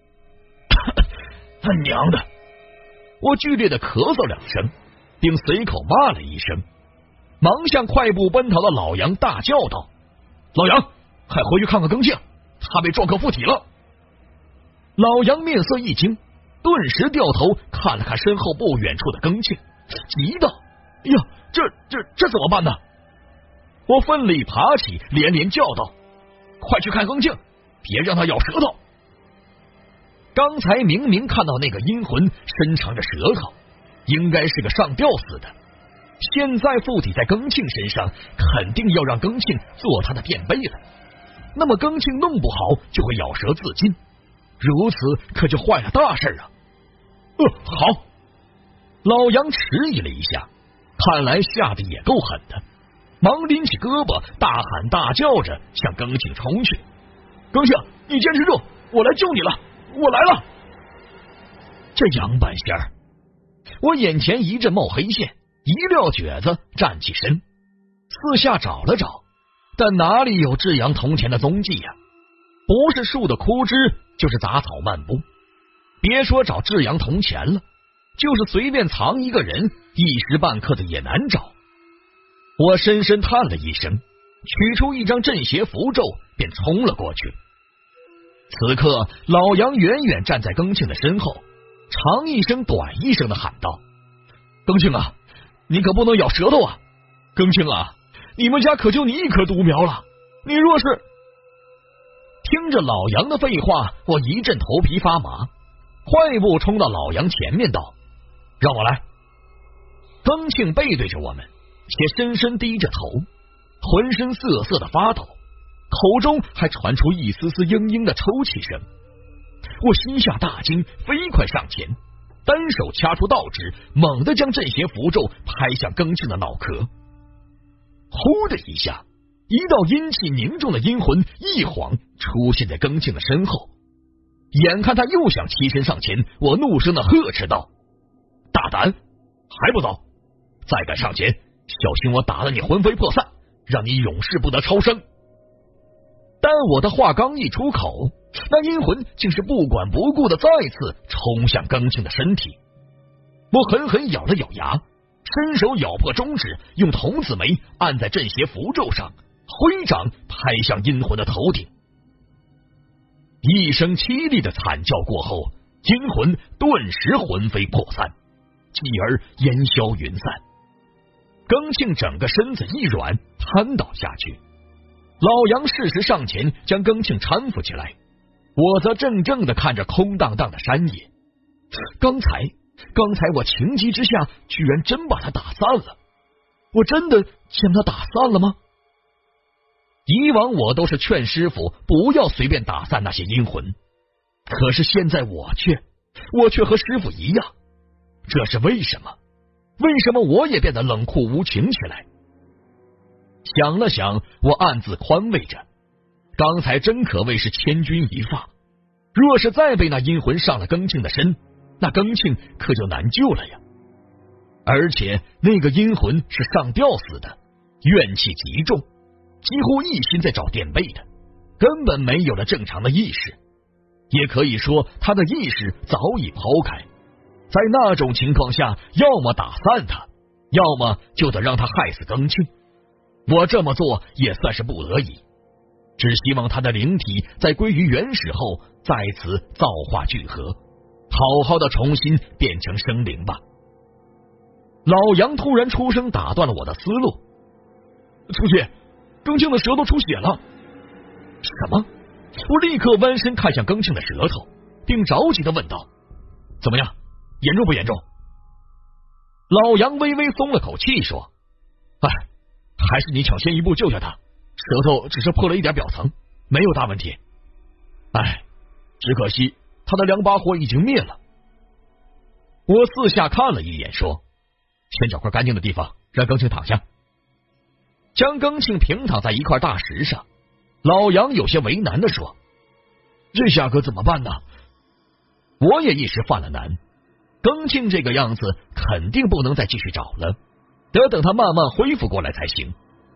他娘的！我剧烈的咳嗽两声，并随口骂了一声，忙向快步奔逃的老杨大叫道：“老杨，快回去看看庚庆，他被撞壳附体了！”老杨面色一惊，顿时掉头看了看身后不远处的庚庆，急道：“呀，这这这怎么办呢？”我奋力爬起，连连叫道：“快去看庚庆，别让他咬舌头！”刚才明明看到那个阴魂伸长着舌头，应该是个上吊死的，现在附体在庚庆身上，肯定要让庚庆做他的垫背了。那么庚庆弄不好就会咬舌自尽，如此可就坏了大事啊！呃，好。老杨迟疑了一下，看来吓得也够狠的，忙拎起胳膊，大喊大叫着向庚庆冲去。庚庆，你坚持住，我来救你了，我来了！这杨半仙儿，我眼前一阵冒黑线，一撂蹶子站起身，四下找了找，但哪里有至阳铜钱的踪迹呀、啊？不是树的枯枝，就是杂草漫步。别说找至阳铜钱了，就是随便藏一个人，一时半刻的也难找。我深深叹了一声，取出一张镇邪符咒，便冲了过去。此刻，老杨远远站在庚庆的身后，长一声短一声的喊道：“庚庆啊，你可不能咬舌头啊！庚庆啊，你们家可就你一棵独苗了，你若是……”听着老杨的废话，我一阵头皮发麻，快步冲到老杨前面道：“让我来。”庚庆背对着我们，且深深低着头，浑身瑟瑟的发抖，口中还传出一丝丝嘤嘤的抽泣声。我心下大惊，飞快上前，单手掐出道指，猛地将镇邪符咒拍向庚庆的脑壳。呼的一下，一道阴气凝重的阴魂一晃出现在庚庆的身后。眼看他又想欺身上前，我怒声的呵斥道：“大胆，还不走！再敢上前，小心我打得你魂飞魄散，让你永世不得超生！”但我的话刚一出口，那阴魂竟是不管不顾的再次冲向庚庆的身体。我狠狠咬了咬牙，伸手咬破中指，用童子眉按在镇邪符咒上，挥掌拍向阴魂的头顶。一声凄厉的惨叫过后，阴魂顿时魂飞魄散，继而烟消云散。庚庆整个身子一软，瘫倒下去。老杨适时上前将庚庆搀扶起来，我则怔怔的看着空荡荡的山野。刚才刚才我情急之下居然真把他打散了，我真的将他打散了吗？以往我都是劝师傅不要随便打散那些阴魂，可是现在我却我却和师傅一样，这是为什么？为什么我也变得冷酷无情起来？想了想，我暗自宽慰着，刚才真可谓是千钧一发，若是再被那阴魂上了庚庆的身，那庚庆可就难救了呀。而且那个阴魂是上吊死的，怨气极重，几乎一心在找垫背的，根本没有了正常的意识，也可以说他的意识早已抛开。在那种情况下，要么打散他，要么就得让他害死庚庆。我这么做也算是不得已，只希望他的灵体在归于原始后，在此造化聚合，好好的重新变成生灵吧。老杨突然出声打断了我的思路：“出去，庚庆的舌头出血了。”什么？我立刻弯身看向庚庆的舌头，并着急的问道：“怎么样？严重不严重？”老杨微微松了口气说：“哎，还是你抢先一步救下他，舌头只是破了一点表层，没有大问题。哎，只可惜他的两把火已经灭了。”我四下看了一眼说：“先找块干净的地方让庚庆躺下。”将庚庆平躺在一块大石上，老杨有些为难的说：“这下可怎么办呢？”我也一时犯了难，庚庆这个样子肯定不能再继续找了，得等他慢慢恢复过来才行。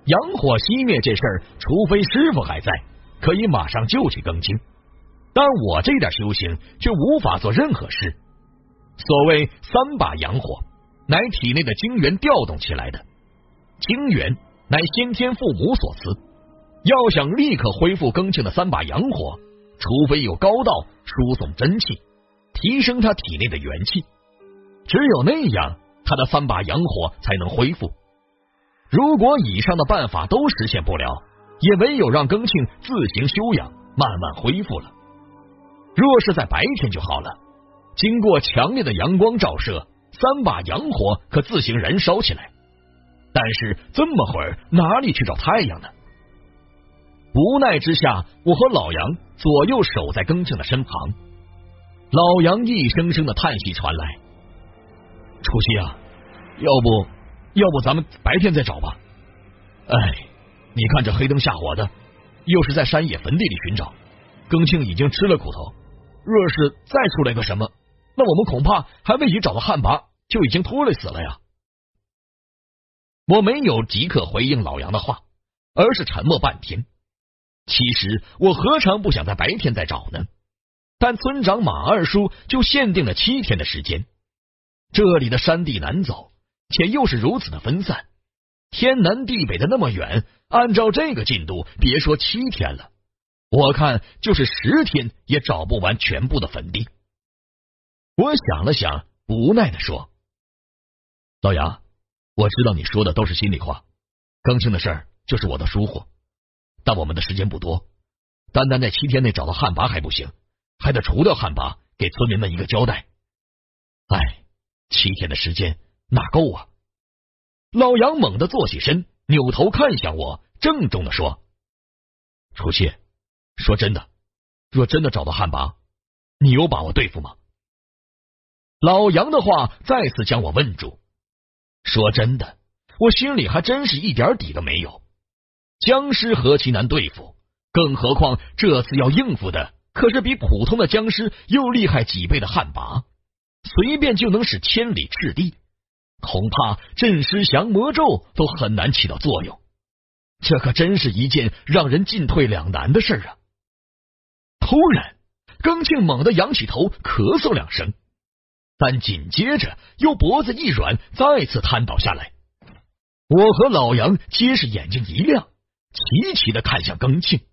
阳火熄灭这事儿，除非师傅还在，可以马上救起庚庆，但我这点修行却无法做任何事。所谓三把阳火，乃体内的精元调动起来的，精元乃先天父母所赐，要想立刻恢复庚庆的三把阳火，除非有高道输送真气，提升他体内的元气，只有那样，他的三把阳火才能恢复。如果以上的办法都实现不了，也唯有让庚庆自行休养，慢慢恢复了。若是在白天就好了，经过强烈的阳光照射，三把阳火可自行燃烧起来。但是这么会儿哪里去找太阳呢？无奈之下，我和老杨左右守在庚庆的身旁。老杨一声声的叹息传来：“楚西啊，要不要不咱们白天再找吧？哎，你看这黑灯瞎火的，又是在山野坟地里寻找，庚庆已经吃了苦头，若是再出来个什么，那我们恐怕还未及找到旱魃，就已经拖累死了呀。”我没有即刻回应老杨的话，而是沉默半天。其实我何尝不想在白天再找呢？但村长马二叔就限定了七天的时间，这里的山地难走，且又是如此的分散，天南地北的那么远，按照这个进度，别说七天了，我看就是十天也找不完全部的坟地。我想了想，无奈的说：“老杨，我知道你说的都是心里话，庚庆的事儿就是我的疏忽，但我们的时间不多，单单在七天内找到旱魃还不行，还得除掉旱魃，给村民们一个交代。哎，七天的时间哪够啊？”老杨猛地坐起身，扭头看向我，郑重的说：“楚七，说真的，若真的找到旱魃，你有把握对付吗？”老杨的话再次将我问住。说真的，我心里还真是一点底都没有。僵尸何其难对付，更何况这次要应付的可是比普通的僵尸又厉害几倍的旱魃，随便就能使千里赤地，恐怕镇尸降魔咒都很难起到作用。这可真是一件让人进退两难的事啊！突然，庚庆猛地仰起头，咳嗽两声，但紧接着又脖子一软，再次瘫倒下来。我和老杨皆是眼睛一亮，齐齐的看向庚庆。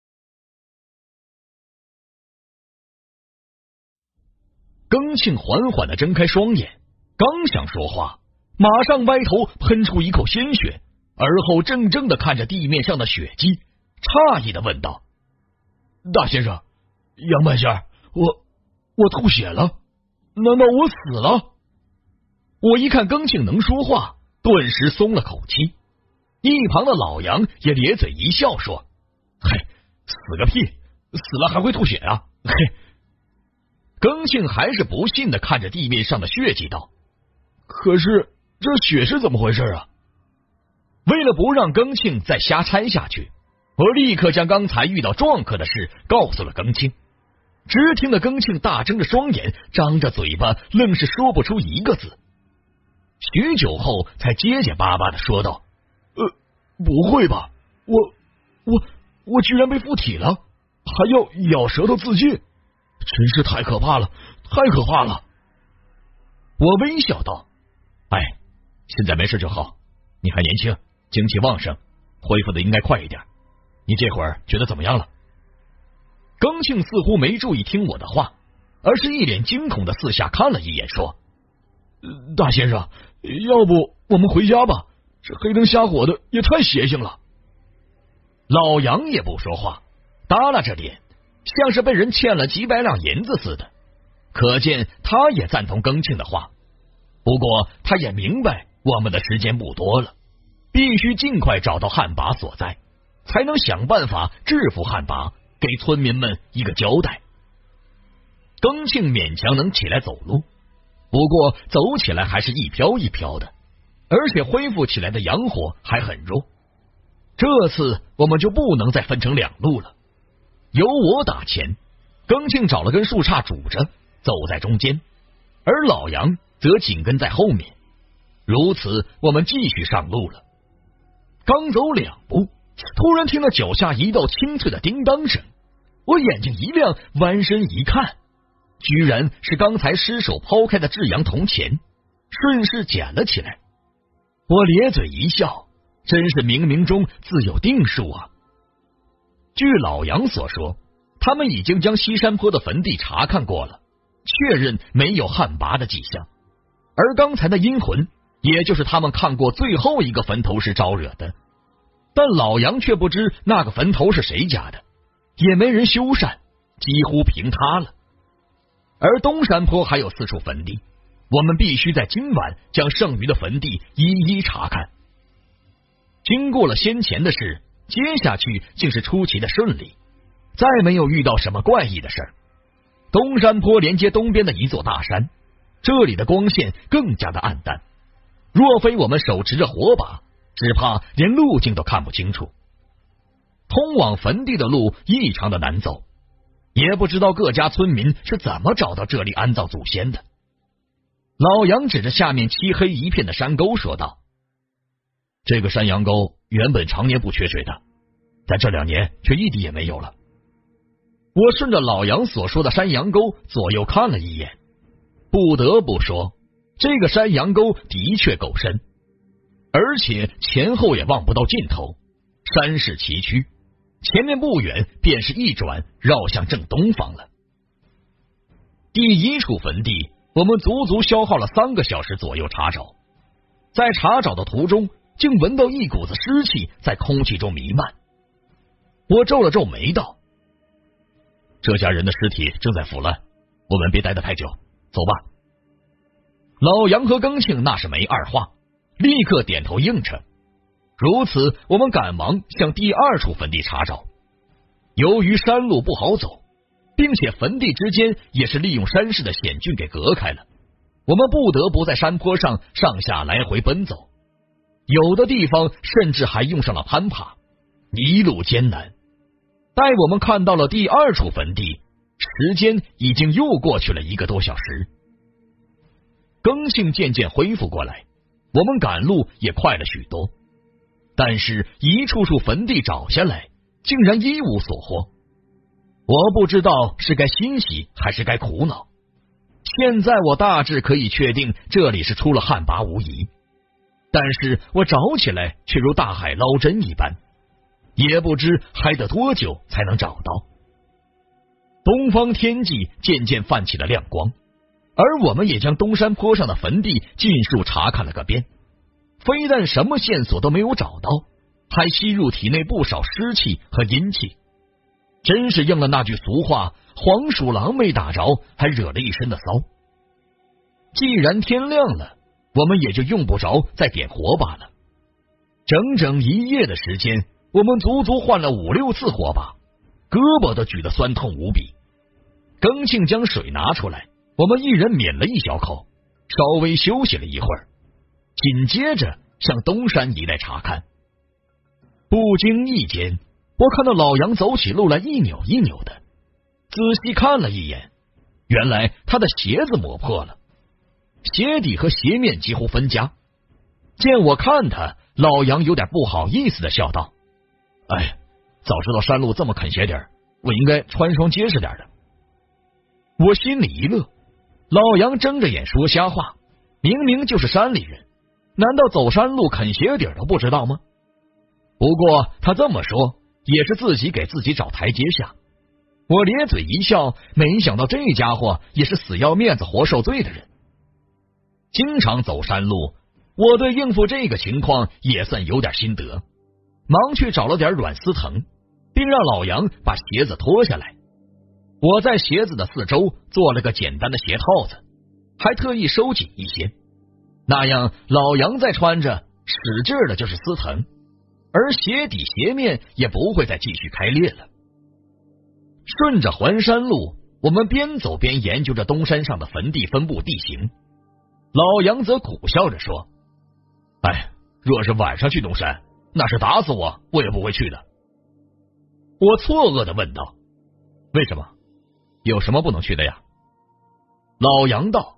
庚庆缓缓的睁开双眼，刚想说话，马上歪头喷出一口鲜血，而后怔怔的看着地面上的血迹，诧异的问道：“大先生，杨半仙，我我吐血了？难道我死了？”我一看庚庆能说话，顿时松了口气。一旁的老杨也咧嘴一笑说：“嘿，死个屁，死了还会吐血啊？嘿。”庚庆还是不信的看着地面上的血迹道：“可是这血是怎么回事啊？”为了不让庚庆再瞎猜下去，我立刻将刚才遇到撞客的事告诉了庚庆。只听得庚庆大睁着双眼，张着嘴巴，愣是说不出一个字。许久后才结结巴巴的说道：“呃，不会吧，我我我居然被附体了，还要咬舌头自尽，真是太可怕了，太可怕了。”我微笑道：“哎，现在没事就好，你还年轻，精气旺盛，恢复的应该快一点。你这会儿觉得怎么样了？”庚庆似乎没注意听我的话，而是一脸惊恐的四下看了一眼，说：“大先生，要不我们回家吧，这黑灯瞎火的也太邪性了。”老杨也不说话，耷拉着脸，像是被人欠了几百两银子似的，可见他也赞同庚庆的话。不过他也明白我们的时间不多了，必须尽快找到旱魃所在，才能想办法制服旱魃，给村民们一个交代。庚庆勉强能起来走路，不过走起来还是一飘一飘的，而且恢复起来的阳火还很弱。这次我们就不能再分成两路了，由我打前，庚庆找了根树杈拄着，走在中间，而老杨则紧跟在后面。如此，我们继续上路了。 刚走两步，突然听到脚下一道清脆的叮当声，我眼睛一亮，弯身一看，居然是刚才失手抛开的至阳铜钱，顺势捡了起来。我咧嘴一笑，真是冥冥中自有定数啊。据老杨所说，他们已经将西山坡的坟地查看过了，确认没有旱魃的迹象，而刚才的阴魂也就是他们看过最后一个坟头时招惹的，但老杨却不知那个坟头是谁家的，也没人修缮，几乎平塌了。而东山坡还有四处坟地，我们必须在今晚将剩余的坟地一一查看。经过了先前的事，接下去竟是出奇的顺利，再没有遇到什么怪异的事儿。东山坡连接东边的一座大山，这里的光线更加的暗淡，若非我们手持着火把，只怕连路径都看不清楚。通往坟地的路异常的难走，也不知道各家村民是怎么找到这里安葬祖先的。老杨指着下面漆黑一片的山沟说道：这个山羊沟原本常年不缺水的，但这两年却一滴也没有了。我顺着老杨所说的山羊沟左右看了一眼，不得不说，这个山羊沟的确够深，而且前后也望不到尽头，山势崎岖，前面不远便是一转绕向正东方了。第一处坟地，我们足足消耗了三个小时左右查找，在查找的途中，竟闻到一股子湿气在空气中弥漫。我皱了皱眉道：这家人的尸体正在腐烂，我们别待得太久，走吧。老杨和庚庆那是没二话，立刻点头应承。如此，我们赶忙向第二处坟地查找。由于山路不好走，并且坟地之间也是利用山势的险峻给隔开了，我们不得不在山坡上上下来回奔走，有的地方甚至还用上了攀爬，一路艰难。待我们看到了第二处坟地，时间已经又过去了一个多小时。庚性渐渐恢复过来，我们赶路也快了许多，但是一处处坟地找下来，竟然一无所获。我不知道是该欣喜还是该苦恼。现在我大致可以确定这里是出了旱魃无疑，但是我找起来却如大海捞针一般，也不知还得多久才能找到。东方天际渐渐泛起了亮光，而我们也将东山坡上的坟地尽数查看了个遍，非但什么线索都没有找到，还吸入体内不少湿气和阴气，真是应了那句俗话，黄鼠狼没打着，还惹了一身的骚。既然天亮了，我们也就用不着再点火把了。整整一夜的时间，我们足足换了五六次火把，胳膊都举得酸痛无比。庚庆将水拿出来，我们一人抿了一小口，稍微休息了一会儿，紧接着向东山一带查看。不经意间，我看到老杨走起路来一扭一扭的，仔细看了一眼，原来他的鞋子磨破了，鞋底和鞋面几乎分家。见我看他，老杨有点不好意思的笑道：哎，早知道山路这么啃鞋底儿，我应该穿双结实点的。我心里一乐，老杨睁着眼说瞎话，明明就是山里人，难道走山路啃鞋底都不知道吗？不过他这么说也是自己给自己找台阶下。我咧嘴一笑，没想到这家伙也是死要面子活受罪的人。经常走山路，我对应付这个情况也算有点心得，忙去找了点软丝藤，并让老杨把鞋子脱下来。我在鞋子的四周做了个简单的鞋套子，还特意收紧一些，那样老杨再穿着使劲的就是丝藤，而鞋底鞋面也不会再继续开裂了。顺着环山路，我们边走边研究着东山上的坟地分布地形。老杨则苦笑着说：哎，若是晚上去东山，那是打死我我也不会去的。我错愕的问道：为什么？有什么不能去的呀？老杨道：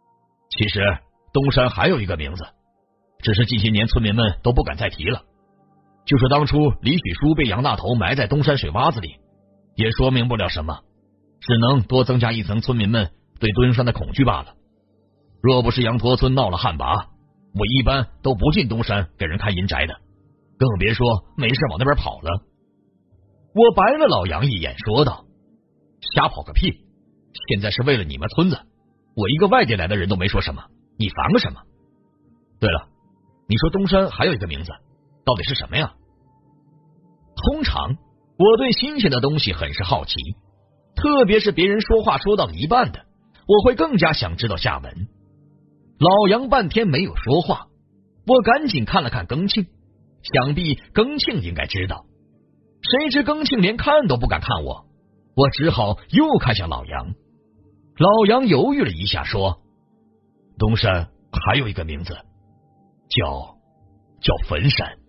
其实东山还有一个名字，只是近些年村民们都不敢再提了， 就是当初李许书被杨大头埋在东山水洼子里，也说明不了什么，只能多增加一层村民们对敦山的恐惧罢了。若不是羊驼村闹了旱魃，我一般都不进东山给人看阴宅的，更别说没事往那边跑了。我白了老杨一眼，说道：瞎跑个屁！现在是为了你们村子，我一个外地来的人都没说什么，你烦个什么？对了，你说东山还有一个名字，到底是什么呀？通常我对新鲜的东西很是好奇，特别是别人说话说到一半的，我会更加想知道下文。老杨半天没有说话，我赶紧看了看庚庆，想必庚庆应该知道，谁知庚庆连看都不敢看我，我只好又看向老杨。老杨犹豫了一下，说：东山还有一个名字，叫叫坟山。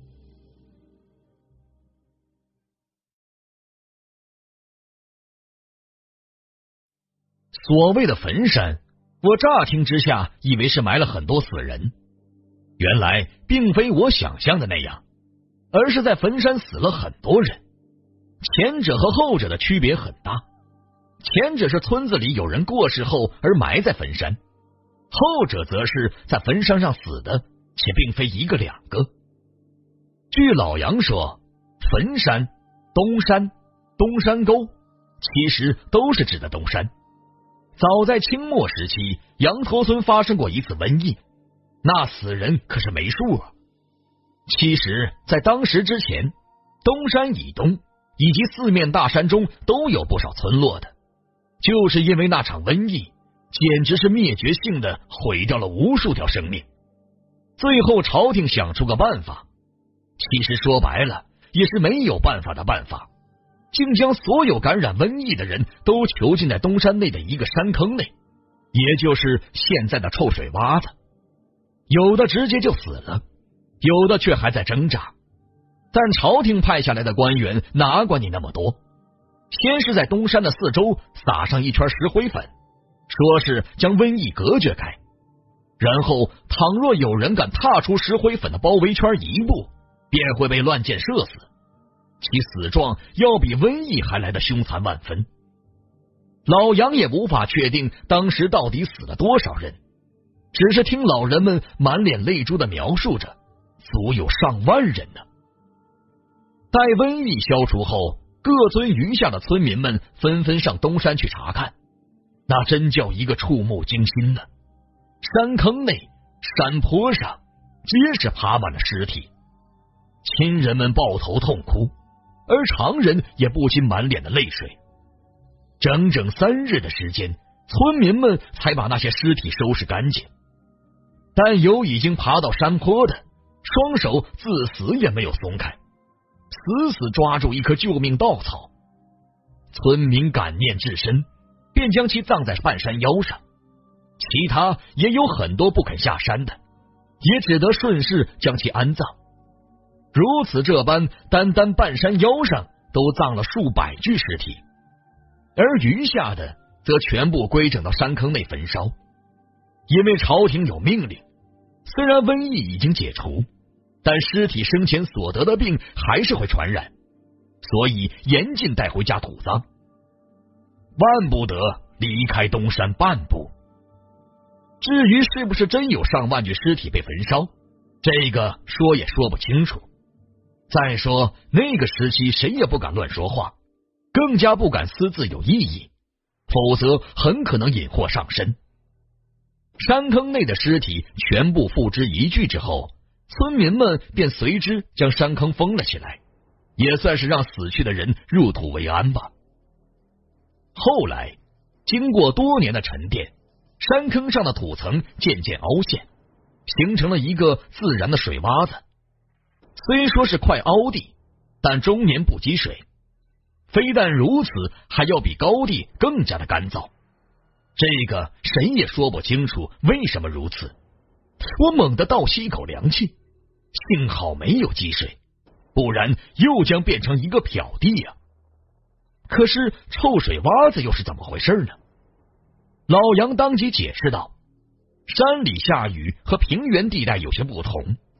所谓的坟山，我乍听之下以为是埋了很多死人，原来并非我想象的那样，而是在坟山死了很多人。前者和后者的区别很大，前者是村子里有人过世后而埋在坟山，后者则是在坟山上死的，且并非一个两个。据老杨说，坟山、东山、东山沟其实都是指的东山。早在清末时期，羊驼村发生过一次瘟疫，那死人可是没数啊。其实在当时之前，东山以东以及四面大山中都有不少村落的，就是因为那场瘟疫简直是灭绝性的毁掉了无数条生命。最后朝廷想出个办法，其实说白了也是没有办法的办法，竟将所有感染瘟疫的人都囚禁在东山内的一个山坑内，也就是现在的臭水洼子。有的直接就死了，有的却还在挣扎。但朝廷派下来的官员哪管你那么多，先是在东山的四周撒上一圈石灰粉，说是将瘟疫隔绝开，然后倘若有人敢踏出石灰粉的包围圈一步，便会被乱箭射死，其死状要比瘟疫还来得凶残万分。老杨也无法确定当时到底死了多少人，只是听老人们满脸泪珠的描述着，足有上万人呢。待瘟疫消除后，各村余下的村民们纷纷上东山去查看，那真叫一个触目惊心呢。山坑内、山坡上皆是爬满了尸体，亲人们抱头痛哭，而常人也不禁满脸的泪水。整整三日的时间，村民们才把那些尸体收拾干净，但有已经爬到山坡的，双手自死也没有松开，死死抓住一棵救命稻草。村民感念至深，便将其葬在半山腰上，其他也有很多不肯下山的，也只得顺势将其安葬。如此这般，单单半山腰上都葬了数百具尸体，而余下的则全部归整到山坑内焚烧。因为朝廷有命令，虽然瘟疫已经解除，但尸体生前所得的病还是会传染，所以严禁带回家土葬，万不得离开东山半步。至于是不是真有上万具尸体被焚烧，这个说也说不清楚。再说那个时期谁也不敢乱说话，更加不敢私自有异议，否则很可能引祸上身。山坑内的尸体全部付之一炬之后，村民们便随之将山坑封了起来，也算是让死去的人入土为安吧。后来经过多年的沉淀，山坑上的土层渐渐凹陷，形成了一个自然的水洼子。虽说是块凹地，但终年不积水，非但如此，还要比高地更加的干燥。这个谁也说不清楚为什么如此。我猛地倒吸一口凉气，幸好没有积水，不然又将变成一个漂地啊！可是臭水洼子又是怎么回事呢？老杨当即解释道：山里下雨和平原地带有些不同，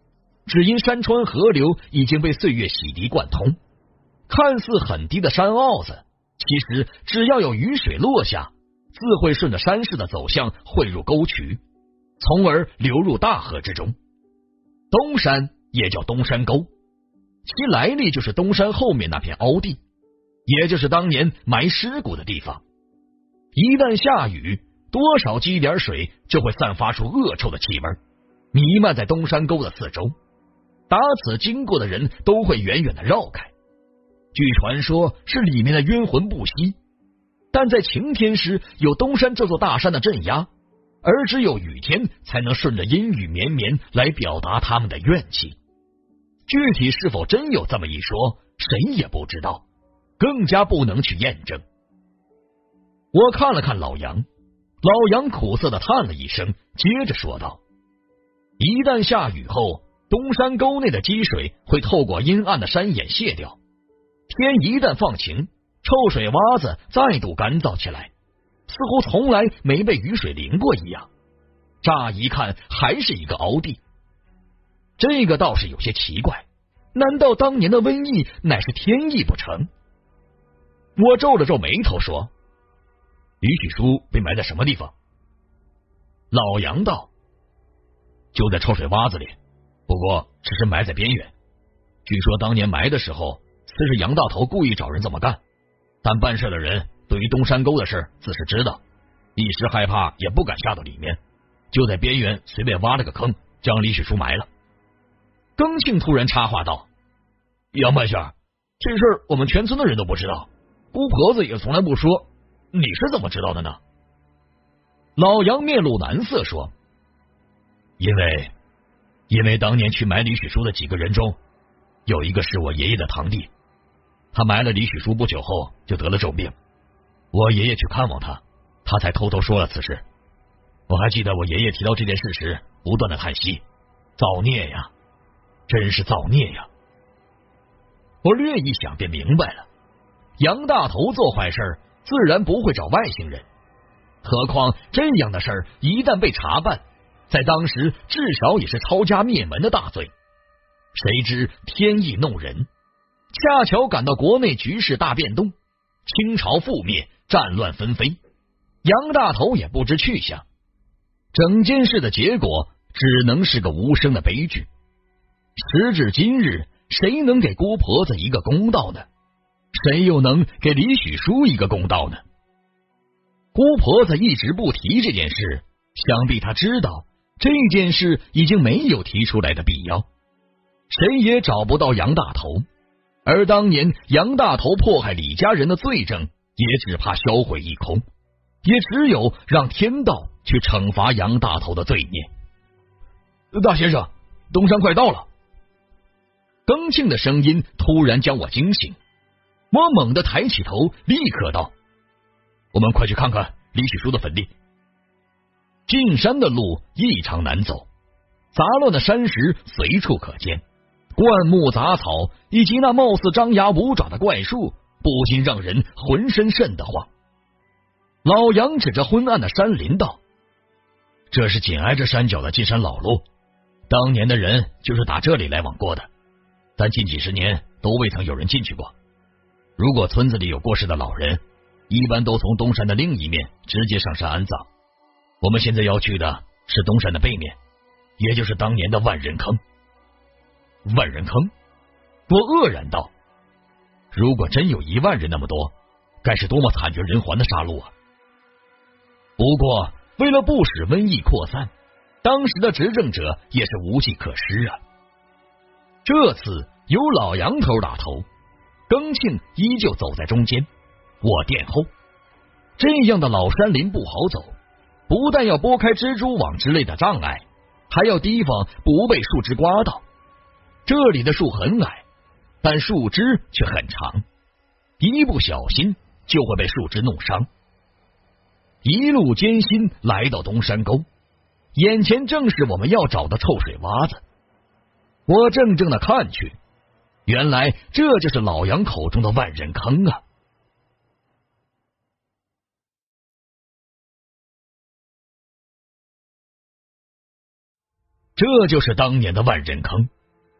只因山川河流已经被岁月洗涤贯通，看似很低的山坳子，其实只要有雨水落下，自会顺着山势的走向汇入沟渠，从而流入大河之中。东山也叫东山沟，其来历就是东山后面那片凹地，也就是当年埋尸骨的地方。一旦下雨，多少积点水就会散发出恶臭的气味，弥漫在东山沟的四周，打此经过的人都会远远的绕开。据传说是里面的冤魂不息，但在晴天时有东山这座大山的镇压，而只有雨天才能顺着阴雨绵绵来表达他们的怨气。具体是否真有这么一说，谁也不知道，更加不能去验证。我看了看老杨，老杨苦涩的叹了一声，接着说道：一旦下雨后，东山沟内的积水会透过阴暗的山眼泄掉，天一旦放晴，臭水洼子再度干燥起来，似乎从来没被雨水淋过一样。乍一看还是一个凹地，这个倒是有些奇怪，难道当年的瘟疫乃是天意不成？我皱了皱眉头说：李许书被埋在什么地方？老杨道：就在臭水洼子里，不过只是埋在边缘。据说当年埋的时候，此是杨大头故意找人这么干，但办事的人对于东山沟的事自是知道，一时害怕也不敢下到里面，就在边缘随便挖了个坑，将李许书埋了。庚庆突然插话道：杨半仙，这事儿我们全村的人都不知道，姑婆子也从来不说，你是怎么知道的呢？老杨面露难色说：因为因为当年去埋李许书的几个人中，有一个是我爷爷的堂弟，他埋了李许书不久后就得了重病，我爷爷去看望他，他才偷偷说了此事。我还记得我爷爷提到这件事时不断的叹息：造孽呀，真是造孽呀。我略一想便明白了，杨大头做坏事自然不会找外星人，何况这样的事儿一旦被查办，在当时至少也是抄家灭门的大罪。谁知天意弄人，恰巧赶到国内局势大变动，清朝覆灭，战乱纷飞，杨大头也不知去向，整件事的结果只能是个无声的悲剧。时至今日，谁能给姑婆子一个公道呢？谁又能给李许书一个公道呢？姑婆子一直不提这件事，想必她知道这件事已经没有提出来的必要，谁也找不到杨大头，而当年杨大头迫害李家人的罪证也只怕销毁一空，也只有让天道去惩罚杨大头的罪孽。大先生，东山快到了。庚庆的声音突然将我惊醒，我猛地抬起头，立刻道：我们快去看看李许书的坟地。进山的路异常难走，杂乱的山石随处可见，灌木杂草以及那貌似张牙舞爪的怪树，不禁让人浑身瘆得慌。老杨指着昏暗的山林道：这是紧挨着山脚的进山老路，当年的人就是打这里来往过的，但近几十年都未曾有人进去过。如果村子里有过世的老人，一般都从东山的另一面直接上山安葬。我们现在要去的是东山的背面，也就是当年的万人坑。万人坑？我愕然道：如果真有一万人那么多，该是多么惨绝人寰的杀戮啊！不过为了不使瘟疫扩散，当时的执政者也是无计可施啊。这次由老杨头打头，庚庆依旧走在中间，我殿后。这样的老山林不好走，不但要拨开蜘蛛网之类的障碍，还要提防不被树枝刮到。这里的树很矮，但树枝却很长，一不小心就会被树枝弄伤。一路艰辛来到东山沟，眼前正是我们要找的臭水洼子。我怔怔的看去，原来这就是老杨口中的万人坑啊！这就是当年的万人坑，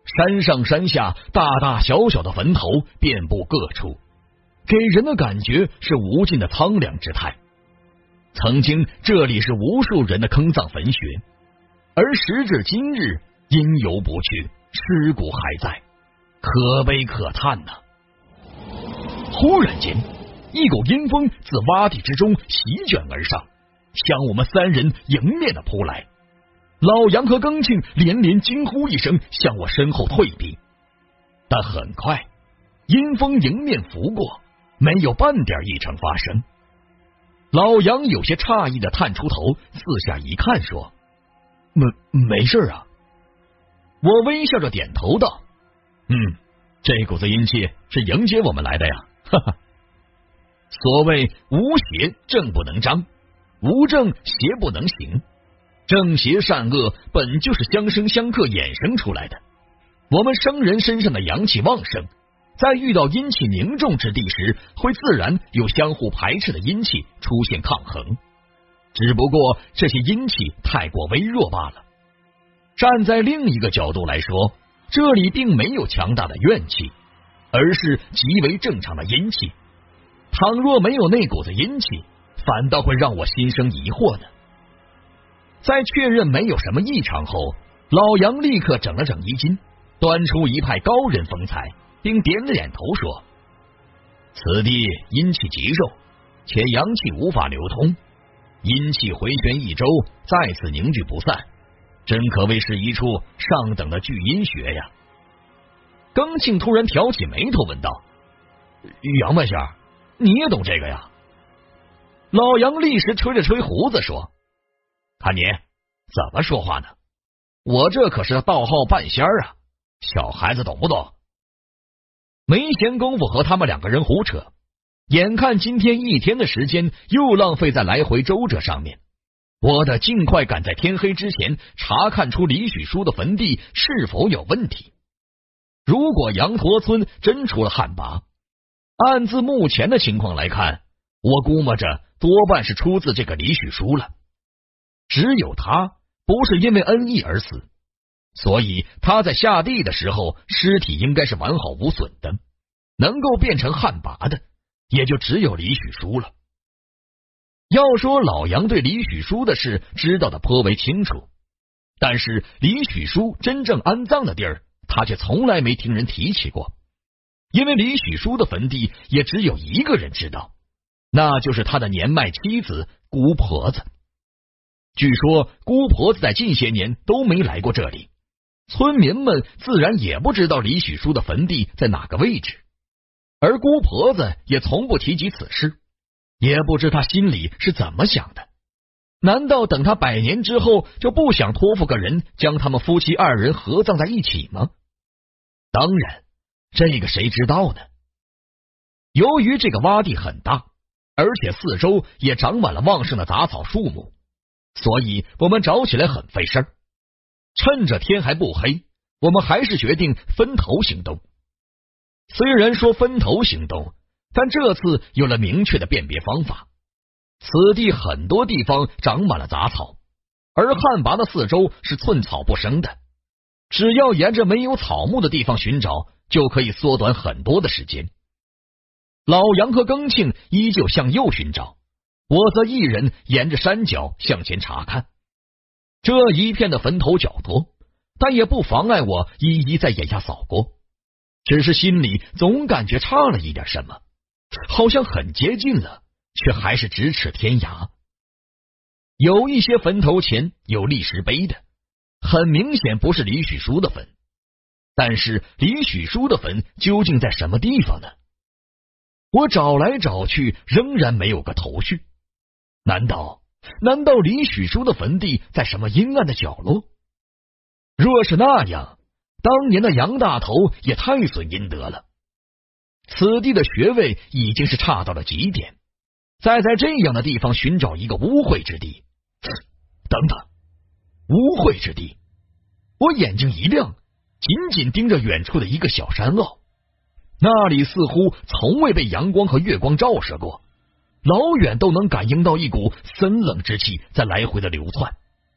山上山下，大大小小的坟头遍布各处，给人的感觉是无尽的苍凉之态。曾经这里是无数人的坑葬坟穴，而时至今日，因由不去，尸骨还在，可悲可叹呐、啊！忽然间，一股阴风自洼地之中席卷而上，向我们三人迎面的扑来。老杨和庚庆连连惊呼一声，向我身后退避。但很快，阴风迎面拂过，没有半点异常发生。老杨有些诧异的探出头，四下一看，说：“没没事啊。”我微笑着点头道：“嗯，这股子阴气是迎接我们来的呀。”哈哈。所谓无邪正不能张，无正邪不能行。正邪善恶本就是相生相克衍生出来的。我们生人身上的阳气旺盛，在遇到阴气凝重之地时，会自然有相互排斥的阴气出现抗衡，只不过这些阴气太过微弱罢了。站在另一个角度来说，这里并没有强大的怨气，而是极为正常的阴气。倘若没有那股子阴气，反倒会让我心生疑惑呢。在确认没有什么异常后，老杨立刻整了整衣襟，端出一派高人风采，并点了点头说：“此地阴气极重，且阳气无法流通，阴气回旋一周，再次凝聚不散，真可谓是一处上等的聚阴穴呀。”庚庆突然挑起眉头问道：“杨半仙，你也懂这个呀？”老杨立时吹了吹胡子说：“看你怎么说话呢？我这可是道号半仙啊，小孩子懂不懂？”没闲工夫和他们两个人胡扯，眼看今天一天的时间又浪费在来回周折上面，我得尽快赶在天黑之前查看出李许书的坟地是否有问题。如果羊驼村真出了旱魃，按自目前的情况来看，我估摸着多半是出自这个李许书了。只有他不是因为恩义而死，所以他在下地的时候尸体应该是完好无损的，能够变成旱魃的也就只有李许书了。要说老杨对李许书的事知道的颇为清楚，但是李许书真正安葬的地儿他却从来没听人提起过，因为李许书的坟地也只有一个人知道，那就是他的年迈妻子姑婆子。据说姑婆子在近些年都没来过这里，村民们自然也不知道李许书的坟地在哪个位置，而姑婆子也从不提及此事，也不知他心里是怎么想的。难道等他百年之后就不想托付个人将他们夫妻二人合葬在一起吗？当然，这个谁知道呢？由于这个洼地很大，而且四周也长满了旺盛的杂草树木，所以我们找起来很费事儿。趁着天还不黑，我们还是决定分头行动。虽然说分头行动，但这次有了明确的辨别方法。此地很多地方长满了杂草，而旱魃的四周是寸草不生的，只要沿着没有草木的地方寻找，就可以缩短很多的时间。老杨和庚庆依旧向右寻找，我则一人沿着山脚向前查看。这一片的坟头较多，但也不妨碍我一一在眼下扫过，只是心里总感觉差了一点什么，好像很接近了，却还是咫尺天涯。有一些坟头前有立石碑的，很明显不是李许书的坟，但是李许书的坟究竟在什么地方呢？我找来找去，仍然没有个头绪。难道难道李许书的坟地在什么阴暗的角落？若是那样，当年的杨大头也太损阴德了。此地的穴位已经是差到了极点，再在这样的地方寻找一个污秽之地，等等，污秽之地！我眼睛一亮，紧紧盯着远处的一个小山坳，那里似乎从未被阳光和月光照射过，老远都能感应到一股森冷之气在来回的流窜。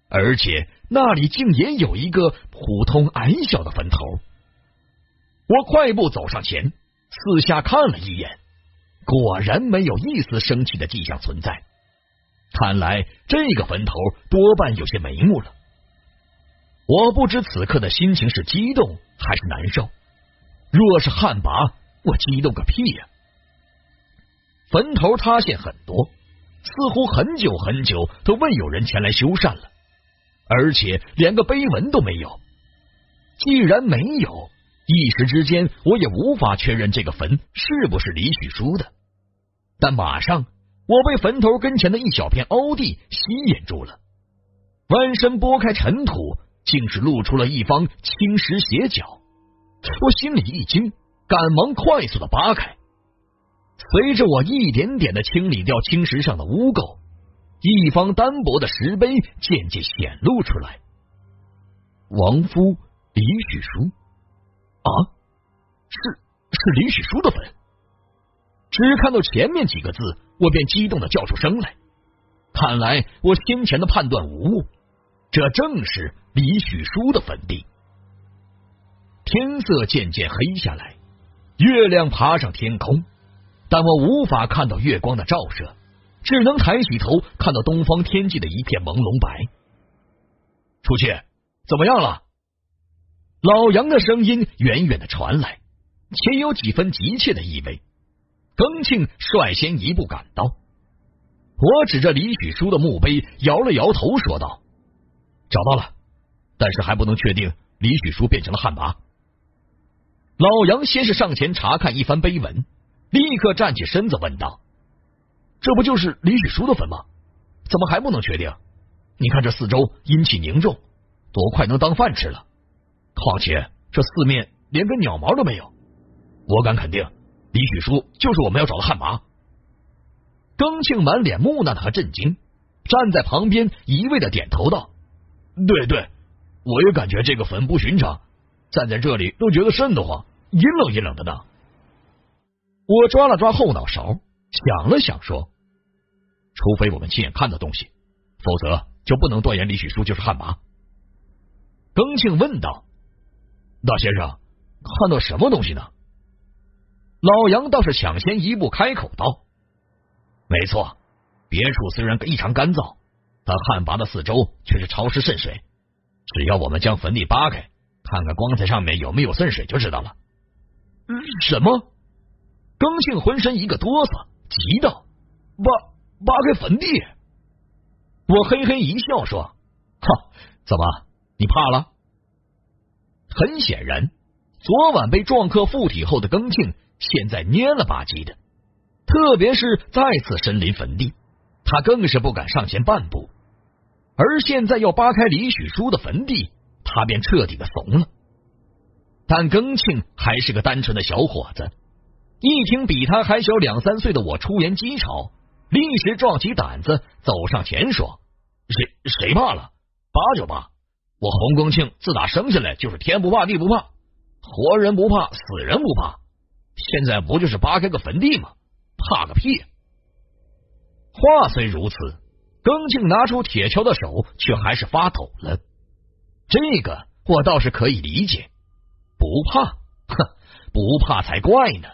而且那里竟也有一个普通矮小的坟头。我快步走上前，四下看了一眼，果然没有一丝生气的迹象存在。看来这个坟头多半有些眉目了。我不知此刻的心情是激动还是难受。若是旱魃，我激动个屁呀！坟头塌陷很多，似乎很久很久都未有人前来修缮了，而且连个碑文都没有。既然没有，一时之间我也无法确认这个坟是不是李许书的。但马上我被坟头跟前的一小片凹地吸引住了，弯身拨开尘土，竟是露出了一方青石斜角。我心里一惊，赶忙快速的扒开。随着我一点点的清理掉青石上的污垢，一方单薄的石碑渐渐显露出来。王夫李许书。啊，是是李许书的坟。只看到前面几个字，我便激动的叫出声来。看来我先前的判断无误，这正是李许书的坟地。天色渐渐黑下来，月亮爬上天空，但我无法看到月光的照射，只能抬起头看到东方天际的一片朦胧白。出去，怎么样了？老杨的声音远远的传来，且有几分急切的意味。庚庆率先一步赶到，我指着李许书的墓碑摇了摇头说道：找到了，但是还不能确定李许书变成了旱魃。老杨先是上前查看一番碑文，立刻站起身子问道：这不就是李许书的坟吗？怎么还不能确定？你看这四周阴气凝重，多快能当饭吃了。况且这四面连根鸟毛都没有，我敢肯定李许书就是我们要找的旱魃。庚庆满脸木讷和震惊，站在旁边一味的点头道：对对，我也感觉这个坟不寻常，站在这里都觉得瘆得慌，阴冷阴冷的呢。我抓了抓后脑勺，想了想说：除非我们亲眼看到东西，否则就不能断言李许书就是旱魃。庚庆问道：大先生，看到什么东西呢？老杨倒是抢先一步开口道：没错，别处虽然异常干燥，但旱魃的四周却是潮湿渗水，只要我们将坟地扒开，看看棺材上面有没有渗水就知道了。什么？庚庆浑身一个哆嗦，急道：扒扒开坟地？我嘿嘿一笑说：哈，怎么，你怕了？很显然，昨晚被撞克附体后的庚庆现在蔫了吧唧的，特别是再次身临坟地，他更是不敢上前半步。而现在要扒开李许书的坟地，他便彻底的怂了。但庚庆还是个单纯的小伙子，一听比他还小两三岁的我出言讥嘲，立时壮起胆子走上前说：谁谁怕了？扒就扒，我洪庚庆自打生下来就是天不怕地不怕，活人不怕死人不怕，现在不就是扒开个坟地吗？怕个屁！话虽如此，庚庆拿出铁锹的手却还是发抖了。这个我倒是可以理解，不怕，哼，不怕才怪呢。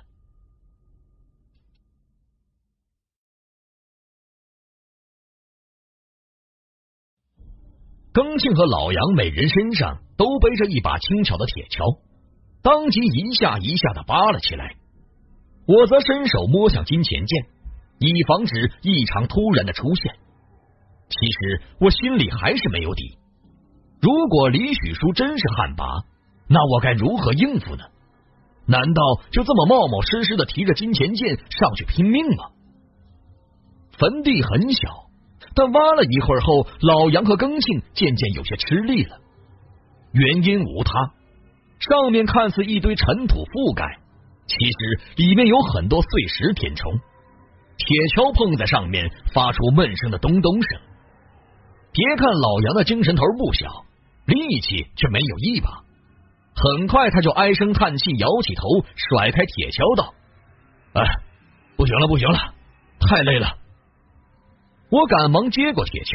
庚庆和老杨每人身上都背着一把轻巧的铁锹，当即一下一下的扒了起来。我则伸手摸向金钱剑，以防止异常突然的出现。其实我心里还是没有底，如果李许书真是旱魃，那我该如何应付呢？难道就这么冒冒失失的提着金钱剑上去拼命吗？坟地很小，但挖了一会儿后，老杨和庚庆渐渐有些吃力了。原因无他，上面看似一堆尘土覆盖，其实里面有很多碎石填充，铁锹碰在上面发出闷声的咚咚声。别看老杨的精神头不小，力气却没有一把。很快他就唉声叹气，摇起头甩开铁锹道：哎，不行了不行了，太累了。我赶忙接过铁锹，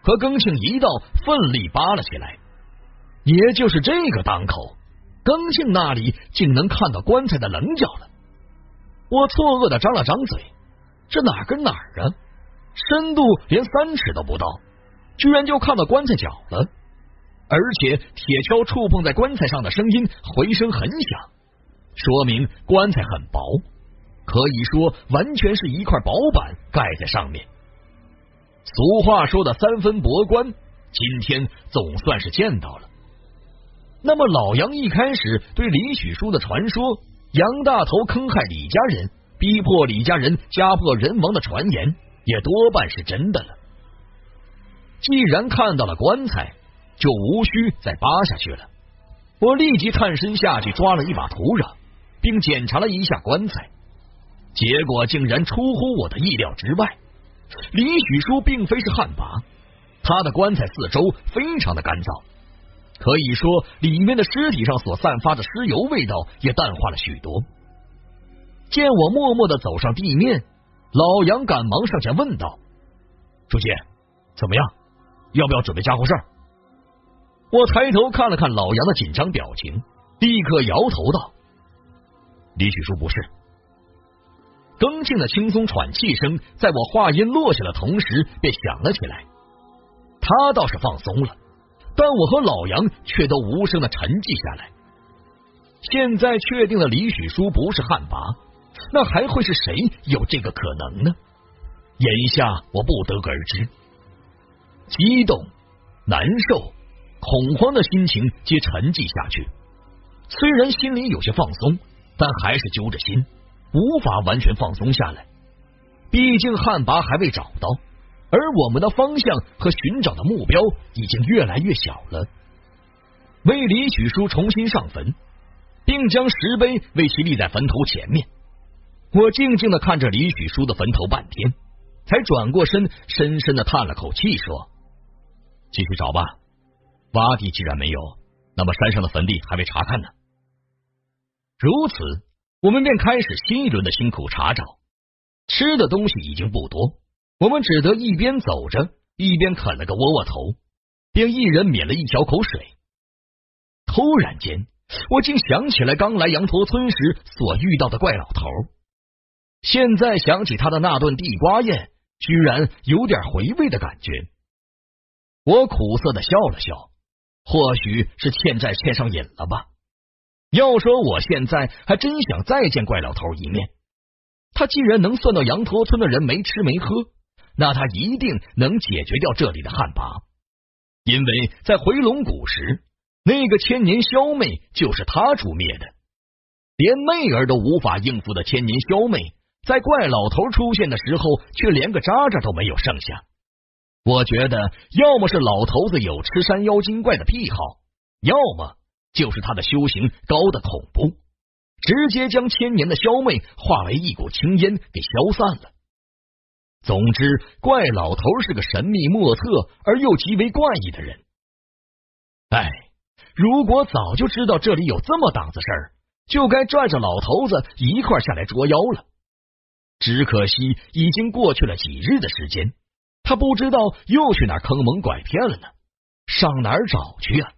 和庚庆一道奋力扒了起来。也就是这个当口，庚庆那里竟能看到棺材的棱角了。我错愕的张了张嘴，这哪儿跟哪儿啊？深度连三尺都不到，居然就看到棺材角了。而且铁锹触碰在棺材上的声音回声很响，说明棺材很薄，可以说完全是一块薄板盖在上面。俗话说的三分薄棺，今天总算是见到了。那么老杨一开始对李许书的传说，杨大头坑害李家人，逼迫李家人家破人亡的传言，也多半是真的了。既然看到了棺材，就无需再扒下去了。我立即探身下去抓了一把土壤，并检查了一下棺材，结果竟然出乎我的意料之外。李许书并非是旱魃，他的棺材四周非常的干燥，可以说里面的尸体上所散发的尸油味道也淡化了许多。见我默默的走上地面，老杨赶忙上前问道：书记，怎么样？要不要准备家伙事儿？我抬头看了看老杨的紧张表情，立刻摇头道：李许书不是。庚庆的轻松喘气声在我话音落下的同时便响了起来。他倒是放松了，但我和老杨却都无声的沉寂下来。现在确定了李许书不是旱魃，那还会是谁有这个可能呢？眼下我不得而知。激动、难受、恐慌的心情皆沉寂下去，虽然心里有些放松，但还是揪着心，无法完全放松下来。毕竟旱魃还未找到，而我们的方向和寻找的目标已经越来越小了。为李许书重新上坟，并将石碑为其立在坟头前面。我静静的看着李许书的坟头半天，才转过身，深深的叹了口气，说：继续找吧，洼地既然没有，那么山上的坟地还未查看呢。如此，我们便开始新一轮的辛苦查找。吃的东西已经不多，我们只得一边走着，一边啃了个窝窝头，并一人抿了一小口水。突然间，我竟想起来刚来羊驼村时所遇到的怪老头。现在想起他的那顿地瓜宴，居然有点回味的感觉。我苦涩的笑了笑，或许是欠债欠上瘾了吧。要说我现在还真想再见怪老头一面。他既然能算到羊驼村的人没吃没喝，那他一定能解决掉这里的旱魃。因为在回龙谷时，那个千年枭魅就是他诛灭的。连媚儿都无法应付的千年枭魅，在怪老头出现的时候，却连个渣渣都没有剩下。我觉得要么是老头子有吃山妖精怪的癖好，要么就是他的修行高的恐怖，直接将千年的枭魅化为一股青烟给消散了。总之，怪老头是个神秘莫测而又极为怪异的人。哎，如果早就知道这里有这么档子事儿，就该拽着老头子一块下来捉妖了。只可惜已经过去了几日的时间，他不知道又去哪儿坑蒙拐骗了呢，上哪儿找去啊？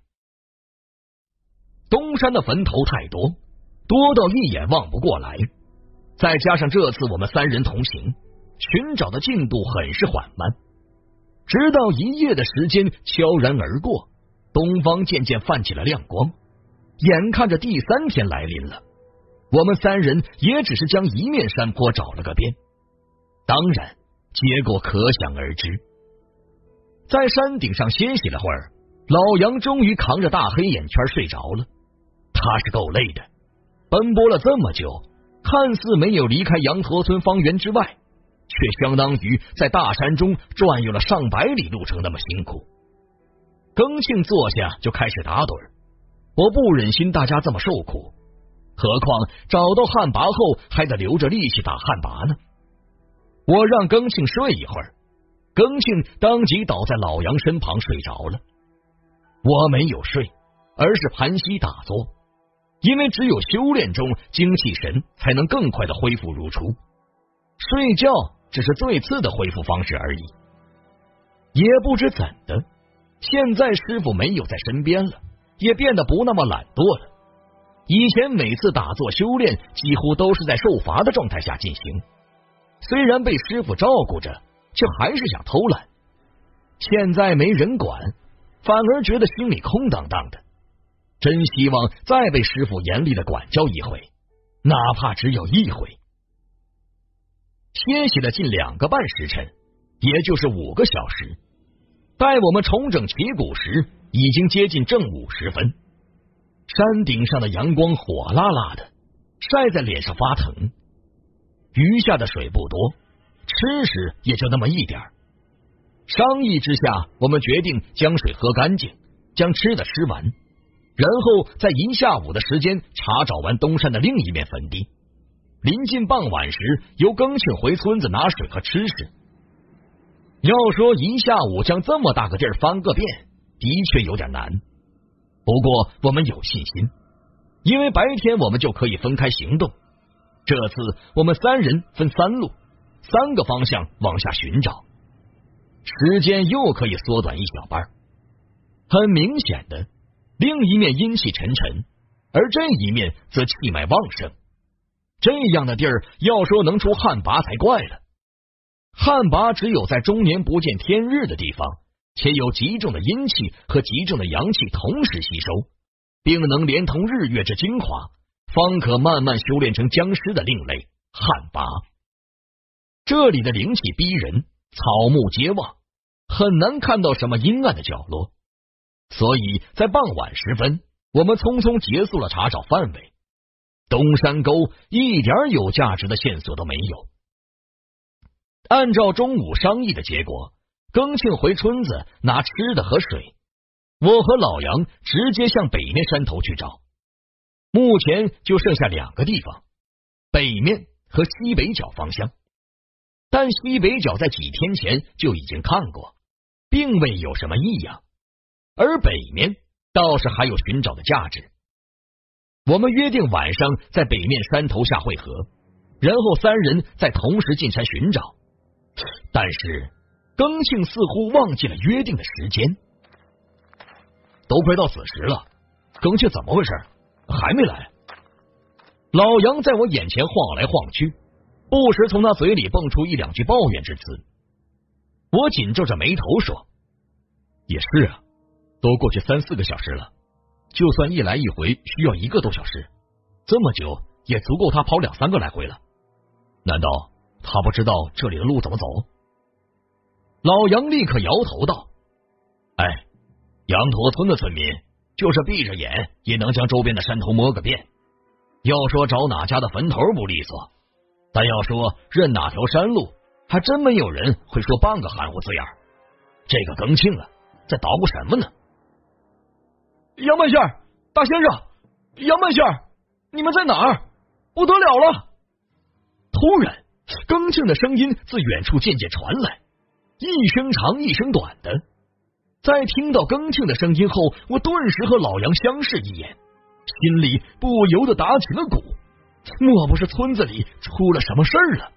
东山的坟头太多，多到一眼望不过来，再加上这次我们三人同行，寻找的进度很是缓慢。直到一夜的时间悄然而过，东方渐渐泛起了亮光，眼看着第三天来临了，我们三人也只是将一面山坡找了个遍，当然结果可想而知。在山顶上歇息了会儿，老杨终于扛着大黑眼圈睡着了。他是够累的，奔波了这么久，看似没有离开羊驼村方圆之外，却相当于在大山中转悠了上百里路程那么辛苦。庚庆坐下就开始打盹，我不忍心大家这么受苦，何况找到旱魃后还得留着力气打旱魃呢。我让庚庆睡一会儿，庚庆当即倒在老杨身旁睡着了。我没有睡，而是盘膝打坐，因为只有修炼中精气神才能更快的恢复如初，睡觉只是最次的恢复方式而已。 也不知怎的，现在师傅没有在身边了，也变得不那么懒惰了。以前每次打坐修炼几乎都是在受罚的状态下进行，虽然被师傅照顾着，却还是想偷懒。现在没人管，反而觉得心里空荡荡的，真希望再被师傅严厉的管教一回，哪怕只有一回。歇息了近两个半时辰，也就是五个小时，待我们重整旗鼓时，已经接近正午时分。山顶上的阳光火辣辣的，晒在脸上发疼。余下的水不多，吃食也就那么一点儿。商议之下，我们决定将水喝干净，将吃的吃完，然后在一下午的时间查找完东山的另一面坟地。临近傍晚时，由庚庆回村子拿水和吃食。要说一下午将这么大个地儿翻个遍，的确有点难。不过我们有信心，因为白天我们就可以分开行动。这次我们三人分三路，三个方向往下寻找，时间又可以缩短一小半。很明显的，另一面阴气沉沉，而这一面则气脉旺盛。这样的地儿，要说能出旱魃才怪了。旱魃只有在终年不见天日的地方，且有极重的阴气和极重的阳气同时吸收，并能连同日月之精华，方可慢慢修炼成僵尸的另类旱魃。这里的灵气逼人，草木皆旺，很难看到什么阴暗的角落，所以在傍晚时分，我们匆匆结束了查找范围。东山沟一点有价值的线索都没有。按照中午商议的结果，庚庆回村子拿吃的和水，我和老杨直接向北面山头去找。目前就剩下两个地方，北面和西北角方向，但西北角在几天前就已经看过，并未有什么异样，而北面倒是还有寻找的价值。我们约定晚上在北面山头下会合，然后三人再同时进山寻找。但是庚庆似乎忘记了约定的时间，都快到子时了，庚庆怎么回事？还没来？老杨在我眼前晃来晃去，不时从他嘴里蹦出一两句抱怨之词。我紧皱着眉头说：“也是啊，都过去三四个小时了。就算一来一回需要一个多小时，这么久也足够他跑两三个来回了。难道他不知道这里的路怎么走？”老杨立刻摇头道：“哎，羊驼村的村民就是闭着眼也能将周边的山头摸个遍。要说找哪家的坟头不利索，但要说认哪条山路，还真没有人会说半个含糊字眼。这个庚庆啊，在捣鼓什么呢？”杨半仙儿，大先生，杨半仙儿，你们在哪儿？不得了了！突然，庚庆的声音自远处渐渐传来，一声长一声短的。在听到庚庆的声音后，我顿时和老杨相视一眼，心里不由得打起了鼓。莫不是村子里出了什么事儿了？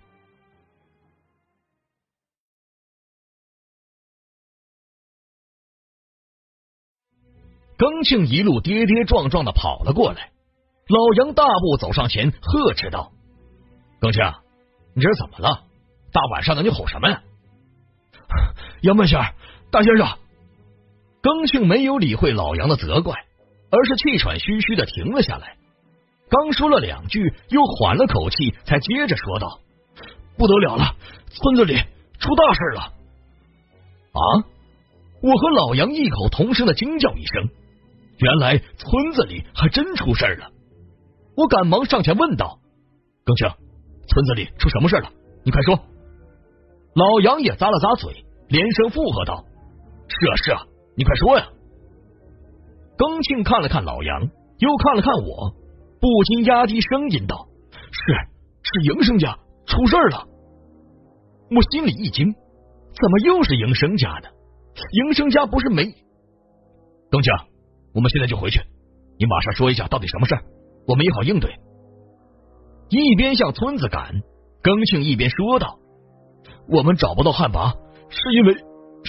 庚庆一路跌跌撞撞的跑了过来，老杨大步走上前，呵斥道：“庚庆，你这是怎么了？大晚上的你吼什么呀？”杨半仙儿，大先生。庚庆没有理会老杨的责怪，而是气喘吁吁的停了下来。刚说了两句，又缓了口气，才接着说道：“不得了了，村子里出大事了！”啊！我和老杨异口同声的惊叫一声，原来村子里还真出事了。我赶忙上前问道：“庚庆，村子里出什么事了？你快说。”老杨也咂了咂嘴，连声附和道：“是啊是啊，你快说呀！”庚庆看了看老杨，又看了看我，不禁压低声音道：“是是营生家出事了。”我心里一惊，怎么又是营生家呢？营生家不是没……庚庆，我们现在就回去，你马上说一下到底什么事，我们也好应对。一边向村子赶，庚庆一边说道：“我们找不到旱魃，是因为是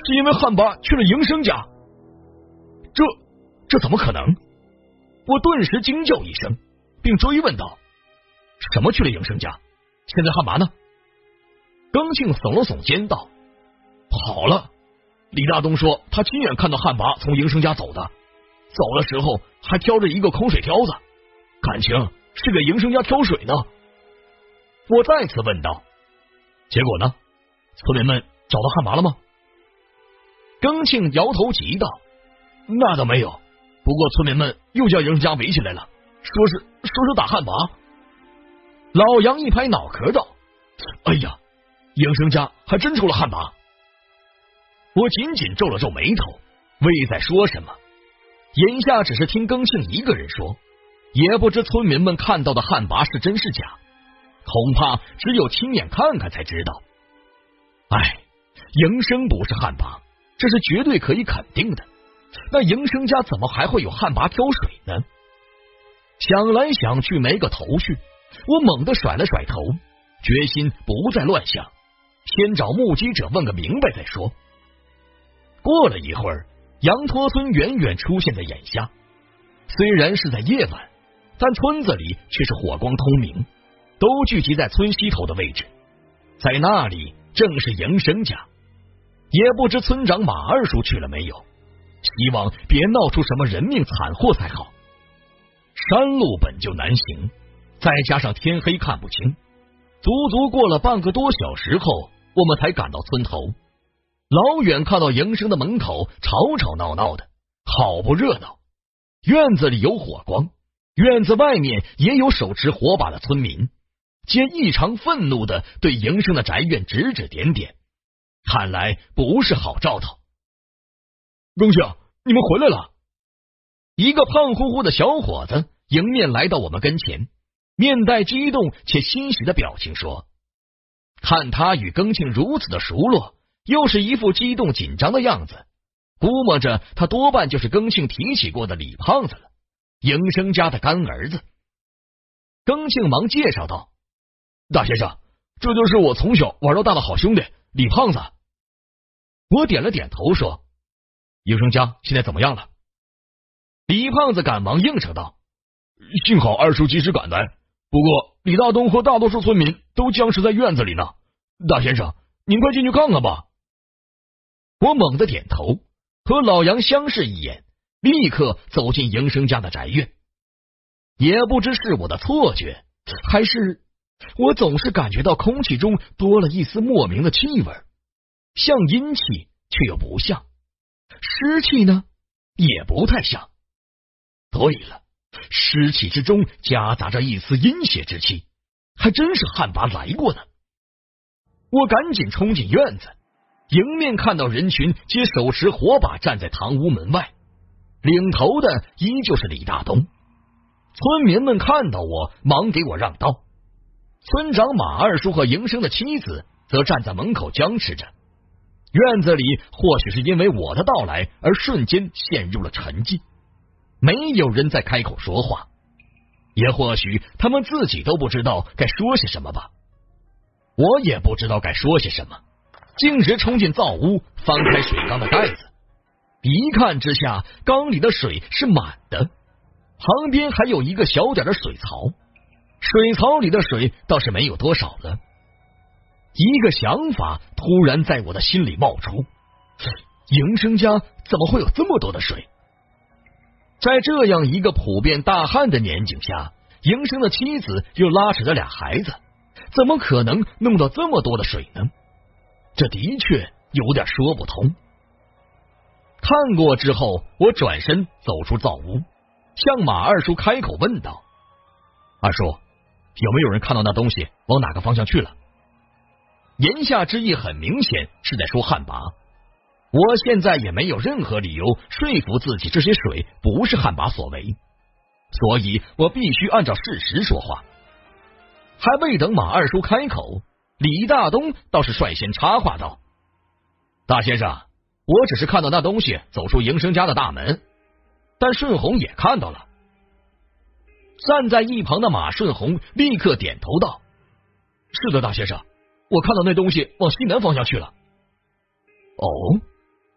是因为汉拔去了营生家。这这怎么可能？我顿时惊叫一声，并追问道：什么去了营生家？现在汉拔呢？耿庆耸了耸肩道：跑了。李大东说他亲眼看到汉拔从营生家走的，走的时候还挑着一个空水挑子，感情是给营生家挑水呢。我再次问道：结果呢？村民们找到汉拔了吗？耿庆摇头急道：那倒没有，不过村民们又将营生家围起来了，说是说是打汉拔。老杨一拍脑壳道：哎呀，营生家还真出了汉拔。我紧紧皱了皱眉头，未再说什么。眼下只是听耿庆一个人说，也不知村民们看到的汉拔是真是假，恐怕只有亲眼看看才知道。哎，营生不是汉拔，这是绝对可以肯定的。那营生家怎么还会有汉拔挑水呢？想来想去没个头绪，我猛地甩了甩头，决心不再乱想，先找目击者问个明白再说。过了一会儿，羊驼村远远出现在眼下，虽然是在夜晚，但村子里却是火光通明，都聚集在村西头的位置，在那里正是营生家。也不知村长马二叔去了没有，希望别闹出什么人命惨祸才好。山路本就难行，再加上天黑看不清，足足过了半个多小时后，我们才赶到村头。老远看到营生的门口吵吵闹闹的，好不热闹。院子里有火光，院子外面也有手持火把的村民，皆异常愤怒的对营生的宅院指指点点，看来不是好兆头。耿兄，你们回来了！一个胖乎乎的小伙子迎面来到我们跟前，面带激动且欣喜的表情说：看他与耿庆如此的熟络，又是一副激动紧张的样子，估摸着他多半就是耿庆提起过的李胖子了，营生家的干儿子。耿庆忙介绍道：大先生，这就是我从小玩到大的好兄弟李胖子。我点了点头说：营生家现在怎么样了？李胖子赶忙应承道：幸好二叔及时赶来，不过李大东和大多数村民都僵持在院子里呢，大先生您快进去看看吧。我猛地点头，和老杨相视一眼，立刻走进营生家的宅院。也不知是我的错觉，还是我总是感觉到空气中多了一丝莫名的气味，像阴气却又不像，湿气呢也不太像。对了，湿气之中夹杂着一丝阴邪之气，还真是汉拔来过呢。我赶紧冲进院子，迎面看到人群皆手持火把站在堂屋门外，领头的依旧是李大东。村民们看到我，忙给我让道。村长马二叔和营生的妻子则站在门口僵持着。院子里或许是因为我的到来而瞬间陷入了沉寂，没有人再开口说话，也或许他们自己都不知道该说些什么吧。我也不知道该说些什么，径直冲进灶屋，翻开水缸的盖子，一看之下，缸里的水是满的，旁边还有一个小点的水槽，水槽里的水倒是没有多少了。一个想法突然在我的心里冒出，营生家怎么会有这么多的水？在这样一个普遍大旱的年景下，营生的妻子又拉扯着俩孩子，怎么可能弄到这么多的水呢？这的确有点说不通。看过之后，我转身走出灶屋，向马二叔开口问道：二叔，有没有人看到那东西往哪个方向去了？言下之意很明显是在说旱魃。我现在也没有任何理由说服自己这些水不是旱魃所为，所以我必须按照事实说话。还未等马二叔开口，李大东倒是率先插话道：大先生，我只是看到那东西走出营生家的大门，但顺红也看到了。站在一旁的马顺红立刻点头道：是的，大先生，我看到那东西往西南方向去了。哦，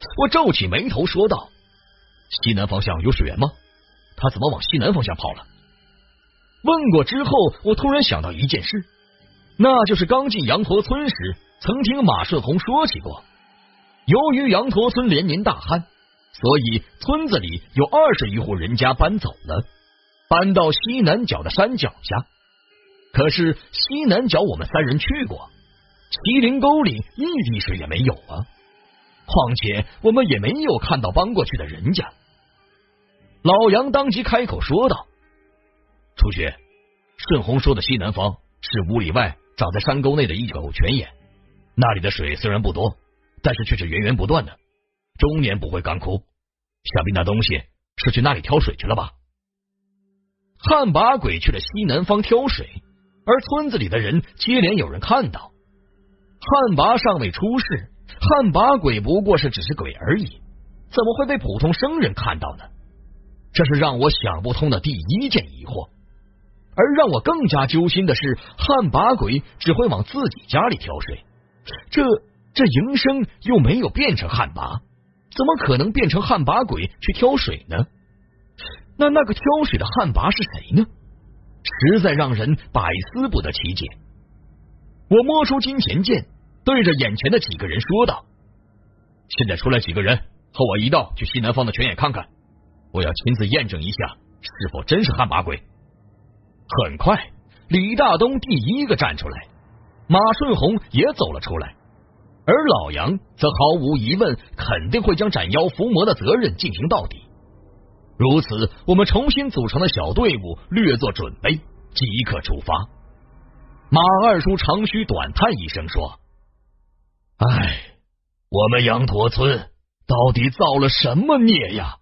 我皱起眉头说道：西南方向有水源吗？他怎么往西南方向跑了？问过之后，我突然想到一件事，那就是刚进羊驼村时曾听马顺红说起过，由于羊驼村连年大旱，所以村子里有二十余户人家搬走了，搬到西南角的山脚下。可是西南角我们三人去过，麒麟沟里一滴水也没有啊，况且我们也没有看到搬过去的人家。老杨当即开口说道：初雪，顺红说的西南方是五里外长在山沟内的一口泉眼，那里的水虽然不多，但是却是源源不断的，终年不会干枯，想必那东西是去那里挑水去了吧？旱魃鬼去了西南方挑水，而村子里的人接连有人看到。旱魃尚未出世，旱魃鬼不过是只是鬼而已，怎么会被普通生人看到呢？这是让我想不通的第一件疑惑。而让我更加揪心的是，旱魃鬼只会往自己家里挑水，这这营生又没有变成旱魃，怎么可能变成旱魃鬼去挑水呢？那那个挑水的旱魃是谁呢？实在让人百思不得其解。我摸出金钱剑，对着眼前的几个人说道：现在出来几个人，和我一道去西南方的泉眼看看，我要亲自验证一下是否真是旱魃鬼。很快，李大东第一个站出来，马顺红也走了出来，而老杨则毫无疑问肯定会将斩妖伏魔的责任进行到底。如此，我们重新组成的小队伍略作准备，即刻出发。马二叔长吁短叹一声说：唉，我们羊驼村到底造了什么孽呀？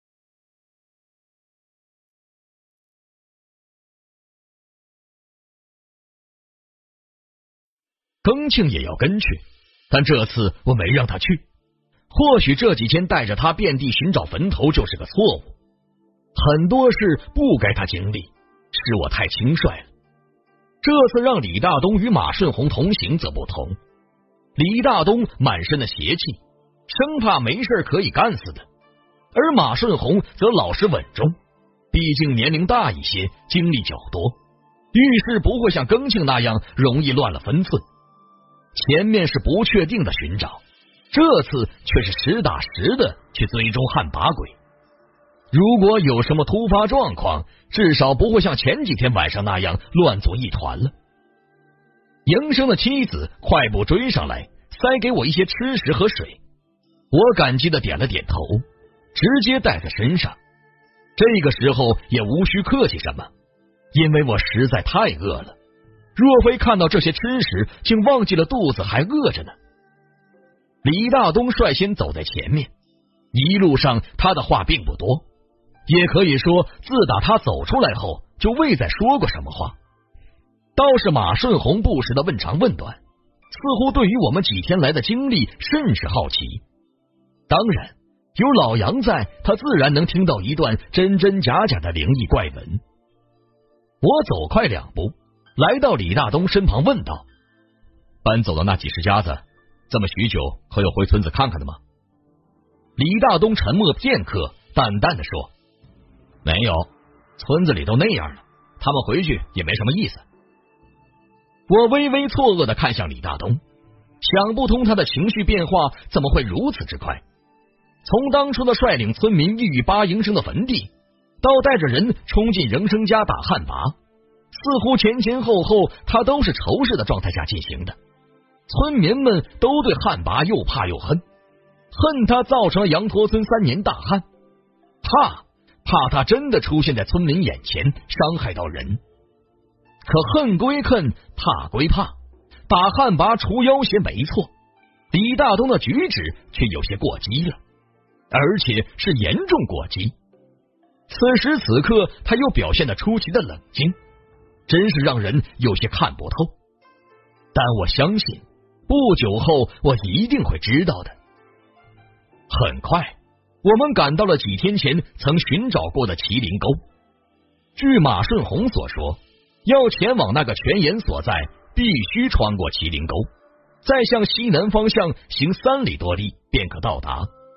庚庆也要跟去，但这次我没让他去。或许这几天带着他遍地寻找坟头就是个错误，很多事不该他经历，是我太轻率了。这次让李大东与马顺红同行则不同，李大东满身的邪气，生怕没事可以干似的，而马顺红则老实稳重，毕竟年龄大一些，经历较多，遇事不会像庚庆那样容易乱了分寸。前面是不确定的寻找，这次却是实打实的去追踪旱魃鬼。如果有什么突发状况，至少不会像前几天晚上那样乱作一团了。营生的妻子快步追上来，塞给我一些吃食和水，我感激的点了点头，直接带在身上。这个时候也无需客气什么，因为我实在太饿了，若非看到这些吃食，竟忘记了肚子还饿着呢。李大东率先走在前面，一路上他的话并不多，也可以说自打他走出来后就未再说过什么话。倒是马顺红不时的问长问短，似乎对于我们几天来的经历甚是好奇。当然有老杨在，他自然能听到一段真真假假的灵异怪闻。我走快两步，来到李大东身旁问道：搬走的那几十家子，这么许久可有回村子看看的吗？李大东沉默片刻，淡淡的说：没有，村子里都那样了，他们回去也没什么意思。我微微错愕的看向李大东，想不通他的情绪变化怎么会如此之快。从当初的率领村民一与八营生的坟地，到带着人冲进营生家打旱魃，似乎前前后后他都是仇视的状态下进行的。村民们都对旱魃又怕又恨，恨他造成了羊驼村三年大旱，怕怕他真的出现在村民眼前，伤害到人。可恨归恨，怕归怕，打旱魃除妖邪没错，李大东的举止却有些过激了，而且是严重过激。此时此刻他又表现得出奇的冷静，真是让人有些看不透。但我相信不久后我一定会知道的。很快我们赶到了几天前曾寻找过的麒麟沟。据马顺红所说，要前往那个泉眼所在，必须穿过麒麟沟，再向西南方向行三里多地便可到达。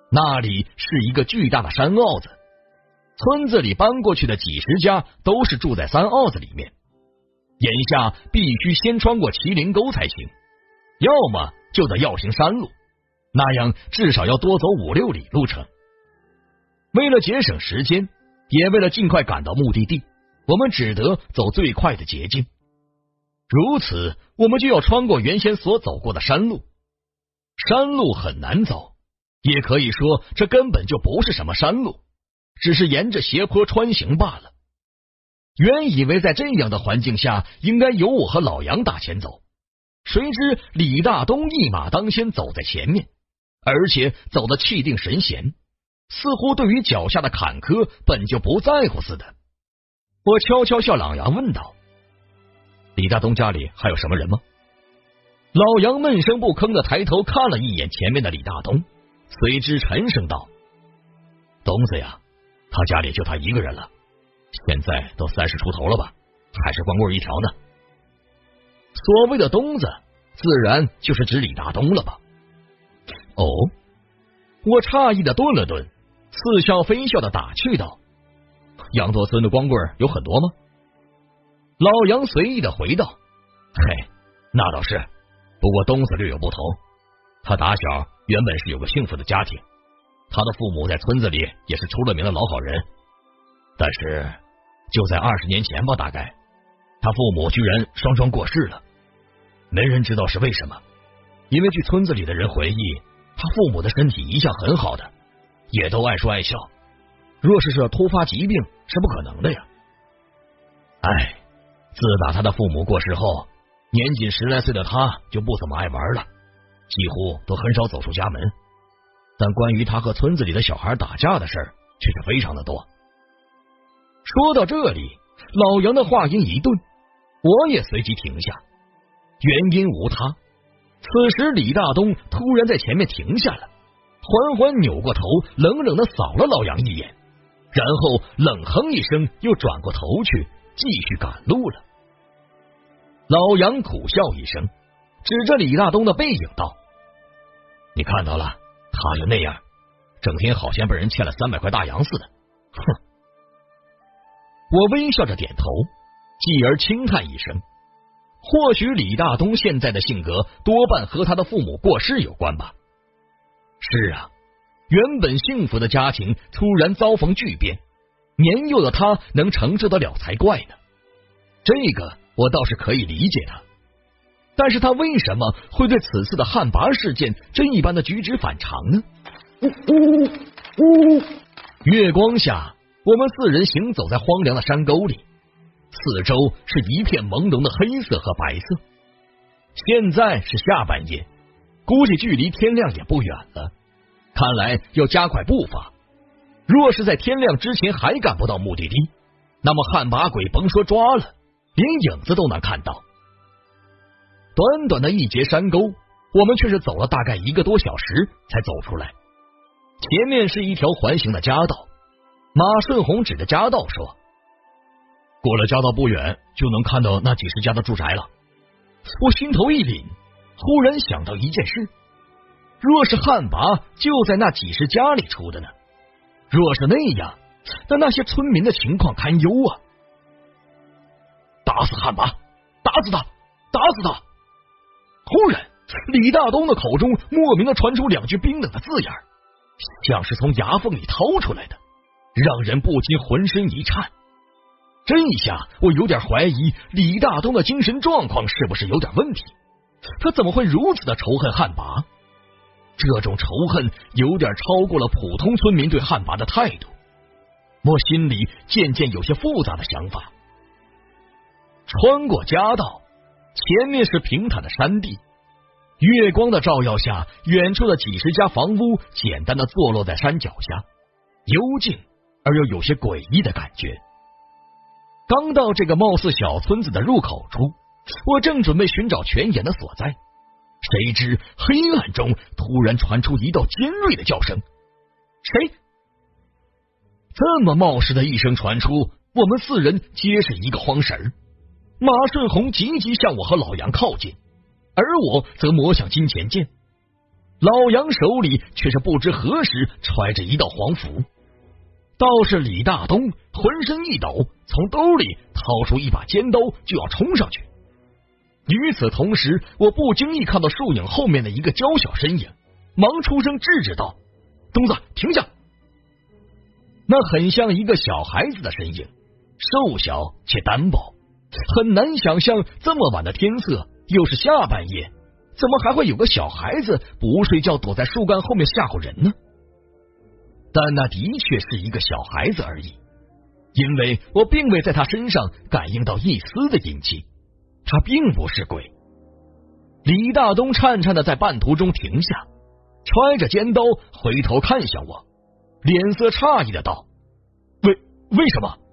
那里是一个巨大的山坳子，村子里搬过去的几十家都是住在山坳子里面。眼下必须先穿过麒麟沟才行，要么就得绕行山路，那样至少要多走五六里路程。为了节省时间，也为了尽快赶到目的地，我们只得走最快的捷径。如此，我们就要穿过原先所走过的山路。山路很难走，也可以说这根本就不是什么山路，只是沿着斜坡穿行罢了。原以为在这样的环境下应该由我和老杨打前走，谁知李大东一马当先走在前面，而且走得气定神闲，似乎对于脚下的坎坷本就不在乎似的。我悄悄向老杨问道：李大东家里还有什么人吗？老杨闷声不吭的抬头看了一眼前面的李大东，随之沉声道：东子呀，他家里就他一个人了，现在都三十出头了吧，还是光棍一条呢。所谓的东子自然就是指李大东了吧？哦，我诧异的顿了顿，似笑非笑的打趣道：杨多村的光棍有很多吗？老杨随意的回道：嘿，那倒是，不过东子略有不同，他打小原本是有个幸福的家庭，他的父母在村子里也是出了名的老好人，但是就在二十年前吧，大概他父母居然双双过世了，没人知道是为什么，因为据村子里的人回忆，他父母的身体一向很好的，也都爱说爱笑，若是是突发疾病是不可能的呀。哎，自打他的父母过世后，年仅十来岁的他就不怎么爱玩了，几乎都很少走出家门，但关于他和村子里的小孩打架的事儿却是非常的多。说到这里，老杨的话音一顿，我也随即停下。原因无他，此时李大东突然在前面停下了，缓缓扭过头，冷冷的扫了老杨一眼，然后冷哼一声，又转过头去继续赶路了。老杨苦笑一声，指着李大东的背影道：你看到了，他就那样，整天好像被人欠了三百块大洋似的，哼。我微笑着点头，继而轻叹一声，或许李大东现在的性格多半和他的父母过世有关吧。是啊，原本幸福的家庭突然遭逢巨变，年幼的他能承受得了才怪呢。这个我倒是可以理解他，但是他为什么会对此次的旱魃事件这一般的举止反常呢？呜呜呜！月光下，我们四人行走在荒凉的山沟里，四周是一片朦胧的黑色和白色。现在是下半夜，估计距离天亮也不远了，看来要加快步伐。若是在天亮之前还赶不到目的地，那么旱魃鬼甭说抓了，连影子都能看到。短短的一节山沟，我们却是走了大概一个多小时才走出来。前面是一条环形的夹道，马顺红指着夹道说：过了夹道不远，就能看到那几十家的住宅了。我心头一凛，忽然想到一件事，若是旱魃就在那几十家里出的呢？若是那样，那那些村民的情况堪忧啊！打死旱魃，打死他，打死他！忽然，李大东的口中莫名的传出两句冰冷的字眼，像是从牙缝里掏出来的，让人不禁浑身一颤。这一下，我有点怀疑李大东的精神状况是不是有点问题？他怎么会如此的仇恨旱魃？这种仇恨有点超过了普通村民对旱魃的态度，我心里渐渐有些复杂的想法。穿过夹道，前面是平坦的山地，月光的照耀下，远处的几十家房屋简单的坐落在山脚下，幽静而又有些诡异的感觉。刚到这个貌似小村子的入口处，我正准备寻找泉眼的所在，谁知黑暗中突然传出一道尖锐的叫声。谁？这么冒失的一声传出，我们四人皆是一个慌神。马顺红急急向我和老杨靠近，而我则磨向金钱剑。 老杨手里却是不知何时揣着一道黄符。道士李大东浑身一抖，从兜里掏出一把尖刀就要冲上去。与此同时，我不经意看到树影后面的一个娇小身影，忙出声制止道：“东子，停下！”那很像一个小孩子的身影，瘦小且单薄，很难想象这么晚的天色，又是下半夜，怎么还会有个小孩子不睡觉躲在树干后面吓唬人呢？但那的确是一个小孩子而已，因为我并未在他身上感应到一丝的阴气，他并不是鬼。李大东颤颤的在半途中停下，揣着尖刀回头看向我，脸色诧异的道：“为为什么？”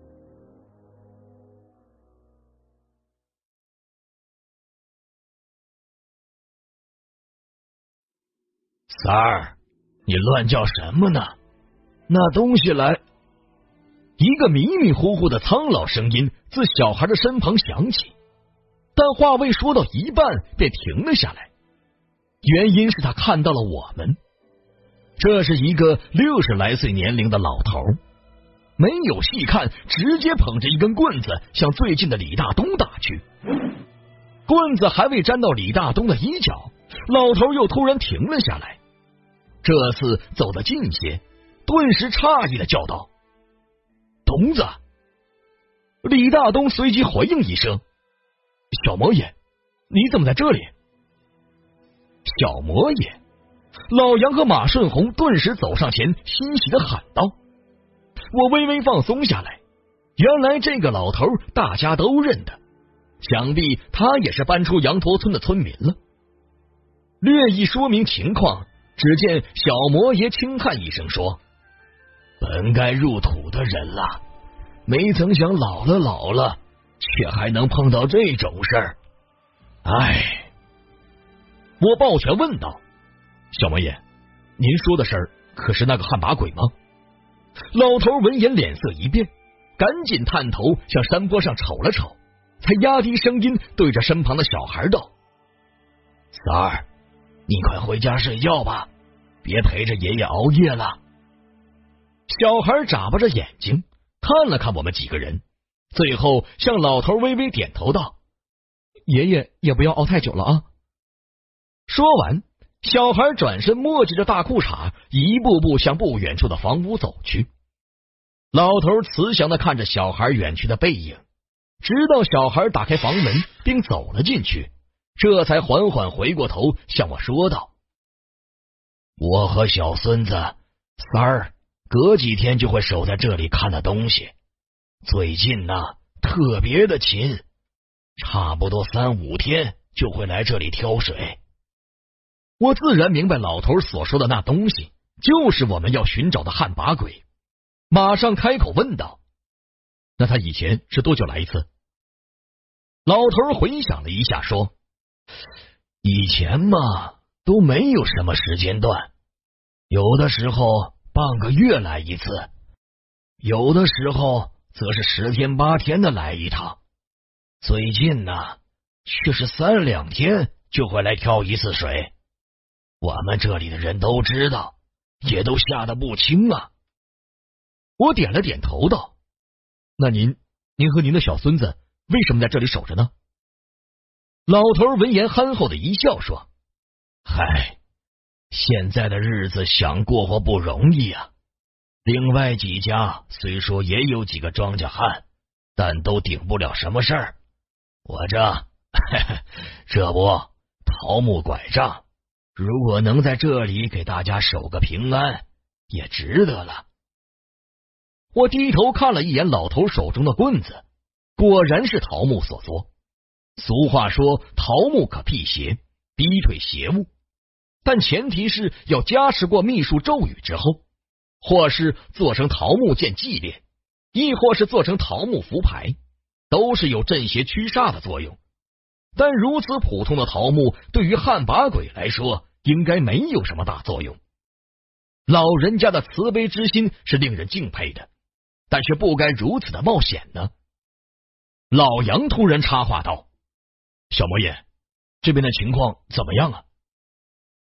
三儿，你乱叫什么呢？那东西来！一个迷迷糊糊的苍老声音自小孩的身旁响起，但话未说到一半便停了下来。原因是他看到了我们。这是一个六十来岁年龄的老头，没有细看，直接捧着一根棍子向最近的李大东打去。棍子还未沾到李大东的衣角，老头又突然停了下来，这次走得近些，顿时诧异的叫道：“东子！”李大东随即回应一声：“小魔爷，你怎么在这里？”小魔爷，老杨和马顺红顿时走上前，欣喜的喊道。我微微放松下来，原来这个老头大家都认得，想必他也是搬出羊驼村的村民了。略一说明情况，只见小魔爷轻叹一声说：“本该入土的人了，没曾想老了老了，却还能碰到这种事儿。唉。”我抱拳问道：“小魔爷，您说的事儿可是那个旱魃鬼吗？”老头闻言脸色一变，赶紧探头向山坡上瞅了瞅，才压低声音对着身旁的小孩道：“三儿，你快回家睡觉吧，别陪着爷爷熬夜了。”小孩眨巴着眼睛看了看我们几个人，最后向老头微微点头道：“爷爷也不要熬太久了啊。”说完，小孩转身磨叽着大裤衩，一步步向不远处的房屋走去。老头慈祥的看着小孩远去的背影，直到小孩打开房门并走了进去，这才缓缓回过头向我说道：“我和小孙子三儿隔几天就会守在这里看的东西，最近呢特别的勤，差不多三五天就会来这里挑水。”我自然明白老头所说的那东西就是我们要寻找的旱魃鬼，马上开口问道：“那他以前是多久来一次？”老头回想了一下说：“以前嘛都没有什么时间段，有的时候半个月来一次，有的时候则是十天八天的来一趟，最近呢却是三两天就会来挑一次水。我们这里的人都知道，也都吓得不轻啊。”我点了点头道：“那您，您和您的小孙子为什么在这里守着呢？”老头闻言憨厚的一笑说：“嗨，现在的日子想过活不容易啊。另外几家虽说也有几个庄稼汉，但都顶不了什么事儿。我这，呵呵，这不桃木拐杖。如果能在这里给大家守个平安，也值得了。”我低头看了一眼老头手中的棍子，果然是桃木所做。俗话说桃木可辟邪，逼退邪物，但前提是要加持过秘术咒语之后，或是做成桃木剑祭炼，亦或是做成桃木符牌，都是有镇邪驱煞的作用。但如此普通的桃木对于旱魃鬼来说应该没有什么大作用。老人家的慈悲之心是令人敬佩的，但却不该如此的冒险呢。老杨突然插话道：“小魔爷，这边的情况怎么样啊？”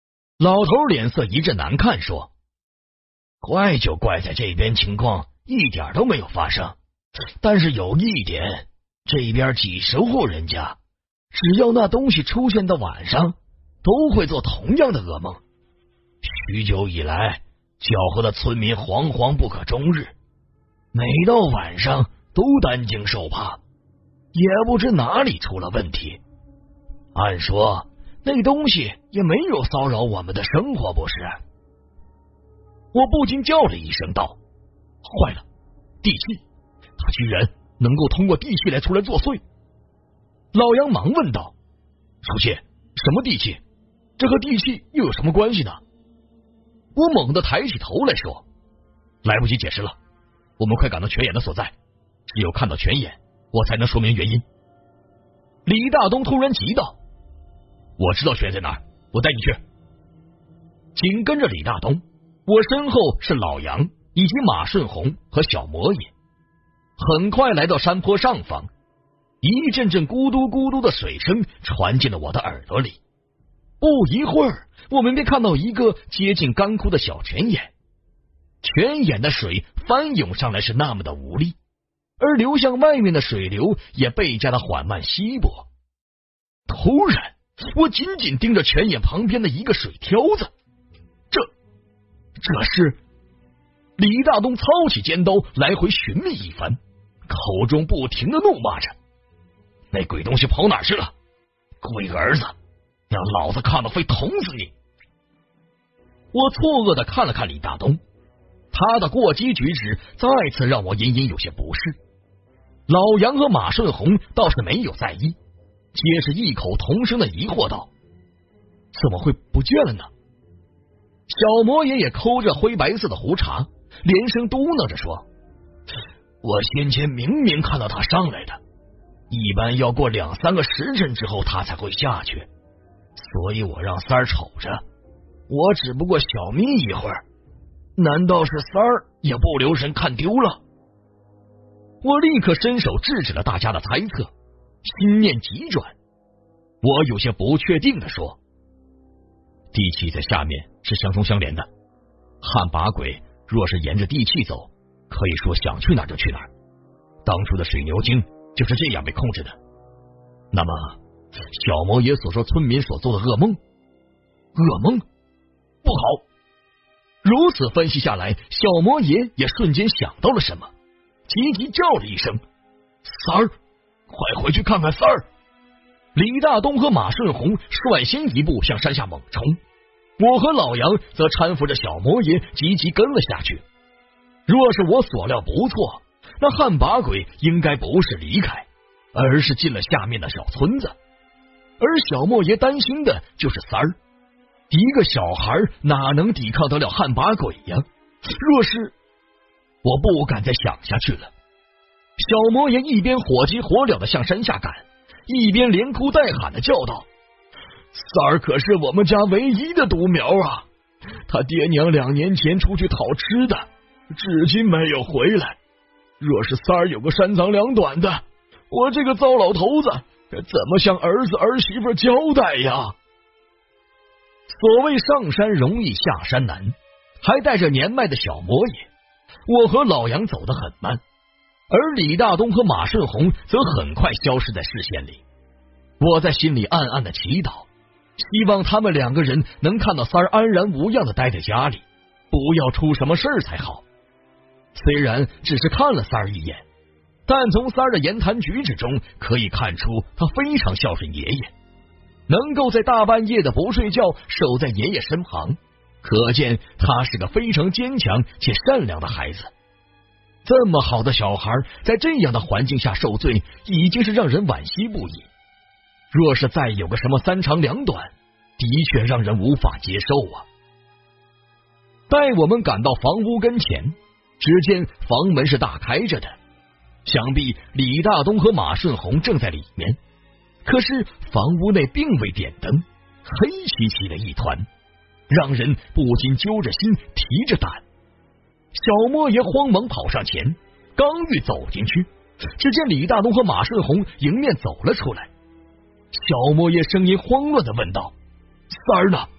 老头脸色一阵难看，说：“怪就怪在这边情况一点都没有发生，但是有一点，这边几十户人家，只要那东西出现到晚上，都会做同样的噩梦。许久以来，搅和的村民惶惶不可终日，每到晚上都担惊受怕，也不知哪里出了问题。按说那东西也没有骚扰我们的生活，不是？”我不禁叫了一声道：“坏了，地气！他居然能够通过地气来出来作祟！”老杨忙问道：“书记，什么地气？这和地气又有什么关系呢？”我猛地抬起头来说：“来不及解释了，我们快赶到泉眼的所在，只有看到泉眼，我才能说明原因。”李大东突然急道：“我知道泉眼在哪儿，我带你去。”紧跟着李大东，我身后是老杨以及马顺红和小魔爷。很快来到山坡上方，一阵阵咕嘟咕嘟的水声传进了我的耳朵里。不一会儿，我们便看到一个接近干枯的小泉眼，泉眼的水翻涌上来是那么的无力，而流向外面的水流也倍加的缓慢稀薄。突然，我紧紧盯着泉眼旁边的一个水挑子，这这是……李大东操起尖刀来回寻觅一番，口中不停的怒骂着：“那鬼东西跑哪儿去了？龟儿子，让老子看到非捅死你！”我错愕的看了看李大东，他的过激举止再次让我隐隐有些不适。老杨和马顺红倒是没有在意，皆是异口同声的疑惑道：“怎么会不见了呢？”小魔爷也抠着灰白色的胡茬，连声嘟囔着说：“我先前明明看到他上来的，一般要过两三个时辰之后他才会下去，所以我让三儿瞅着，我只不过小眯一会儿，难道是三儿也不留神看丢了？”我立刻伸手制止了大家的猜测，心念急转，我有些不确定的说：“地气在下面是相冲相连的，旱魃鬼若是沿着地气走，可以说想去哪儿就去哪儿。当初的水牛精就是这样被控制的。那么，小魔爷所说村民所做的噩梦，噩梦不好。”如此分析下来，小魔爷也瞬间想到了什么，急急叫了一声：“三儿，快回去看看三儿！”李大东和马顺红率先一步向山下猛冲，我和老杨则搀扶着小魔爷急急跟了下去。若是我所料不错，那旱魃鬼应该不是离开，而是进了下面的小村子。而小魔爷担心的就是三儿，一个小孩哪能抵抗得了旱魃鬼呀？若是……我不敢再想下去了。小魔爷一边火急火燎的向山下赶，一边连哭带喊的叫道：“三儿可是我们家唯一的独苗啊！他爹娘两年前出去讨吃的，至今没有回来。若是三儿有个三长两短的，我这个糟老头子怎么向儿子儿媳妇交代呀？”所谓上山容易下山难，还带着年迈的小魔爷，我和老杨走得很慢，而李大东和马顺红则很快消失在视线里。我在心里暗暗的祈祷，希望他们两个人能看到三儿安然无恙的待在家里，不要出什么事儿才好。虽然只是看了三儿一眼，但从三儿的言谈举止中可以看出他非常孝顺爷爷，能够在大半夜的不睡觉守在爷爷身旁，可见他是个非常坚强且善良的孩子。这么好的小孩在这样的环境下受罪，已经是让人惋惜不已。若是再有个什么三长两短，的确让人无法接受啊。待我们赶到房屋跟前，只见房门是大开着的，想必李大东和马顺红正在里面。可是房屋内并未点灯，黑漆漆的一团，让人不禁揪着心提着胆。小魔爷慌忙跑上前，刚欲走进去，只见李大东和马顺红迎面走了出来。小魔爷声音慌乱的问道：“三儿呢？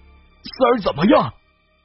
三儿怎么样？”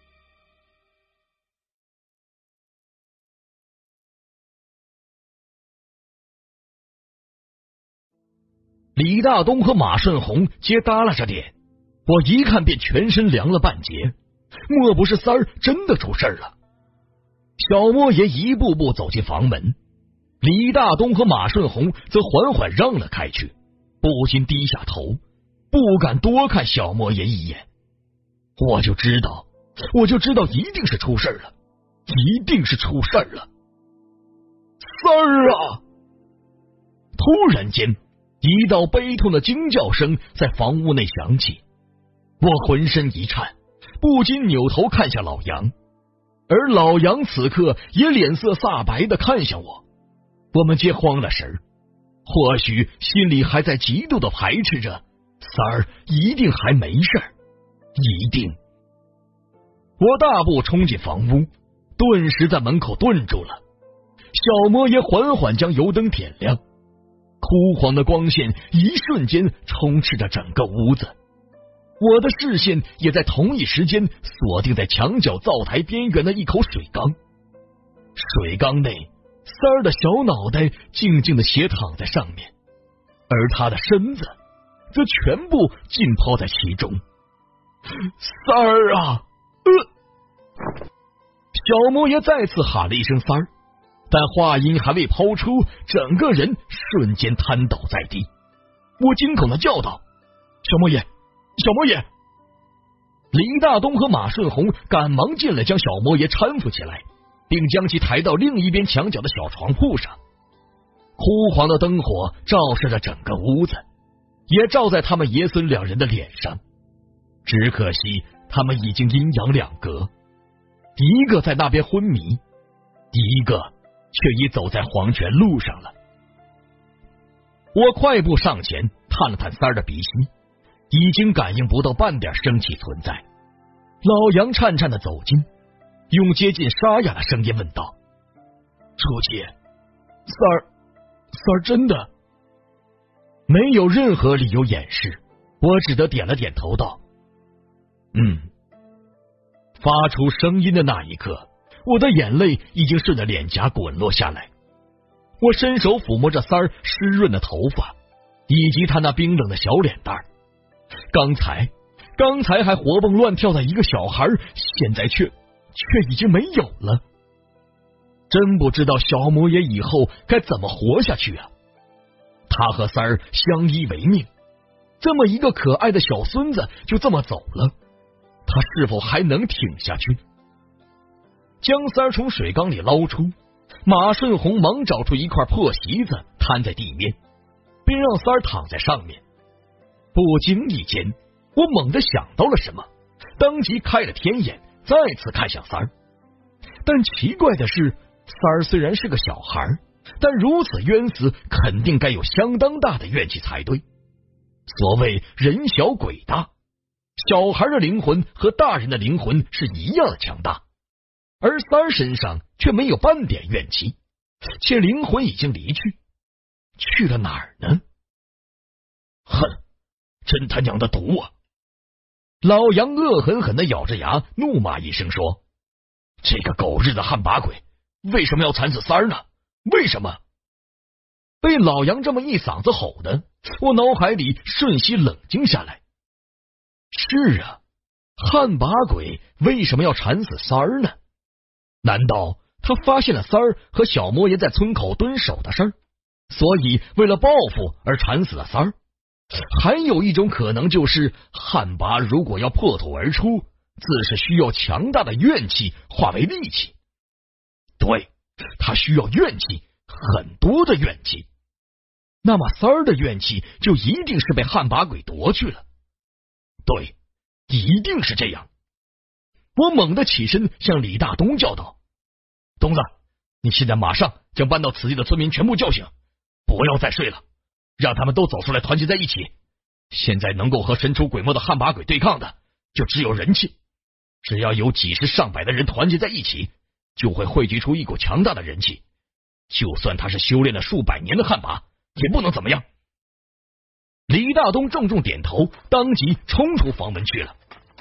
李大东和马顺红皆耷拉着脸，我一看便全身凉了半截，莫不是三儿真的出事了？小莫爷一步步走进房门，李大东和马顺红则缓缓让了开去，不禁低下头，不敢多看小莫爷一眼。我就知道，我就知道一定是出事了，一定是出事了。三儿啊！突然间，一道悲痛的惊叫声在房屋内响起，我浑身一颤，不禁扭头看向老杨，而老杨此刻也脸色煞白的看向我。我们皆慌了神，或许心里还在极度的排斥着，三儿一定还没事儿，一定。我大步冲进房屋，顿时在门口顿住了。小魔爷缓缓将油灯点亮，枯黄的光线一瞬间充斥着整个屋子。我的视线也在同一时间锁定在墙角灶台边缘的一口水缸。水缸内，三儿的小脑袋静静的斜躺在上面，而他的身子则全部浸泡在其中。三儿啊！呃、小魔爷再次喊了一声三儿，但话音还未抛出，整个人瞬间瘫倒在地。我惊恐的叫道：“小魔爷，小魔爷！”李大东和马顺红赶忙进来，将小魔爷搀扶起来，并将其抬到另一边墙角的小床铺上。枯黄的灯火照射着整个屋子，也照在他们爷孙两人的脸上。只可惜他们已经阴阳两隔，一个在那边昏迷，一个却已走在黄泉路上了。我快步上前探了探三儿的鼻息，已经感应不到半点生气存在。老杨颤颤的走近，用接近沙哑的声音问道：“初七，三儿，三儿真的？”没有任何理由掩饰，我只得点了点头道：“嗯。”发出声音的那一刻，我的眼泪已经顺着脸颊滚落下来。我伸手抚摸着三儿湿润的头发，以及他那冰冷的小脸蛋儿。刚才刚才还活蹦乱跳的一个小孩，现在却却已经没有了。真不知道小魔爷以后该怎么活下去啊！他和三儿相依为命，这么一个可爱的小孙子就这么走了，他是否还能挺下去？将三儿从水缸里捞出，马顺红忙找出一块破席子摊在地面，并让三儿躺在上面。不经意间，我猛地想到了什么，当即开了天眼，再次看向三儿。但奇怪的是，三儿虽然是个小孩，但如此冤死，肯定该有相当大的怨气才对。所谓人小鬼大，小孩的灵魂和大人的灵魂是一样的强大，而三儿身上却没有半点怨气，且灵魂已经离去，去了哪儿呢？哼，真他娘的毒啊！老杨恶狠狠的咬着牙，怒骂一声说：“这个狗日的汉把鬼，为什么要惨死三儿呢？为什么？”被老杨这么一嗓子吼的，我脑海里瞬息冷静下来。是啊，汉把鬼为什么要惨死三儿呢？难道他发现了三儿和小魔爷在村口蹲守的事儿，所以为了报复而惨死了三儿？还有一种可能就是，汉魃如果要破土而出，自是需要强大的怨气化为力气。对，他需要怨气，很多的怨气。那么三儿的怨气就一定是被汉魃鬼夺去了。对，一定是这样。我猛地起身向李大东叫道：“东子，你现在马上将搬到此地的村民全部叫醒，不要再睡了，让他们都走出来团结在一起。现在能够和神出鬼没的汉魃鬼对抗的就只有人气，只要有几十上百的人团结在一起，就会汇聚出一股强大的人气，就算他是修炼了数百年的汉魃也不能怎么样。”李大东重重点头，当即冲出房门去了。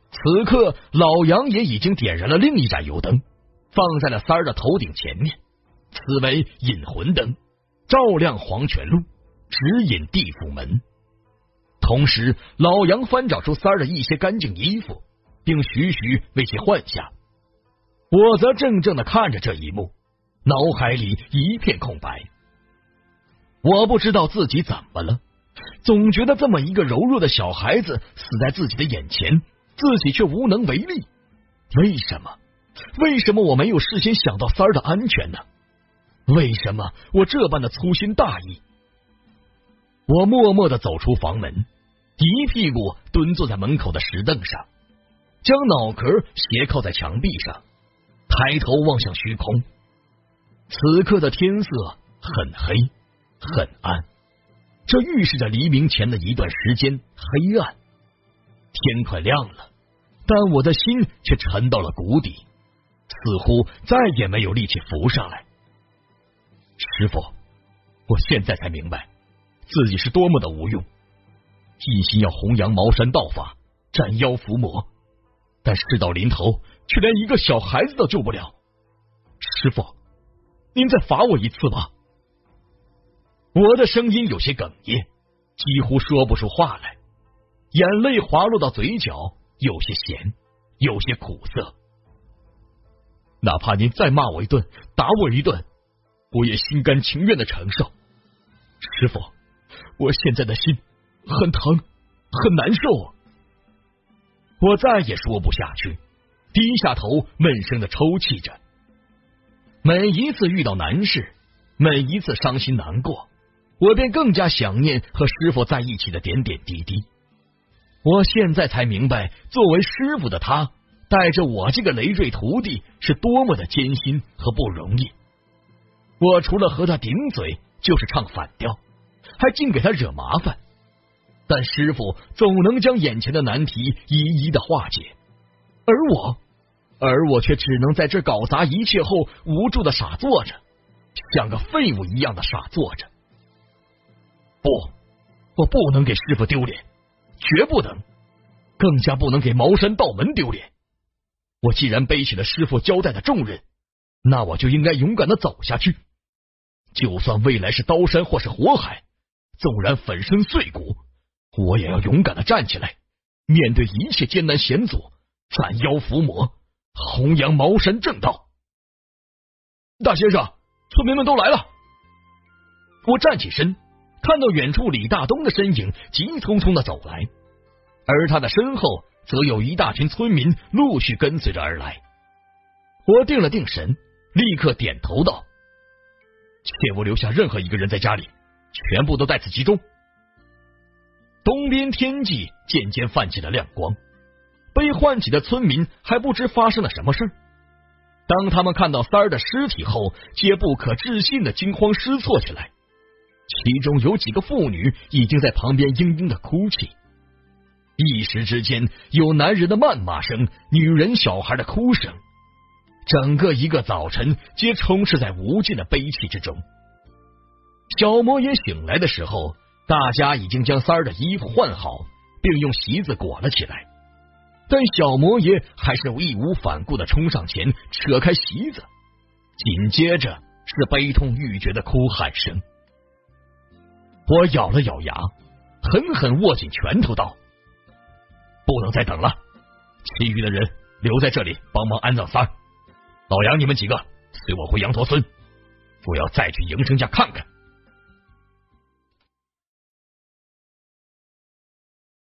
此刻老杨也已经点燃了另一盏油灯，放在了三儿的头顶前面，此为引魂灯，照亮黄泉路，指引地府门。同时老杨翻找出三儿的一些干净衣服，并徐徐为其换下。我则怔怔的看着这一幕，脑海里一片空白。我不知道自己怎么了，总觉得这么一个柔弱的小孩子死在自己的眼前，自己却无能为力。为什么？为什么我没有事先想到三儿的安全呢？为什么我这般的粗心大意？我默默的走出房门，一屁股蹲坐在门口的石凳上，将脑壳斜靠在墙壁上，抬头望向虚空。此刻的天色很黑很暗，这预示着黎明前的一段时间黑暗。天快亮了，但我的心却沉到了谷底，似乎再也没有力气浮上来。师傅，我现在才明白自己是多么的无用，一心要弘扬茅山道法，斩妖伏魔，但事到临头却连一个小孩子都救不了。师傅，您再罚我一次吧。我的声音有些哽咽，几乎说不出话来，眼泪滑落到嘴角，有些咸，有些苦涩。哪怕您再骂我一顿，打我一顿，我也心甘情愿的承受。师傅，我现在的心很疼，很难受。我再也说不下去，低下头闷声的抽泣着。每一次遇到难事，每一次伤心难过，我便更加想念和师傅在一起的点点滴滴。我现在才明白，作为师傅的他带着我这个累赘徒弟是多么的艰辛和不容易。我除了和他顶嘴就是唱反调，还净给他惹麻烦，但师傅总能将眼前的难题一一的化解，而我而我却只能在这搞砸一切后无助的傻坐着，像个废物一样的傻坐着。不，我不能给师傅丢脸，绝不能，更加不能给茅山道门丢脸。我既然背起了师傅交代的重任，那我就应该勇敢的走下去。就算未来是刀山或是火海，纵然粉身碎骨，我也要勇敢的站起来，面对一切艰难险阻，斩妖伏魔，弘扬茅山正道。大先生，村民们都来了。我站起身，看到远处李大东的身影急匆匆的走来，而他的身后则有一大群村民陆续跟随着而来。我定了定神，立刻点头道：切勿留下任何一个人在家里，全部都在此集中。东边天际渐渐泛起了亮光，被唤起的村民还不知发生了什么事。当他们看到三儿的尸体后，皆不可置信的惊慌失措起来，其中有几个妇女已经在旁边嘤嘤的哭泣。一时之间，有男人的谩骂声，女人小孩的哭声，整个一个早晨皆充斥在无尽的悲泣之中。小魔爷醒来的时候，大家已经将三儿的衣服换好，并用席子裹了起来，但小魔爷还是义无反顾的冲上前扯开席子，紧接着是悲痛欲绝的哭喊声。我咬了咬牙，狠狠握紧拳头道：不能再等了，其余的人留在这里帮忙安葬三儿。老杨，你们几个随我回羊驼村，我要再去营生家看看。